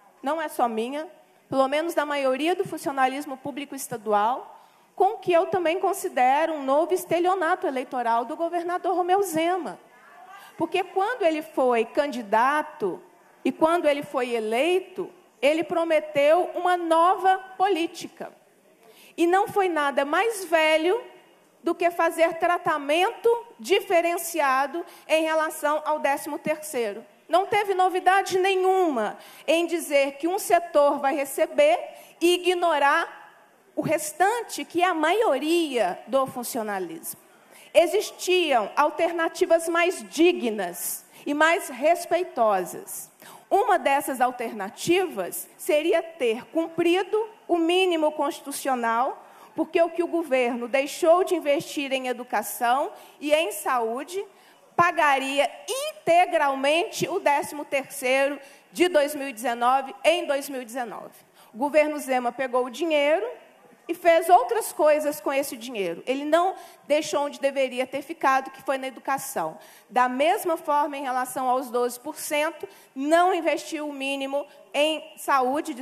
pelo menos da maioria do funcionalismo público estadual, com o que eu também considero um novo estelionato eleitoral do governador Romeu Zema. Porque quando ele foi candidato e quando ele foi eleito, ele prometeu uma nova política. E não foi nada mais velho do que fazer tratamento diferenciado em relação ao 13º. Não teve novidade nenhuma em dizer que um setor vai receber e ignorar o restante, que é a maioria do funcionalismo. Existiam alternativas mais dignas e mais respeitosas. Uma dessas alternativas seria ter cumprido o mínimo constitucional, porque o que o governo deixou de investir em educação e em saúde pagaria integralmente o 13º de 2019 em 2019. O governo Zema pegou o dinheiro e fez outras coisas com esse dinheiro. Ele não deixou onde deveria ter ficado, que foi na educação. Da mesma forma, em relação aos 12%, não investiu o mínimo em saúde,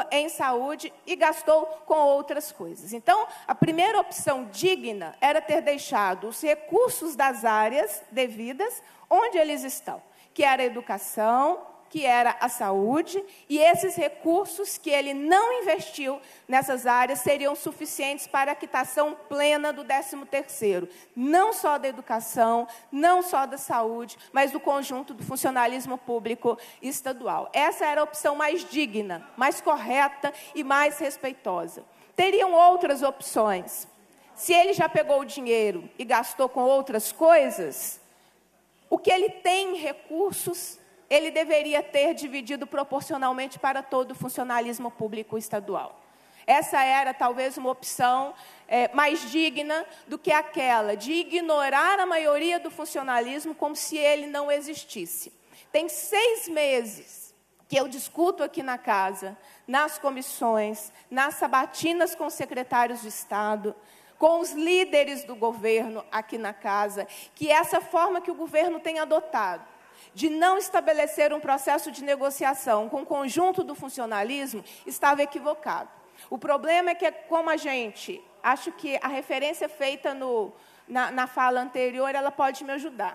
e gastou com outras coisas. Então, a primeira opção digna era ter deixado os recursos das áreas devidas onde eles estão, que era a educação, que era a saúde, e esses recursos que ele não investiu nessas áreas seriam suficientes para a quitação plena do 13º, não só da educação, não só da saúde, mas do conjunto do funcionalismo público estadual. Essa era a opção mais digna, mais correta e mais respeitosa. Teriam outras opções. Se ele já pegou o dinheiro e gastou com outras coisas, o que ele tem em recursos, ele deveria ter dividido proporcionalmente para todo o funcionalismo público estadual. Essa era, talvez, uma opção mais digna do que aquela de ignorar a maioria do funcionalismo como se ele não existisse. Tem 6 meses que eu discuto aqui na casa, nas comissões, nas sabatinas com secretários de Estado, com os líderes do governo aqui na casa, que essa forma que o governo tem adotado, de não estabelecer um processo de negociação com o conjunto do funcionalismo, estava equivocado. O problema é que, como acho que a referência feita na fala anterior, ela pode me ajudar.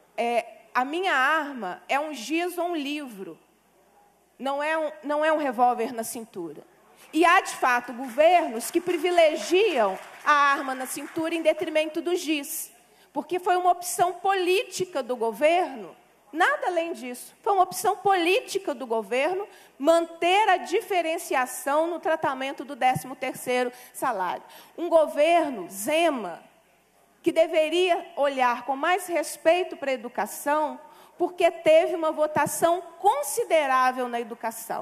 A minha arma é um giz ou um livro, não é um revólver na cintura. E há, de fato, governos que privilegiam a arma na cintura em detrimento do giz, porque foi uma opção política do governo, nada além disso. Foi uma opção política do governo manter a diferenciação no tratamento do 13º salário. Um governo, Zema, que deveria olhar com mais respeito para a educação, porque teve uma votação considerável na educação.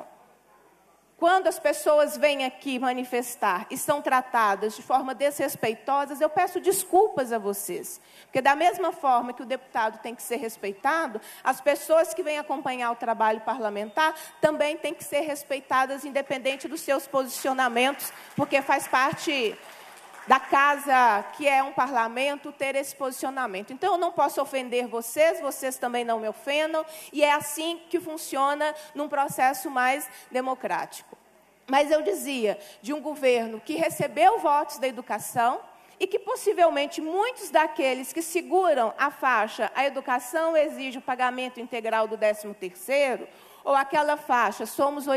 Quando as pessoas vêm aqui manifestar e são tratadas de forma desrespeitosa, eu peço desculpas a vocês. Porque da mesma forma que o deputado tem que ser respeitado, as pessoas que vêm acompanhar o trabalho parlamentar também têm que ser respeitadas, independente dos seus posicionamentos, porque faz parte da casa, que é um parlamento, ter esse posicionamento. Então, eu não posso ofender vocês, vocês também não me ofendam, e é assim que funciona num processo mais democrático. Mas eu dizia, de um governo que recebeu votos da educação e que possivelmente muitos daqueles que seguram a faixa "a educação exige o pagamento integral do 13º", ou aquela faixa, somos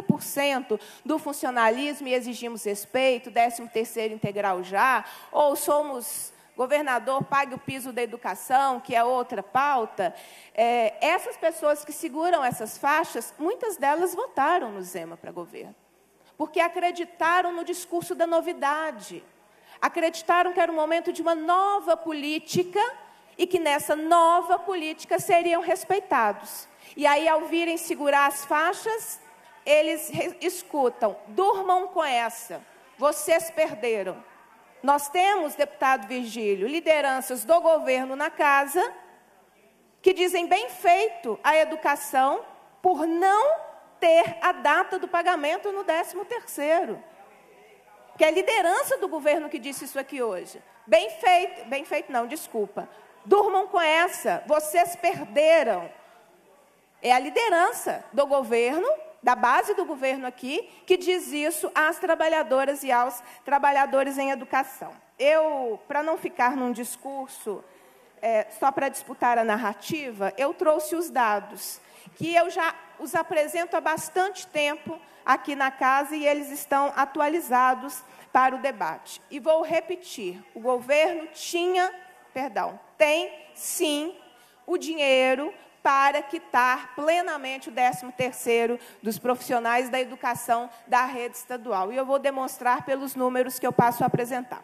80% do funcionalismo e exigimos respeito, 13º integral já, ou somos, governador, pague o piso da educação, que é outra pauta. Essas pessoas que seguram essas faixas, muitas delas votaram no Zema para governo, porque acreditaram no discurso da novidade, acreditaram que era o momento de uma nova política e que nessa nova política seriam respeitados. E aí, ao virem segurar as faixas, eles escutam: durmam com essa, vocês perderam. Nós temos, deputado Virgílio, lideranças do governo na casa que dizem bem feito a educação por não ter a data do pagamento no 13º. Que é a liderança do governo que disse isso aqui hoje. Bem feito não, desculpa. Durmam com essa, vocês perderam. É a liderança do governo, da base do governo aqui, que diz isso às trabalhadoras e aos trabalhadores em educação. Para não ficar num discurso só para disputar a narrativa, eu trouxe os dados, que eu já os apresento há bastante tempo aqui na casa e eles estão atualizados para o debate. E vou repetir, o governo tem sim o dinheiro para quitar plenamente o 13º dos profissionais da educação da rede estadual. E eu vou demonstrar pelos números que eu passo a apresentar.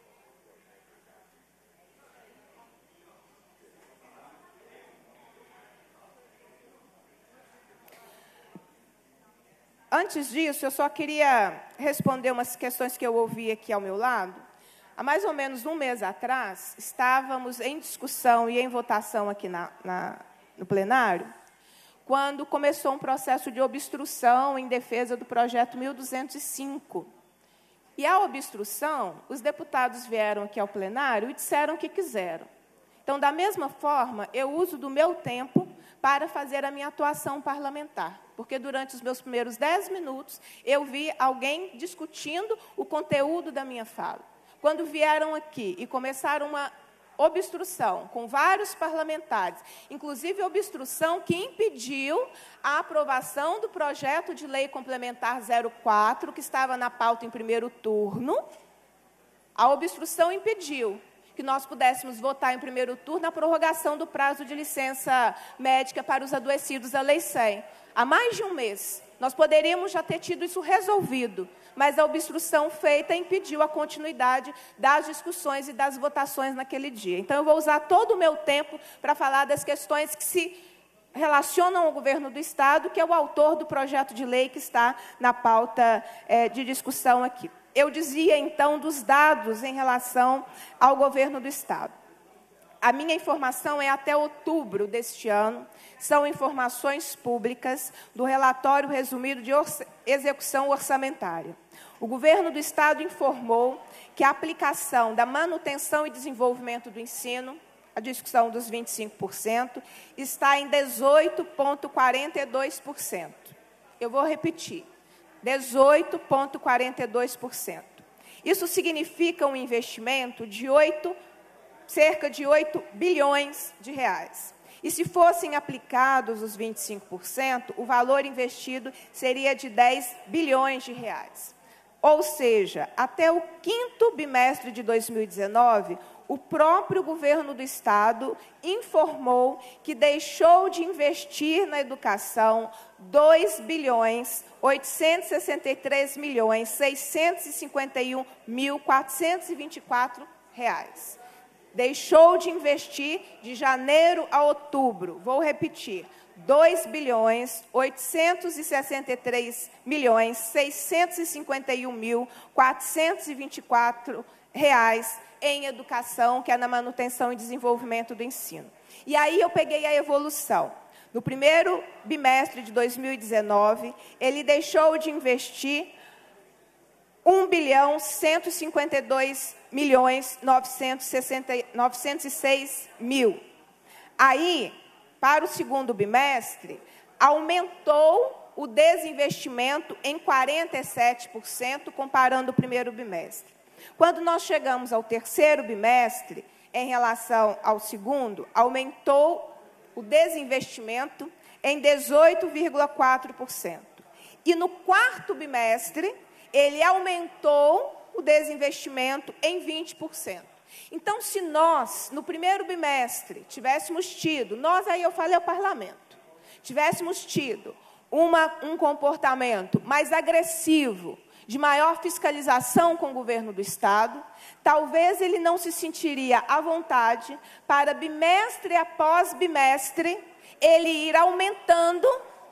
Antes disso, eu só queria responder umas questões que eu ouvi aqui ao meu lado. Há mais ou menos um mês atrás, estávamos em discussão e em votação aqui no plenário, quando começou um processo de obstrução em defesa do projeto 1205. E a obstrução, os deputados vieram aqui ao plenário e disseram o que quiseram. Então, da mesma forma, eu uso do meu tempo para fazer a minha atuação parlamentar, porque durante os meus primeiros 10 minutos, eu vi alguém discutindo o conteúdo da minha fala. Quando vieram aqui e começaram uma obstrução com vários parlamentares, inclusive obstrução que impediu a aprovação do projeto de lei complementar 04, que estava na pauta em primeiro turno, a obstrução impediu que nós pudéssemos votar em primeiro turno a prorrogação do prazo de licença médica para os adoecidos da Lei 100. Há mais de um mês, nós poderíamos já ter tido isso resolvido, mas a obstrução feita impediu a continuidade das discussões e das votações naquele dia. Então, eu vou usar todo o meu tempo para falar das questões que se relacionam ao governo do Estado, que é o autor do projeto de lei que está na pauta de discussão aqui. Eu dizia, então, dos dados em relação ao governo do Estado. a minha informação é até outubro deste ano, são informações públicas do relatório resumido de execução orçamentária. O governo do Estado informou que a aplicação da manutenção e desenvolvimento do ensino, a discussão dos 25%, está em 18,42%. Eu vou repetir, 18,42%. Isso significa um investimento de cerca de 8 bilhões de reais. E se fossem aplicados os 25%, o valor investido seria de 10 bilhões de reais. Ou seja, até o 5º bimestre de 2019, o próprio governo do Estado informou que deixou de investir na educação 2.863.651.424 reais. Deixou de investir de janeiro a outubro. Vou repetir. 2.863.651.424 reais em educação, que é na manutenção e desenvolvimento do ensino. E aí eu peguei a evolução. No primeiro bimestre de 2019, ele deixou de investir 1.152.906.000. Aí, para o segundo bimestre, aumentou o desinvestimento em 47%, comparando o primeiro bimestre. Quando nós chegamos ao terceiro bimestre, em relação ao segundo, aumentou o desinvestimento em 18,4%. E no quarto bimestre, ele aumentou o desinvestimento em 20%. Então, se nós, no primeiro bimestre, tivéssemos tido, aí eu falei ao parlamento, tivéssemos tido um comportamento mais agressivo, de maior fiscalização com o governo do Estado, talvez ele não se sentiria à vontade para, bimestre após bimestre, ele ir aumentando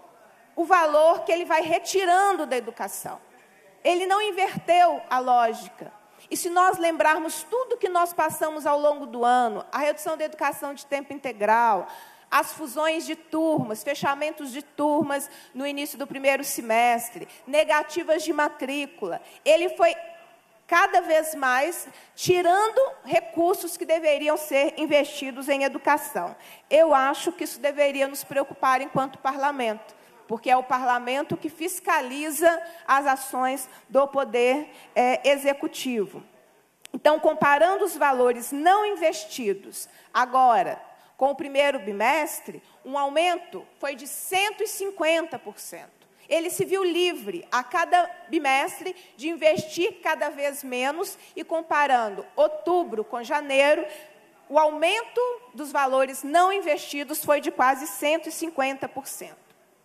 o valor que ele vai retirando da educação. Ele não inverteu a lógica. E se nós lembrarmos tudo que nós passamos ao longo do ano, a redução da educação de tempo integral, as fusões de turmas, fechamentos de turmas no início do primeiro semestre, negativas de matrícula, ele foi cada vez mais tirando recursos que deveriam ser investidos em educação. Eu acho que isso deveria nos preocupar enquanto parlamento, porque é o parlamento que fiscaliza as ações do poder executivo. Então, comparando os valores não investidos agora com o primeiro bimestre, um aumento foi de 150%. Ele se viu livre, a cada bimestre, de investir cada vez menos e, comparando outubro com janeiro, o aumento dos valores não investidos foi de quase 150%.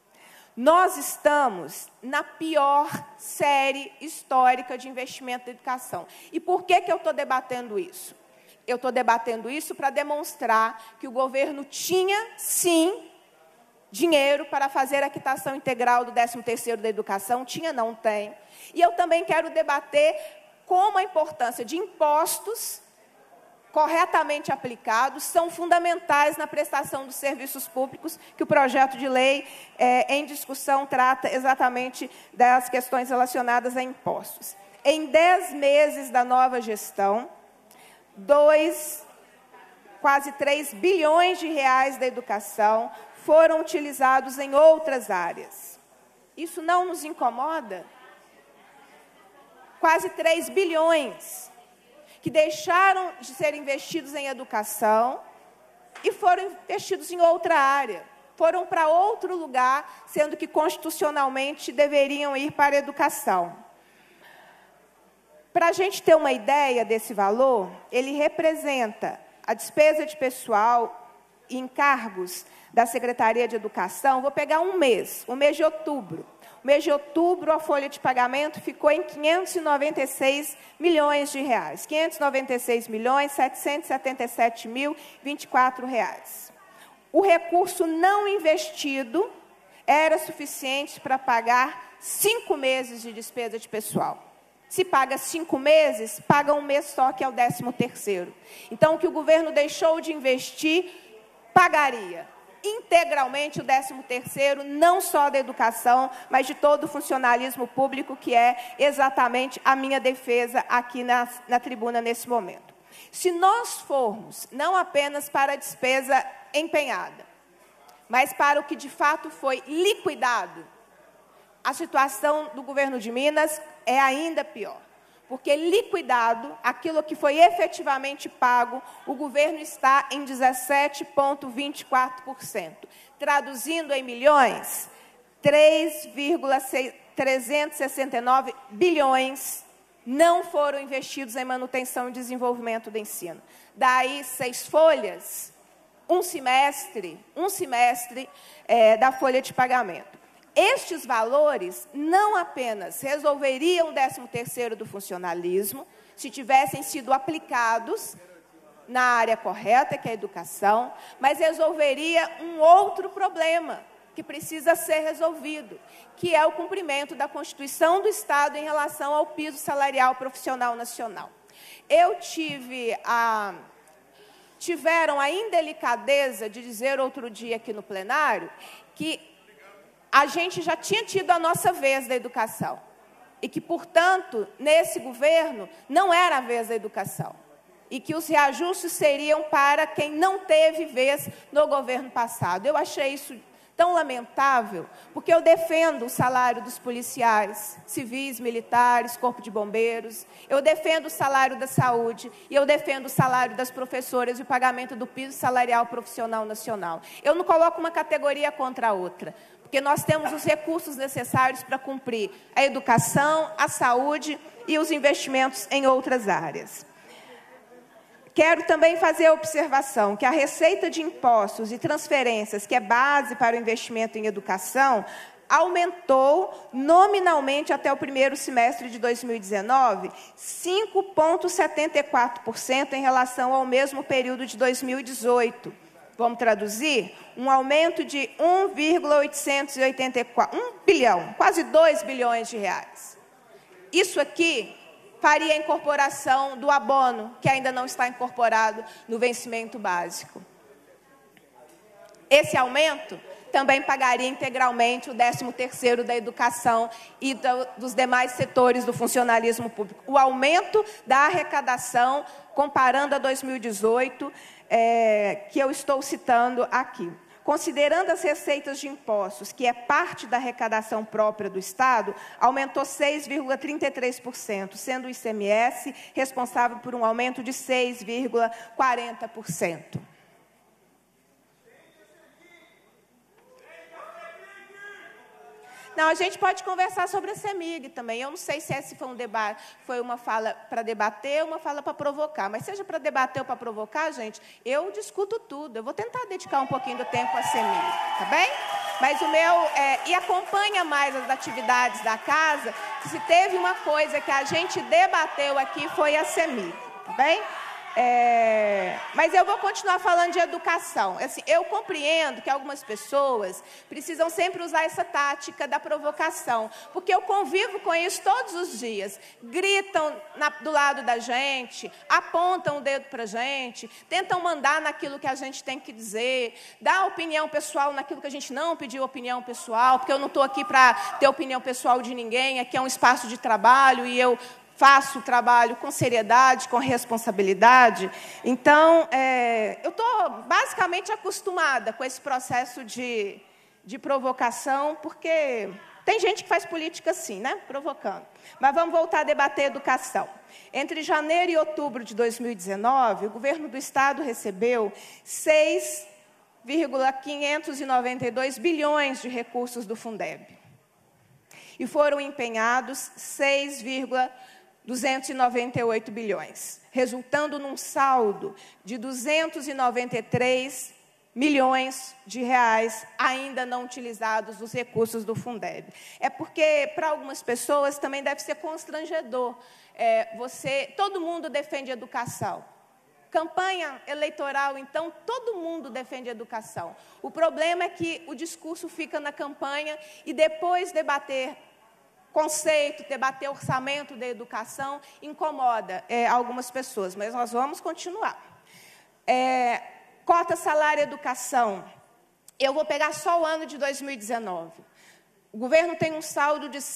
Nós estamos na pior série histórica de investimento na educação. E por que eu estou debatendo isso? Eu estou debatendo isso para demonstrar que o governo tinha, sim, dinheiro para fazer a quitação integral do 13º da educação. Tinha, não tem. E eu também quero debater como a importância de impostos corretamente aplicados são fundamentais na prestação dos serviços públicos, que o projeto de lei em discussão trata exatamente das questões relacionadas a impostos. Em 10 meses da nova gestão, quase 3 bilhões de reais da educação foram utilizados em outras áreas. Isso não nos incomoda? Quase 3 bilhões que deixaram de ser investidos em educação e foram investidos em outra área. Foram para outro lugar, sendo que constitucionalmente deveriam ir para a educação. Para a gente ter uma ideia desse valor, ele representa a despesa de pessoal e encargos da Secretaria de Educação. Vou pegar um mês, o mês de outubro. O mês de outubro, a folha de pagamento ficou em 596 milhões de reais. 596.777.024 reais. O recurso não investido era suficiente para pagar 5 meses de despesa de pessoal. Se paga 5 meses, paga um mês só, que é o 13º. Então, o que o governo deixou de investir, pagaria integralmente o 13º, não só da educação, mas de todo o funcionalismo público, que é exatamente a minha defesa aqui na tribuna nesse momento. Se nós formos, não apenas para a despesa empenhada, mas para o que de fato foi liquidado, a situação do governo de Minas é ainda pior. Porque liquidado, aquilo que foi efetivamente pago, o governo está em 17,24%. Traduzindo em milhões, 3,369 bilhões não foram investidos em manutenção e desenvolvimento do ensino. Daí 6 folhas, um semestre da folha de pagamento. Estes valores não apenas resolveriam o 13º do funcionalismo, se tivessem sido aplicados na área correta, que é a educação, mas resolveria um outro problema que precisa ser resolvido, que é o cumprimento da Constituição do Estado em relação ao piso salarial profissional nacional. Tiveram a indelicadeza de dizer outro dia aqui no plenário que a gente já tinha tido a nossa vez da educação e que, portanto, nesse governo, não era a vez da educação e que os reajustes seriam para quem não teve vez no governo passado. Eu achei isso tão lamentável, porque eu defendo o salário dos policiais, civis, militares, corpo de bombeiros, eu defendo o salário da saúde e eu defendo o salário das professoras e o pagamento do piso salarial profissional nacional. Eu não coloco uma categoria contra a outra, porque nós temos os recursos necessários para cumprir a educação, a saúde e os investimentos em outras áreas. Quero também fazer a observação que a receita de impostos e transferências, que é base para o investimento em educação, aumentou nominalmente até o primeiro semestre de 2019, 5,74% em relação ao mesmo período de 2018. Vamos traduzir? Um aumento de 1,884, 1 bilhão, quase 2 bilhões de reais. Isso aqui faria a incorporação do abono, que ainda não está incorporado no vencimento básico. Esse aumento também pagaria integralmente o 13º da educação e dos demais setores do funcionalismo público. O aumento da arrecadação, comparando a 2018, que eu estou citando aqui. Considerando as receitas de impostos, que é parte da arrecadação própria do Estado, aumentou 6,33%, sendo o ICMS responsável por um aumento de 6,40%. Não, a gente pode conversar sobre a CEMIG também. Eu não sei se esse foi um debate, foi uma fala para debater ou uma fala para provocar. Mas seja para debater ou para provocar, gente, eu discuto tudo. Eu vou tentar dedicar um pouquinho do tempo à CEMIG, tá bem? Mas o meu... e acompanha mais as atividades da casa, que se teve uma coisa que a gente debateu aqui foi a CEMIG, tá bem? Mas eu vou continuar falando de educação. Assim, eu compreendo que algumas pessoas precisam sempre usar essa tática da provocação, porque eu convivo com isso todos os dias. Gritam do lado da gente, apontam o dedo para a gente, tentam mandar naquilo que a gente tem que dizer, dar opinião pessoal naquilo que a gente não pediu opinião pessoal, porque eu não estou aqui para ter opinião pessoal de ninguém, aqui é um espaço de trabalho e eu faço o trabalho com seriedade, com responsabilidade. Então, eu estou basicamente acostumada com esse processo de provocação, porque tem gente que faz política assim, né? Provocando. Mas vamos voltar a debater educação. Entre janeiro e outubro de 2019, o governo do Estado recebeu 6,592 bilhões de recursos do Fundeb. E foram empenhados 6,298 bilhões, resultando num saldo de 293 milhões de reais ainda não utilizados dos recursos do Fundeb. É porque, para algumas pessoas, também deve ser constrangedor. Todo mundo defende educação. Campanha eleitoral, então, todo mundo defende educação. O problema é que o discurso fica na campanha e depois debater conceito, debater orçamento da educação, incomoda algumas pessoas, mas nós vamos continuar. Cota salário educação. Eu vou pegar só o ano de 2019. O governo tem um saldo de R$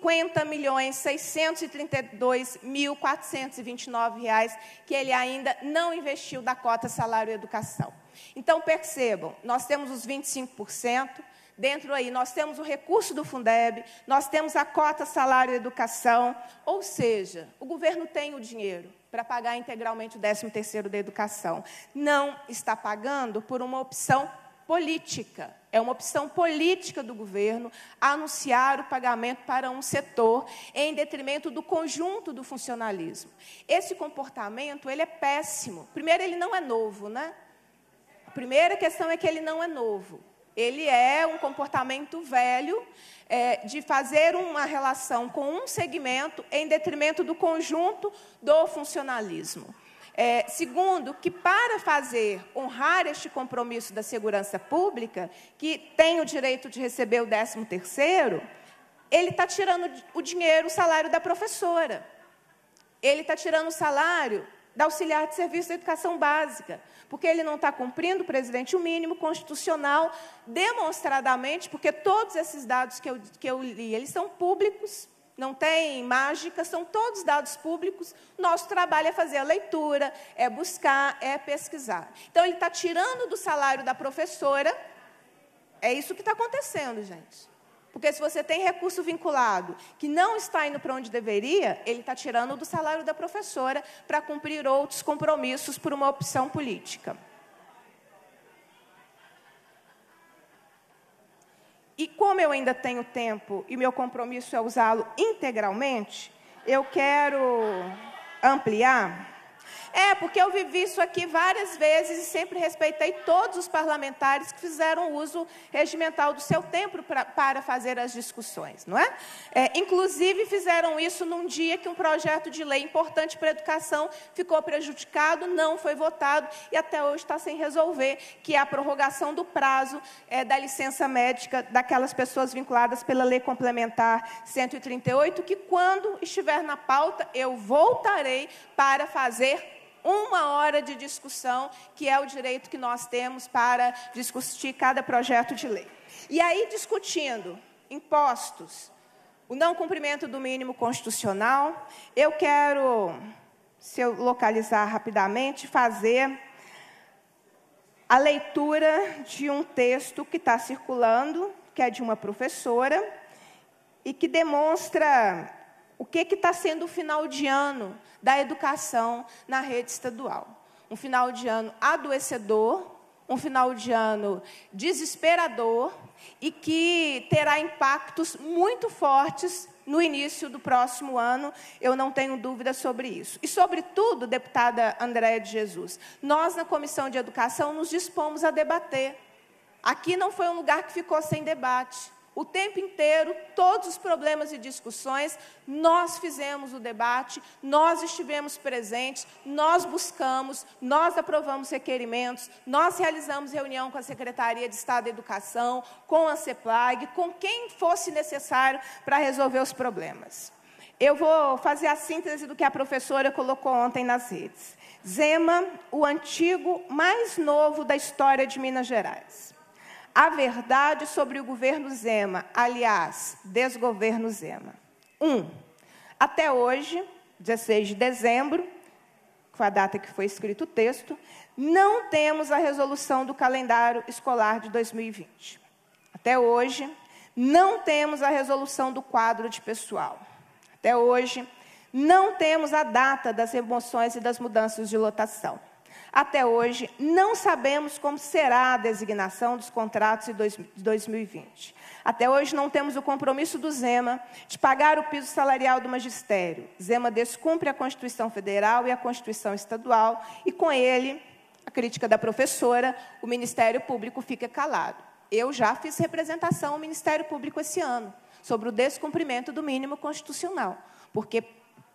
50.632.429 que ele ainda não investiu da cota salário educação. Então, percebam, nós temos os 25%, dentro aí nós temos o recurso do Fundeb, nós temos a cota salário educação, ou seja, o governo tem o dinheiro para pagar integralmente o 13º da educação. Não está pagando por uma opção política. É uma opção política do governo anunciar o pagamento para um setor em detrimento do conjunto do funcionalismo. Esse comportamento, ele é péssimo. Primeiro, ele não é novo, né? A primeira questão é que ele não é novo. Ele é um comportamento velho de fazer uma relação com um segmento em detrimento do conjunto do funcionalismo. Segundo, que para honrar este compromisso da segurança pública, que tem o direito de receber o 13º, ele está tirando o dinheiro, o salário da professora. Ele está tirando o salário da auxiliar de serviço da educação básica, porque ele não está cumprindo, presidente, o mínimo constitucional, demonstradamente, porque todos esses dados que eu li, eles são públicos, não tem mágica, são todos dados públicos. Nosso trabalho é fazer a leitura, é buscar, é pesquisar. Então, ele está tirando do salário da professora, é isso que está acontecendo, gente. Porque se você tem recurso vinculado que não está indo para onde deveria, ele está tirando do salário da professora para cumprir outros compromissos por uma opção política. E como eu ainda tenho tempo e meu compromisso é usá-lo integralmente, eu quero ampliar. Porque eu vivi isso aqui várias vezes e sempre respeitei todos os parlamentares que fizeram uso regimental do seu tempo para fazer as discussões, não é? Inclusive, fizeram isso num dia que um projeto de lei importante para a educação ficou prejudicado, não foi votado e até hoje está sem resolver, que é a prorrogação do prazo da licença médica daquelas pessoas vinculadas pela Lei Complementar 138, que quando estiver na pauta, eu voltarei para fazer 1 hora de discussão, que é o direito que nós temos para discutir cada projeto de lei. E aí, discutindo impostos, o não cumprimento do mínimo constitucional, eu quero, se eu localizar rapidamente, fazer a leitura de um texto que está circulando, que é de uma professora, e que demonstra o que está sendo o final de ano da educação na rede estadual. Um final de ano adoecedor, um final de ano desesperador e que terá impactos muito fortes no início do próximo ano, eu não tenho dúvida sobre isso. E, sobretudo, deputada Andréia de Jesus, nós, na Comissão de Educação, nos dispomos a debater. Aqui não foi um lugar que ficou sem debate. O tempo inteiro, todos os problemas e discussões, nós fizemos o debate, nós estivemos presentes, nós buscamos, nós aprovamos requerimentos, nós realizamos reunião com a Secretaria de Estado da Educação, com a CEPLAG, com quem fosse necessário para resolver os problemas. Eu vou fazer a síntese do que a professora colocou ontem nas redes. Zema, o antigo mais novo da história de Minas Gerais. A verdade sobre o governo Zema, aliás, desgoverno Zema. 1. Até hoje, 16 de dezembro, que foi a data que foi escrito o texto, não temos a resolução do calendário escolar de 2020. Até hoje, não temos a resolução do quadro de pessoal. Até hoje, não temos a data das remoções e das mudanças de lotação. Até hoje, não sabemos como será a designação dos contratos de 2020. Até hoje, não temos o compromisso do Zema de pagar o piso salarial do magistério. Zema descumpre a Constituição Federal e a Constituição Estadual, e com ele, a crítica da professora, o Ministério Público fica calado. Eu já fiz representação ao Ministério Público esse ano, sobre o descumprimento do mínimo constitucional, porque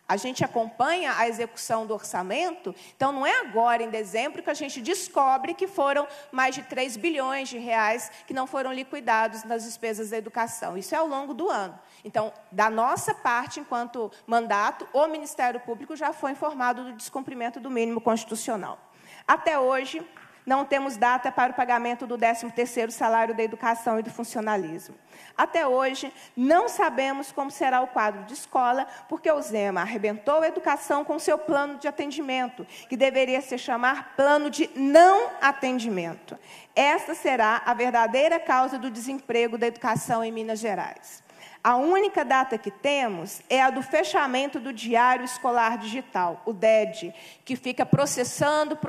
A gente acompanha a execução do orçamento, então não é agora, em dezembro, que a gente descobre que foram mais de 3 bilhões de reais que não foram liquidados nas despesas da educação. Isso é ao longo do ano. Então, da nossa parte, enquanto mandato, o Ministério Público já foi informado do descumprimento do mínimo constitucional. Até hoje, não temos data para o pagamento do 13º salário da educação e do funcionalismo. Até hoje, não sabemos como será o quadro de escola, porque o Zema arrebentou a educação com seu plano de atendimento, que deveria se chamar plano de não atendimento. Esta será a verdadeira causa do desemprego da educação em Minas Gerais. A única data que temos é a do fechamento do Diário Escolar Digital, o DED, que fica processando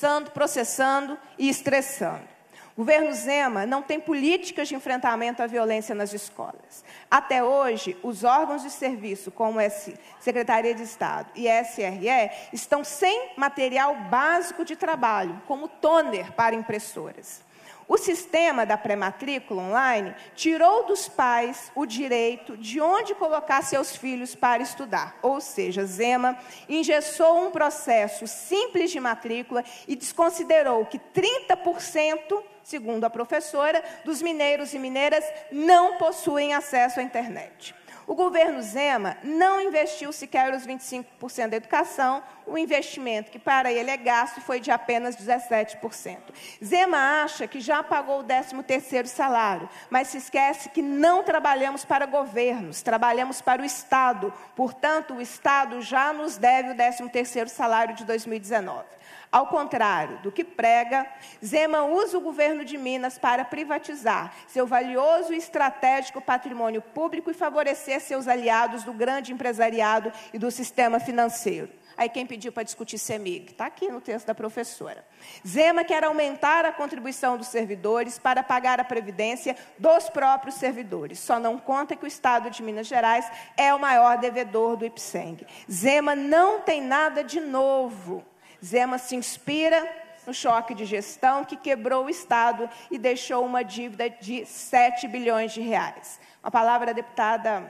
e estressando. O governo Zema não tem políticas de enfrentamento à violência nas escolas. Até hoje, os órgãos de serviço, como a Secretaria de Estado e a SRE, estão sem material básico de trabalho, como toner para impressoras. O sistema da pré-matrícula online tirou dos pais o direito de onde colocar seus filhos para estudar. Ou seja, Zema engessou um processo simples de matrícula e desconsiderou que 30%, segundo a professora, dos mineiros e mineiras não possuem acesso à internet. O governo Zema não investiu sequer os 25% da educação, o investimento que para ele é gasto foi de apenas 17%. Zema acha que já pagou o 13º salário, mas se esquece que não trabalhamos para governos, trabalhamos para o Estado. Portanto, o Estado já nos deve o 13º salário de 2019. Ao contrário do que prega, Zema usa o governo de Minas para privatizar seu valioso e estratégico patrimônio público e favorecer seus aliados do grande empresariado e do sistema financeiro. Aí quem pediu para discutir CEMIG? Está aqui no texto da professora. Zema quer aumentar a contribuição dos servidores para pagar a previdência dos próprios servidores. Só não conta que o Estado de Minas Gerais é o maior devedor do IPSENG. Zema não tem nada de novo. Zema se inspira no choque de gestão que quebrou o Estado e deixou uma dívida de 7 bilhões de reais. A palavra da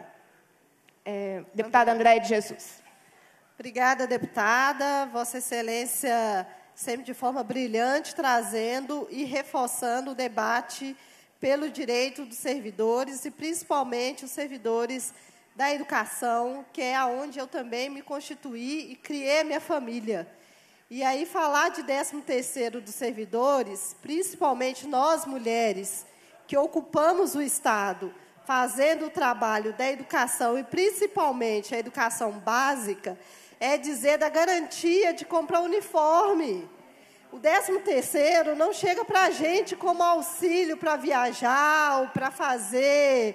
deputada Andréia de Jesus. Obrigada, deputada. Vossa Excelência, sempre de forma brilhante, trazendo e reforçando o debate pelo direito dos servidores e, principalmente, os servidores da educação, que é onde eu também me constituí e criei a minha família. E aí falar de 13º dos servidores, principalmente nós mulheres, que ocupamos o Estado, fazendo o trabalho da educação e principalmente a educação básica, é dizer da garantia de comprar uniforme. O 13º não chega para a gente como auxílio para viajar ou para fazer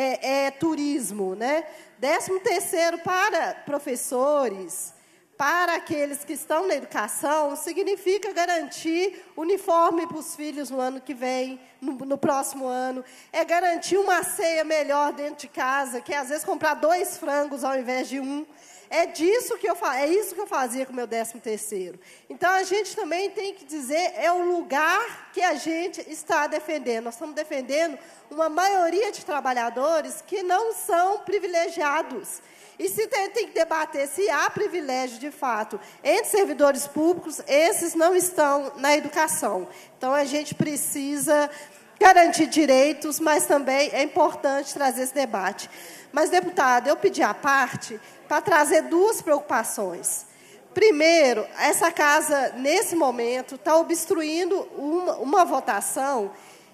turismo, né? 13º para professores, para aqueles que estão na educação, significa garantir uniforme para os filhos no ano que vem, no próximo ano. É garantir uma ceia melhor dentro de casa, que é, às vezes, comprar 2 frangos ao invés de 1. É isso que eu fazia com o meu 13º. Então, a gente também tem que dizer, é o lugar que a gente está defendendo. Nós estamos defendendo uma maioria de trabalhadores que não são privilegiados. E se tem que debater se há privilégio, de fato, entre servidores públicos, esses não estão na educação. Então, a gente precisa garantir direitos, mas também é importante trazer esse debate. Mas, deputada, eu pedi à parte para trazer 2 preocupações. Primeiro, essa casa, nesse momento, está obstruindo uma votação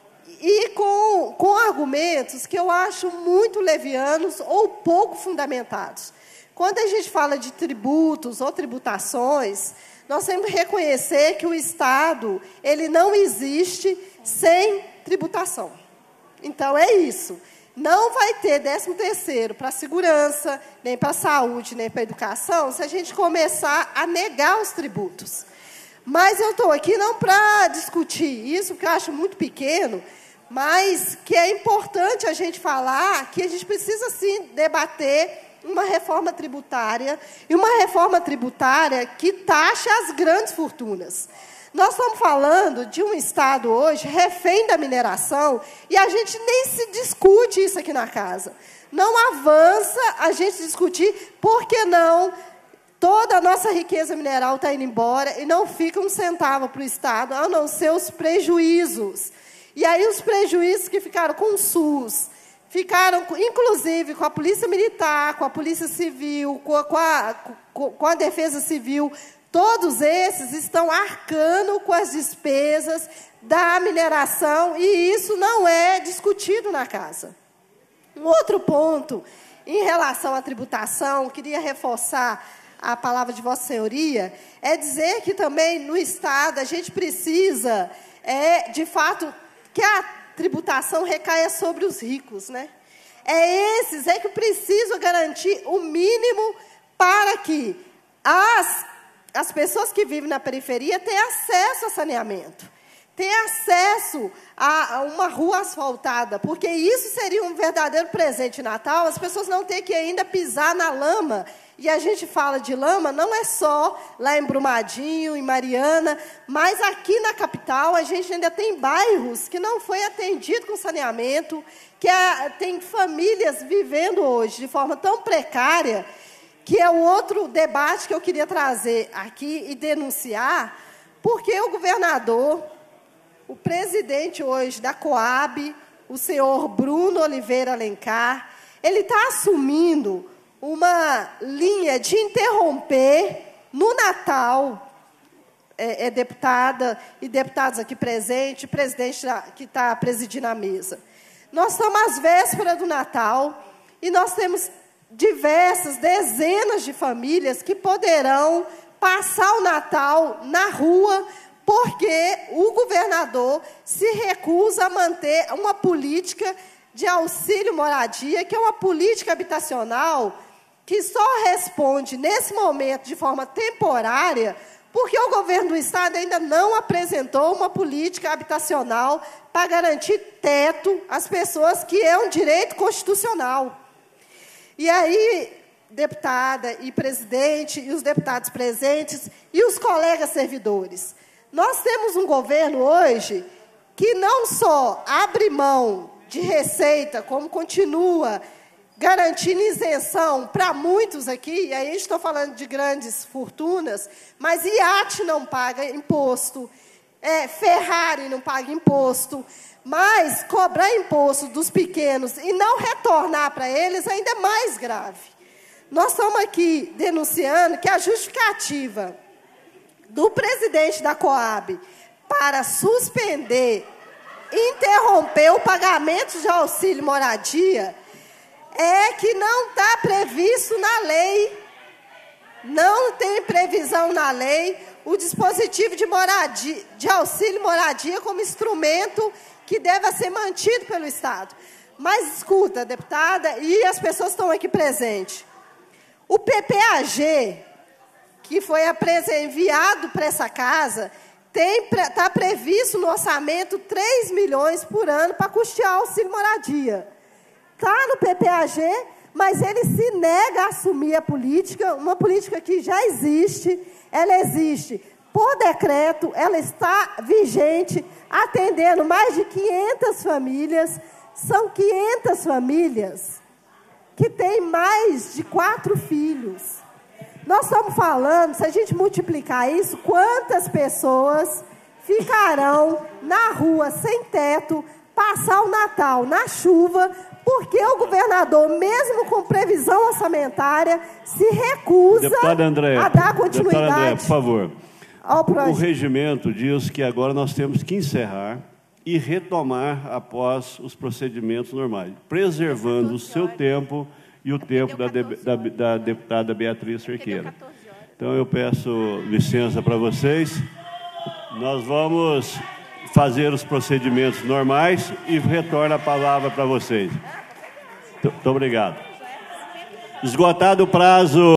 e com argumentos que eu acho muito levianos ou pouco fundamentados. Quando a gente fala de tributos ou tributações, nós temos que reconhecer que o Estado ele não existe sem tributação. Então, é isso. Não vai ter 13º para a segurança, nem para a saúde, nem para a educação, se a gente começar a negar os tributos. Mas eu estou aqui não para discutir isso, porque eu acho muito pequeno, mas que é importante a gente falar que a gente precisa, sim, debater uma reforma tributária, e uma reforma tributária que taxe as grandes fortunas. Nós estamos falando de um Estado hoje refém da mineração e a gente nem se discute isso aqui na casa. Não avança a gente discutir por que não Toda a nossa riqueza mineral está indo embora e não fica um centavo para o Estado, a não ser os prejuízos. E aí os prejuízos que ficaram com o SUS, ficaram, inclusive, com a Polícia Militar, com a Polícia Civil, com a Defesa Civil, todos esses estão arcando com as despesas da mineração e isso não é discutido na casa. Um outro ponto, em relação à tributação, queria reforçar a palavra de Vossa Senhoria, é dizer que também no Estado a gente precisa, de fato, que a tributação recaia sobre os ricos, né? Esses que precisam garantir o mínimo para que as pessoas que vivem na periferia tenham acesso a saneamento, tenham acesso a uma rua asfaltada, porque isso seria um verdadeiro presente de Natal, as pessoas não terem que ainda pisar na lama. E a gente fala de lama, não é só lá em Brumadinho, em Mariana, mas aqui na capital a gente ainda tem bairros que não foi atendido com saneamento, que tem famílias vivendo hoje de forma tão precária, que é o outro debate que eu queria trazer aqui e denunciar, porque o governador, o presidente hoje da Coab, o senhor Bruno Oliveira Alencar, ele está assumindo uma linha de interromper no Natal, deputada e deputados aqui presentes, presidente que está presidindo a mesa. Nós estamos às vésperas do Natal e nós temos dezenas de famílias que poderão passar o Natal na rua porque o governador se recusa a manter uma política de auxílio moradia, que é uma política habitacional que só responde, nesse momento, de forma temporária, porque o governo do Estado ainda não apresentou uma política habitacional para garantir teto às pessoas, que é um direito constitucional. E aí, deputada e presidente, e os deputados presentes, e os colegas servidores, nós temos um governo hoje que não só abre mão de receita, como continua garantindo isenção para muitos aqui, e aí a gente está falando de grandes fortunas, mas iate não paga imposto, Ferrari não paga imposto, mas cobrar imposto dos pequenos e não retornar para eles ainda é mais grave. Nós estamos aqui denunciando que a justificativa do presidente da Coab para suspender, interromper o pagamento de auxílio moradia é que não está previsto na lei, não tem previsão na lei o dispositivo de auxílio moradia como instrumento que deve ser mantido pelo Estado. Mas escuta, deputada, e as pessoas estão aqui presentes, o PPAG, que foi enviado para essa casa, está previsto no orçamento 3 milhões por ano para custear o auxílio moradia. Está no PPAG, mas ele se nega a assumir a política, uma política que já existe, ela existe por decreto, ela está vigente, atendendo mais de 500 famílias, são 500 famílias que têm mais de 4 filhos. Nós estamos falando, se a gente multiplicar isso, quantas pessoas ficarão na rua sem teto, passar o Natal na chuva, porque o governador, mesmo com previsão orçamentária, se recusa a dar continuidade. Deputada André, por favor. O regimento diz que agora nós temos que encerrar e retomar após os procedimentos normais, preservando o seu tempo e o tempo da deputada Beatriz Cerqueira. Então, eu peço licença para vocês. Nós vamos fazer os procedimentos normais e retorno a palavra para vocês. Muito obrigado. Esgotado o prazo.